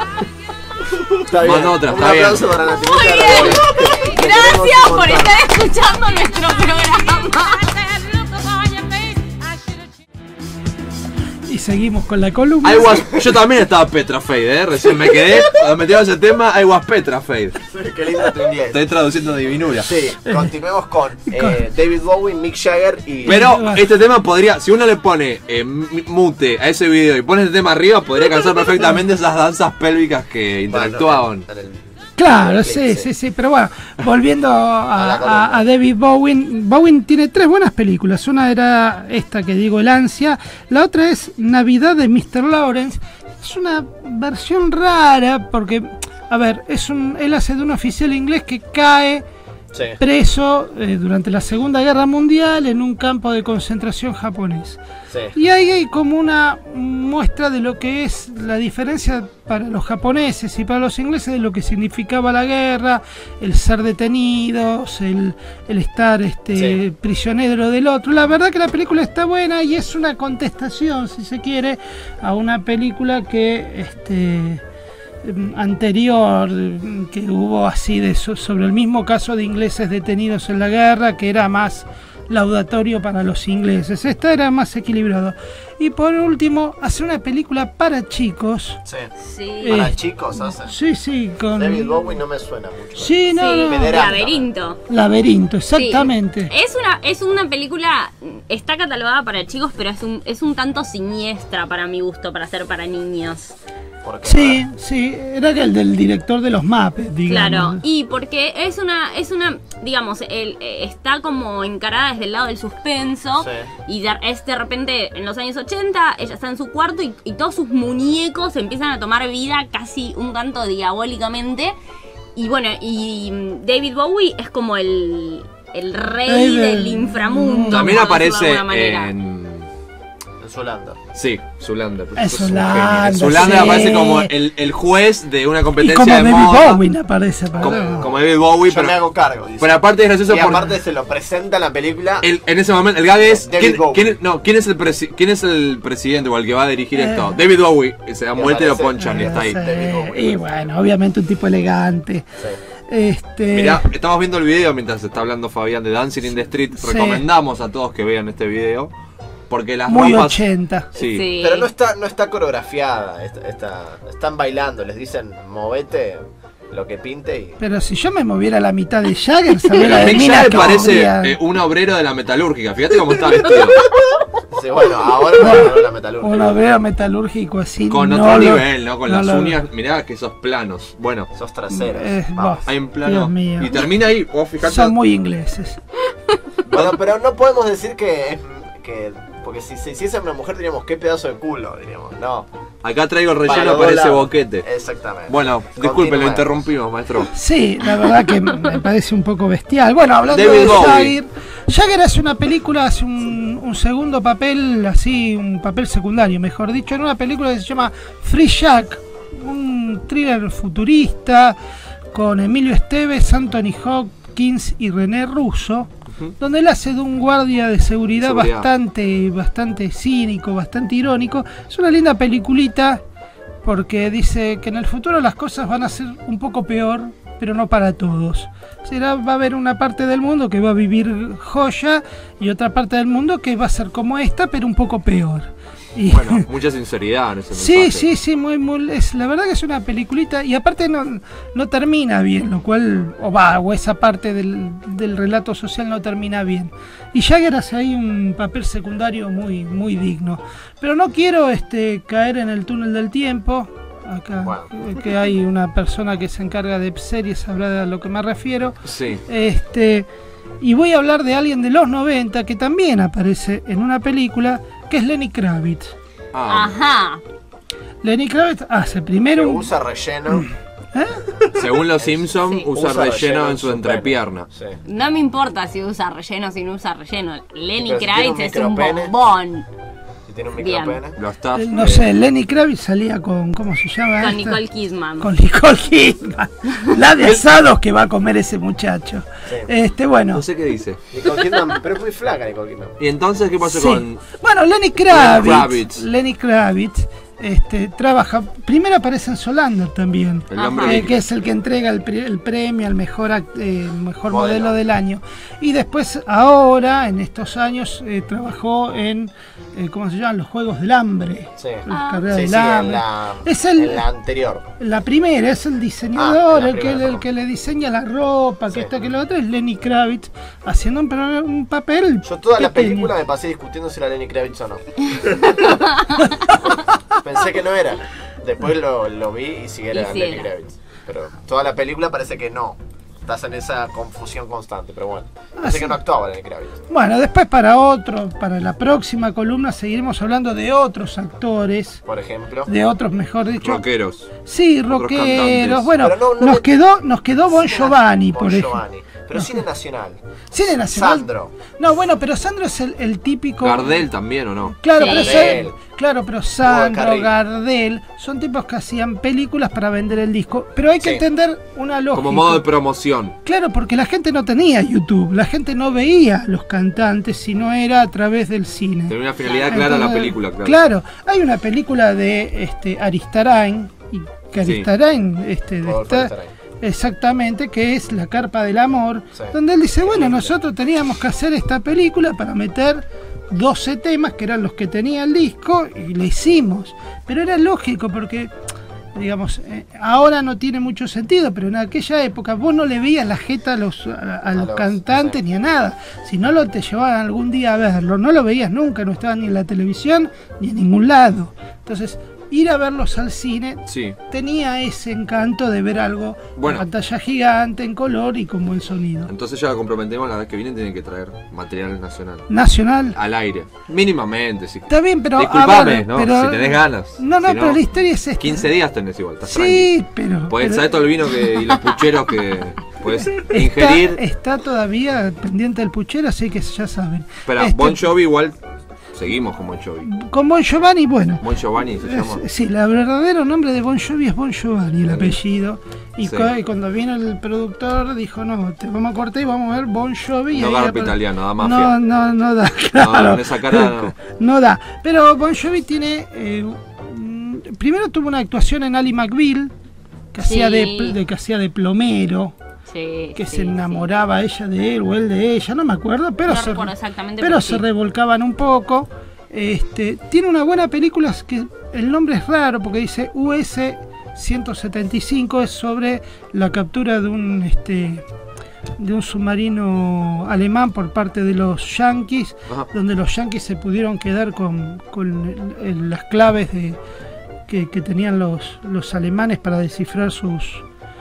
Está bien. Manda otra, Un está bien. aplauso para Nati. Muy Muchas bien. gracias. Te Gracias queremos un por montón. estar escuchando nuestro programa. That look upon your face, I should have Y seguimos con la columna. I was, yo también estaba petrified, ¿eh? Recién me quedé, cuando me tiraba ese tema, I was petrified. Qué lindo tu inglés. Estoy traduciendo de divinura. Sí, continuemos con eh, David Bowie, Mick Jagger y... Pero este tema podría, si uno le pone eh, m- mute a ese video y pone este tema arriba, podría calzar perfectamente esas danzas pélvicas que interactuaban. Bueno, en el- Claro, el sí, clip, sí, sí, pero bueno, volviendo a, A la a- columna. a David Bowie, Bowie tiene tres buenas películas. Una era esta que digo, El Ansia. La otra es Navidad de mister Lawrence. Es una versión rara porque A ver, es un, él hace de un oficial inglés que cae Sí. preso eh, durante la Segunda Guerra Mundial en un campo de concentración japonés. Sí. Y ahí hay como una muestra de lo que es la diferencia para los japoneses y para los ingleses de lo que significaba la guerra, el ser detenidos, el, el estar este, Sí. prisionero del otro. La verdad que la película está buena y es una contestación, si se quiere, a una película que... este anterior que hubo así de so, sobre el mismo caso de ingleses detenidos en la guerra, que era más laudatorio para los ingleses. Esta era más equilibrado. Y por último, hacer una película para chicos. Sí. Sí. Para Eh, chicos hace. Sí, sí, con David Bowie no me suena mucho. Sí, no, Sí, no. Federal. Laberinto. Laberinto, exactamente. Sí. Es una, es una película, está catalogada para chicos, pero es un, es un tanto siniestra para mi gusto, para ser para niños. Sí, sí, era el del director de los Muppets, digamos. Claro, y porque es una, es una, digamos, el, eh, está como encarada desde el lado del suspenso. Sí. Y de, es de repente en los años ochenta, ella está en su cuarto y, y todos sus muñecos empiezan a tomar vida casi un tanto diabólicamente. Y bueno, y David Bowie es como el, el rey Ay, del de- inframundo. También por decirlo de aparece alguna manera. en... En Zulander. Sí, Zulander. Es un Zulander, genio. Zulander sí. aparece como el, el juez de una Y competencia como de David moda. Bowie aparece para Como, como David Bowie, Yo pero, me hago cargo. Dice. pero aparte es gracioso y porque aparte se lo presenta en la película. el- en ese momento el gag es David ¿quién, Bowie. quién es- no, ¿quién, es el presi- ¿quién es el presidente o el que va a dirigir Eh. esto? David Bowie. Y se da Y vuelta y lo aparece- ponchan y está ahí. Eh, y bueno, obviamente un tipo elegante. Este, Mirá, estamos viendo el video mientras está hablando Fabián de Dancing in the Street. Sí. Recomendamos a todos que vean este video. Porque las muy ropas... ochenta. Sí. Sí. Pero no está, no está coreografiada. Está, está- están bailando. Les dicen, movete lo que pinte y. Pero si yo me moviera la mitad de Jagger, sabría la Pero de Mick mina Jagger que parece tendría. eh, un obrero de la metalúrgica. Fíjate cómo está vestido. Sí, bueno, ahora me agarró la metalúrgica. Un obrero metalúrgico así. Con no otro lo- nivel, ¿no? Con no las lo- uñas. Mirá que esos planos. Bueno, Sos traseros. Eh, Vamos. vos, hay un plano. Dios mío. Y termina ahí. Vos fijate. Son muy ingleses. Bueno, pero no podemos decir que es. Que, porque si se hiciese una mujer diríamos qué pedazo de culo, diríamos. No. Acá traigo el Para relleno los para dos ese lados. boquete. Exactamente. Bueno, disculpe, lo Continuemos. interrumpimos, maestro. Sí, la verdad que me parece un poco bestial. Bueno, hablando David de Bowie. Jagger, Jagger hace una película, hace un, un segundo papel, así, un papel secundario, mejor dicho, en una película que se llama Free Jack, un thriller futurista con Emilio Esteves, Anthony Hopkins y René Russo, donde él hace de un guardia de seguridad, Seguridad. bastante bastante cínico, bastante irónico. Es una linda peliculita porque dice que en el futuro las cosas van a ser un poco peor, pero no para todos. Será, va a haber una parte del mundo que va a vivir joya y otra parte del mundo que va a ser como esta, pero un poco peor. Y Bueno, mucha sinceridad en ese sí, mensaje. sí, sí, muy, muy, es, la verdad que es una peliculita y aparte no, no termina bien, lo cual, o va, o esa parte del, del relato social no termina bien. Y Jagger hace ahí un papel secundario muy, muy digno. Pero no quiero este, caer en el túnel del tiempo. Acá, Bueno. que hay una persona que se encarga de series, sabrá de a lo que me refiero. Sí. Este, y voy a hablar de alguien de los noventa que también aparece en una película, que es Lenny Kravitz. Ah, Ajá. Lenny Kravitz hace Que primero un... usa relleno. según los Simpsons, Sí. usa, Usa relleno en su pene. entrepierna. Sí. No me importa si usa relleno o si no usa relleno. Lenny Pero si Kravitz tiene es un un micropene. bombón. Si tiene un Bien. micropene. Lo está. Eh, No eh, sé, Lenny Kravitz salía con... ¿Cómo se llama? Con esta? Nicole Kidman. Con Nicole Kidman. La de asados que va a comer ese muchacho. Sí. Este, bueno. No sé qué dice. Nicole Kidman, pero es muy flaca Nicole Kidman. Y entonces, ¿qué pasó Sí. con...? Bueno, Lenny Kravitz. Kravitz. Lenny Kravitz. Este, trabaja, primero aparece en Solander también, El Ajá. hombre eh, líquido? que es el que entrega el, pri- el premio al mejor, act- eh, mejor modelo. Modelo. del año. Y después, ahora, en estos años, eh, trabajó en, eh, ¿cómo se llaman? Los Juegos del Hambre. Sí. Las Ah. carreras Sí, del sí, en hambre. la, Es el- en la anterior. La primera es el diseñador, Ah, la el, que, primera, el perdón. que le diseña la ropa, que Sí. esto, que lo otro, es Lenny Kravitz, haciendo un, pro- un papel. Yo toda la pequeño. película me pasé discutiendo si era Lenny Kravitz o no. Pensé que no era. Después lo, lo vi y sí era Y sí Lenny era. Kravitz. Pero toda la película parece que no. estás en esa confusión constante, pero bueno. Pensé que no actuaba en el Kravitz. Bueno, después para otro, para la próxima columna seguiremos hablando de otros actores. Por ejemplo. De otros, mejor dicho. Rockeros. Sí, Otros rockeros. cantantes. Bueno, Pero no- no nos, me- quedó, nos quedó Bon Cine Giovanni, Bon por ejemplo. Giovanni. Pero No. cine nacional. Cine nacional. Sandro. No, bueno, pero Sandro es el, el típico. Gardel también, ¿o no? Claro, Sí. pero Gardel. son- claro, pero Sandro, Carril. Gardel, son tipos que hacían películas para vender el disco. Pero hay que Sí. entender una lógica. Como modo de promoción. Claro, porque la gente no tenía YouTube, la gente no veía a los cantantes si no era a través del cine. Tenía una finalidad clara la Entonces, película, claro. Claro, hay una película de este Aristarain, y que Sí. Aristarain, este, de Rodolfo esta- Aristarain. exactamente, que es La Carpa del Amor, Sí. donde él dice, bueno, nosotros teníamos que hacer esta película para meter doce temas, que eran los que tenía el disco, y le hicimos. Pero era lógico, porque, digamos, eh, ahora no tiene mucho sentido, pero en aquella época vos no le veías la jeta a los, a, a los los- cantantes sí. ni a nada. Si no lo te llevaban algún día a verlo, no lo veías nunca, no estaba ni en la televisión ni en ningún lado. Entonces, ir a verlos al cine Sí. tenía ese encanto de ver algo Bueno. en pantalla gigante, en color y con buen sonido. Entonces ya lo comprometemos, la vez que viene tienen que traer material nacional. Nacional. Al aire. Mínimamente, si Está bien, pero. a Disculpame, ver, ¿no? pero- Si tenés ganas. No, no, Si pero la historia es esta. quince días tenés igual, estás Sí, pero. tranqui. Podés, pero ¿sabés todo el vino que, y los pucheros que podés está, ingerir? está todavía pendiente del puchero, así que ya saben. Espera, Este, Bon Jovi igual. Seguimos con Bon Jovi. Con Bon Giovanni, bueno. Bon Giovanni se llama. Es- Sí, el verdadero nombre de Bon Jovi es Bon Giovanni, el apellido. Y, Sí. cu- y cuando vino el productor dijo, no, te vamos a cortar y vamos a ver Bon Jovi. y No ahí garpa apare- italiano, da mafia. No, no, no da, No, claro. con esa cara no. No da. Pero Bon Jovi tiene... eh, mm, primero tuvo una actuación en Ali McBeal, que, Sí. hacía de, pl- de, que hacía de plomero, Sí, que sí, se enamoraba ella de él o él de ella, no me acuerdo, pero, No se, recuerdo exactamente, pero pero se sí. revolcaban un poco. Este, tiene una buena película, es que el nombre es raro porque dice U S ciento setenta y cinco, es sobre la captura de un este de un submarino alemán por parte de los yanquis, Ajá. donde los yanquis se pudieron quedar con, con el- el- las claves de, que, que tenían los, los alemanes para descifrar sus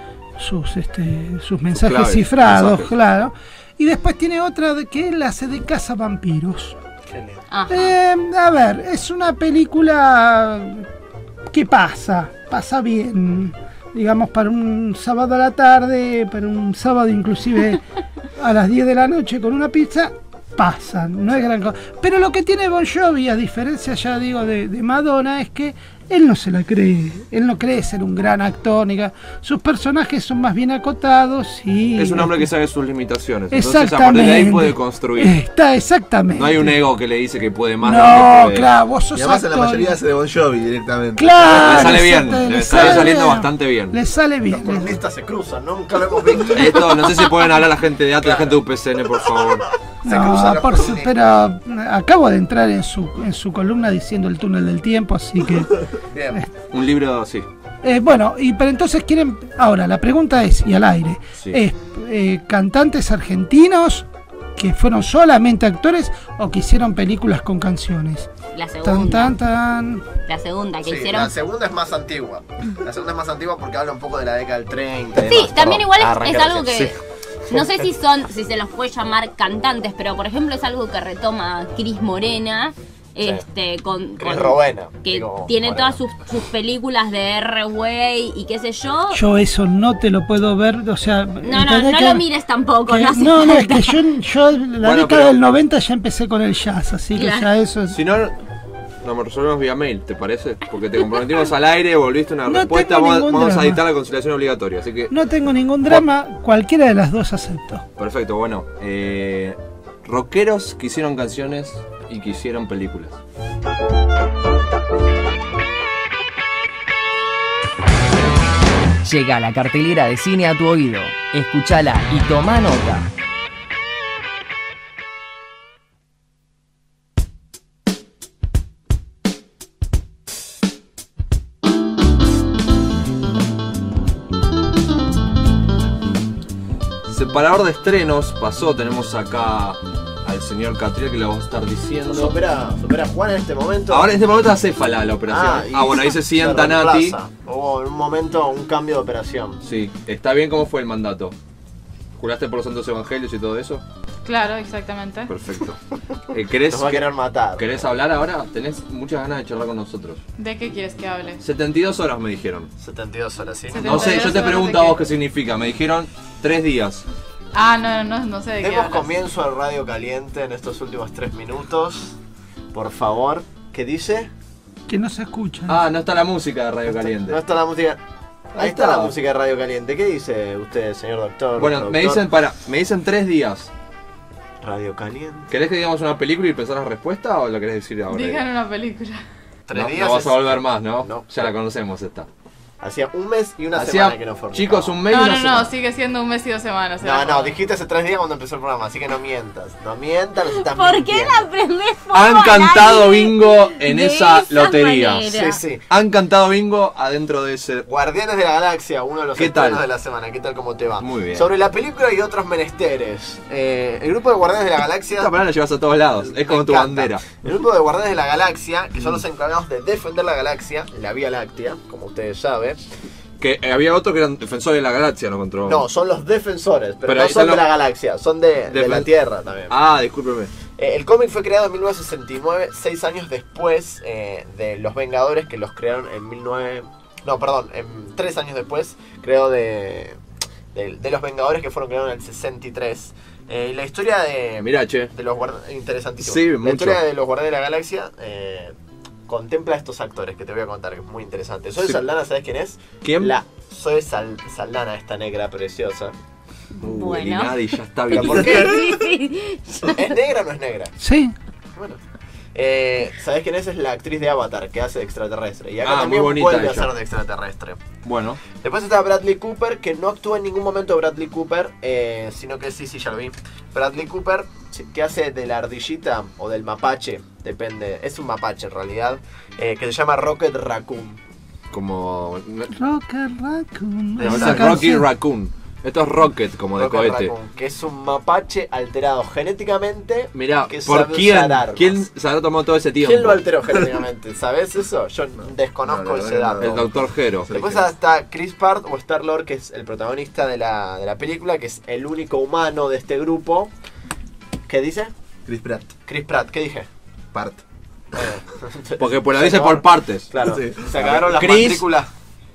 sus este sus mensajes claves, cifrados, mensajes. claro. Y después tiene otra de que él hace de cazavampiros. Ajá. Eh, a ver, es una película que pasa, pasa bien, digamos, para un sábado a la tarde, para un sábado inclusive a las diez de la noche con una pizza, pasa, no es gran cosa. Pero lo que tiene Bon Jovi, a diferencia, ya digo, de, de Madonna, es que él no se la cree, él no cree ser un gran actor, ni ga- sus personajes son más bien acotados y... Es un hombre que sabe sus limitaciones. Entonces a partir de ahí Exactamente. puede construir. Está, exactamente. No hay un ego que le dice que puede más. de lo No, que puede. claro, vos sos Y además en la actor. mayoría hace de Bon Jovi directamente. Claro, Le sale bien, exacto, le sale está saliendo bien. bastante bien. Le sale bien. Los columnistas se cruzan, nunca lo hemos visto. Esto, no sé si pueden hablar la gente de Atlas, la gente de U P C N, por favor. Se No, cruzan los por su- columnistas. pero acabo de entrar en su, en su columna diciendo el túnel del tiempo, así que... Bien. Un libro, sí. eh, bueno, y pero entonces quieren... Ahora, la pregunta es, y al aire, Sí. ¿es eh, cantantes argentinos que fueron solamente actores o que hicieron películas con canciones? La Tan, segunda. tan, tan... La segunda que Sí, hicieron. la segunda es más antigua. La segunda es más antigua porque habla un poco de la década del treinta. y Sí, demás. también Perdón, igual es, arranca es algo recién. que... Sí. No sé si son, si se los puede llamar cantantes, pero por ejemplo es algo que retoma Cris Morena, este, con, Cris con- Rowena, que digo, tiene Morena. todas sus, sus películas de R-Way y qué sé yo. Yo eso no te lo puedo ver, o sea... no, no, ¿entendés no que- lo mires tampoco. que- no, hace no, no, es falta. que yo, yo la Bueno, década pero- del noventa ya empecé con el jazz, así que Claro. ya eso es... Si no, nos resolvemos vía mail, ¿te parece? Porque te comprometimos al aire, volviste una No respuesta, tengo vamos, ningún vamos a drama. dictar la conciliación obligatoria. Así que, No tengo ningún drama, cualquiera de las dos acepto. perfecto, bueno. Eh, rockeros que hicieron canciones y que hicieron películas. Llega la cartelera de cine a tu oído. Escúchala y toma nota. Separador de estrenos pasó, tenemos acá al señor Catriel que le vamos a estar diciendo. Supera, supera a Juan en este momento. Ahora en este momento hace fala la operación. y Ah, bueno, ahí se sienta se Nati. reemplaza. Hubo en un momento un cambio de operación. Sí, está bien, ¿cómo fue el mandato? ¿Juraste por los santos evangelios y todo eso? Claro, exactamente. Perfecto. Eh, ¿querés, Nos va a querer matar. ¿Querés hablar ahora? Tenés muchas ganas de charlar con nosotros. ¿De qué quieres que hable? setenta y dos horas me dijeron. setenta y dos horas, ¿sí? No sé, yo te pregunto a vos qué significa. Me dijeron tres días. Ah, no, no, no sé de qué Demos hablas. comienzo al Radio Caliente en estos últimos tres minutos. Por favor, ¿qué dice? Que no se escucha. Ah, no está la música de Radio Caliente. No está la música. Ahí, Ahí está. está la música de Radio Caliente. ¿Qué dice usted, señor doctor? Bueno, productor? me dicen para, me dicen tres días. Radio Caliente. ¿Querés que digamos una película y pensar la respuesta o lo querés decir ahora? Digan una película. Tres No, días no vas es- a volver más, ¿no? No. Ya la conocemos esta. Hacía un mes y una Hacía, semana que no formaba. chicos, un mes y No, una no, semana. no, sigue siendo un mes y dos semanas. No, no, dijiste hace tres días cuando empezó el programa, así que no mientas. No mientas, nos estás ¿Por qué mintiendo. la prendés fuego Han al cantado aire bingo en de esa esa lotería. manera? Sí, sí. Han cantado bingo adentro de ese. Guardianes de la Galaxia, uno de los ¿Qué estrenos tal? de la semana. ¿Qué tal? ¿Cómo te va? Muy bien. Sobre la película y otros menesteres. Eh, el grupo de Guardianes de la Galaxia. Esta palabra la llevas a todos lados. Es como Me tu encanta. bandera. El grupo de Guardianes de la Galaxia, que son los encargados de defender la galaxia, la Vía Láctea, como ustedes saben. Que eh, había otro que eran defensores de la galaxia, ¿no? Contra... No, son los defensores, pero, Pero no ahí son están de los- la galaxia, son de, de Defen- la Tierra también. Ah, discúlpeme. Eh, el cómic fue creado en mil novecientos sesenta y nueve, seis años después eh, de Los Vengadores, que los crearon en mil novecientos... No, perdón, en tres años después, creo, de, de, de Los Vengadores, que fueron creados en el sesenta y tres. Eh, y la historia de... Mirá, che. De los guarda- interesantísimo. Sí, la mucho. historia de los Guardianes de la Galaxia eh, contempla a estos actores que te voy a contar, que es muy interesante. Zoe Sí. Saldana, ¿sabes quién es? ¿Quién? La Zoe Sal- Saldana, esta negra preciosa. Uh, Bueno. el Inadi ya está ¿Pero bien. por qué? Sí, sí. ¿Es negra o no es negra? Sí. Bueno. Eh, ¿Sabés quién es? Es la actriz de Avatar que hace de extraterrestre. Y acá Ah, muy también bonita vuelve a ella. ser de extraterrestre. Bueno, Después está Bradley Cooper, que no actúa en ningún momento Bradley Cooper, eh, sino que sí, sí, ya lo vi. Bradley Cooper, sí, que hace de la ardillita o del mapache, depende, es un mapache en realidad, eh, que se llama Rocket Raccoon. como. Rocket Raccoon. Debe Ese ser es Rocky Raccoon. Esto es Rocket, como de Rocket cohete. Raccoon, que es un mapache alterado genéticamente. Mirá, que ¿por sabe quién? usar armas. ¿Quién se habrá tomado todo ese tiempo? ¿Quién lo alteró genéticamente? ¿Sabes eso? Yo desconozco No, la ese verdad dato. que El doctor Jero. Después está Chris Pratt o Star-Lord, que es el protagonista de la, de la película, que es el único humano de este grupo. ¿Qué dice? Chris Pratt. Chris Pratt, ¿qué dije? Part. Eh, Porque por la se dice acabaron- por partes. Claro, Sí. se acabaron las Chris- matrículas.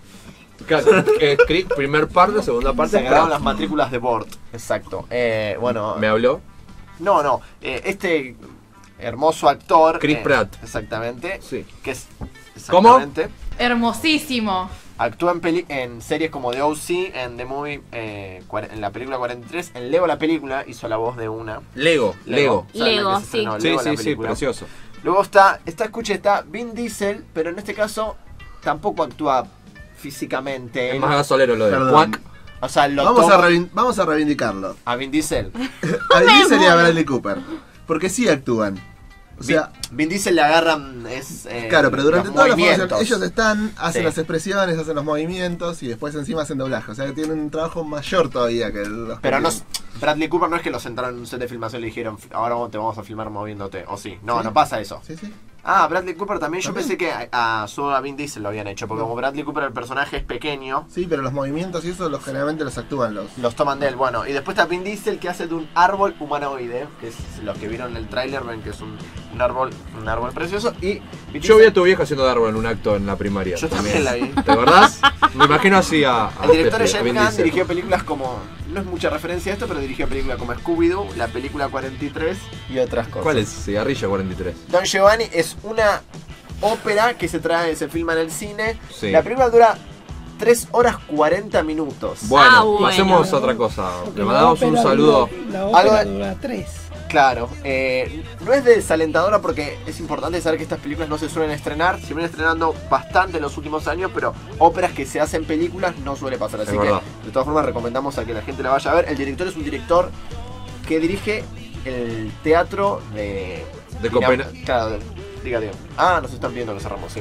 Claro, eh, Chris, primer parte, segunda parte. Se acabaron Pratt. las matrículas de Bort. Exacto. Eh, bueno. ¿Me habló? No, no. eh, este hermoso actor. Chris eh, Pratt. Exactamente. Sí. Que es. ¿Cómo? Exactamente. Hermosísimo. Actúa en, peli en series como The O C, en The Movie, eh, cuar- en la película cuarenta y tres. En Lego la película hizo la voz de una. Lego, Lego. ¿Saben Lego, la que se sí. estrenó? Sí, Lego, la sí, sí, película. precioso. Luego está, está, escuche, está Vin Diesel, pero en este caso tampoco actúa físicamente. Es Él- más gasolero lo de Perdón. Quack. O sea, lo Vamos a, toma- reivin- vamos a reivindicarlo. a Vin Diesel. A Diesel y a Bradley Cooper. Porque sí actúan. O sea, Vin, Vin Diesel le agarran. Es, eh, claro, pero durante los toda la movimientos. formación ellos están, hacen Sí. las expresiones, hacen los movimientos y después encima hacen doblaje. O sea que tienen un trabajo mayor todavía que los que Pero no, tienen. Bradley Cooper no es que lo sentaron en un set de filmación y le dijeron, ahora te vamos a filmar moviéndote. O sí, no, Sí. no pasa eso. Sí, sí. Ah, Bradley Cooper también. Yo También. pensé que a, a solo a Vin Diesel lo habían hecho, porque No. como Bradley Cooper el personaje es pequeño, Sí, pero los movimientos y eso los generalmente los actúan los. los toman de él. Bueno, y después está Vin Diesel que hace de un árbol humanoide, que es los que vieron el tráiler, ven que es un, un árbol un árbol precioso. Y Vin Yo vi Diesel- a tu vieja haciendo de árbol en un acto en la primaria. Yo también la vi. ¿Te acordás? Me imagino así a. a El director Pepe, a James Vin Gunn Diesel. dirigió películas como, no es mucha referencia a esto, pero dirigió películas como Scooby-Doo, la película cuarenta y tres y otras cosas. ¿Cuál es? Cigarrillo cuarenta y tres. Don Giovanni es una ópera que se trae, se filma en el cine. Sí. La película dura tres horas cuarenta minutos. Bueno, Ah, bueno. pasemos a otra cosa. Porque Le la mandamos un ópera saludo. dura- La ópera Algo de- dura tres. Claro, eh, no es desalentadora porque es importante saber que estas películas no se suelen estrenar, se vienen estrenando bastante en los últimos años, pero óperas que se hacen películas no suele pasar, así Es que verdad. de todas formas recomendamos a que la gente la vaya a ver. El director es un director que dirige el teatro de... De Dinam- Copenhague. Claro, de- diga, diga. Ah, nos están viendo, lo cerramos, sí.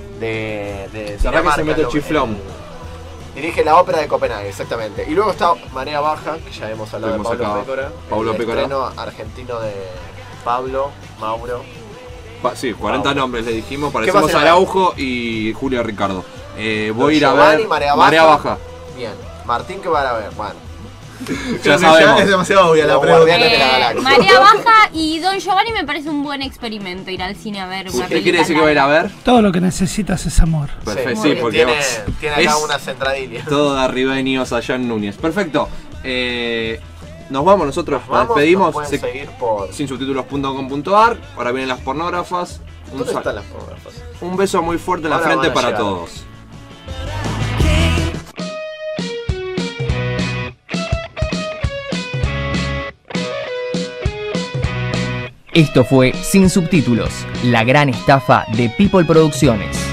De... de Se arranca y se Dinamarca, mete el lo- chiflón. el- Dirige la ópera de Copenhague, exactamente. Y luego está Marea Baja, que ya hemos hablado Tuvimos de Pablo acá Pécora. Pablo el Pécora. estreno argentino de Pablo, Mauro. Pa- sí, cuarenta Mauro. nombres le dijimos. ¿Qué Parecemos pasa? Araujo y Julio Ricardo. Eh, voy a ir a Giovanni, ver Marea Baja. Marea Baja. Bien. Martín, ¿qué van a ver? Bueno. Ya sabemos. Es demasiado obvia la Los pregunta. Guardianes de la Galaxia. Marea Baja y Don Giovanni me parece un buen experimento ir al cine a ver una ¿Usted película. quiere decir que va a ir a ver? Todo lo que necesitas es amor. Perfecto, Sí, sí, porque tiene, vos- tiene acá es unas entradillas. todo de arribeños allá en Núñez. Perfecto. Eh, nos vamos nosotros, nos, Vamos, despedimos. nos pueden Se- seguir por... sin subtítulos punto com punto ar. Ahora vienen las pornógrafas. Un, ¿Dónde sal- están las pornógrafas? un beso muy fuerte en la Ahora frente van a para llegar. todos. Esto fue Sin Subtítulos, la gran estafa de People Producciones.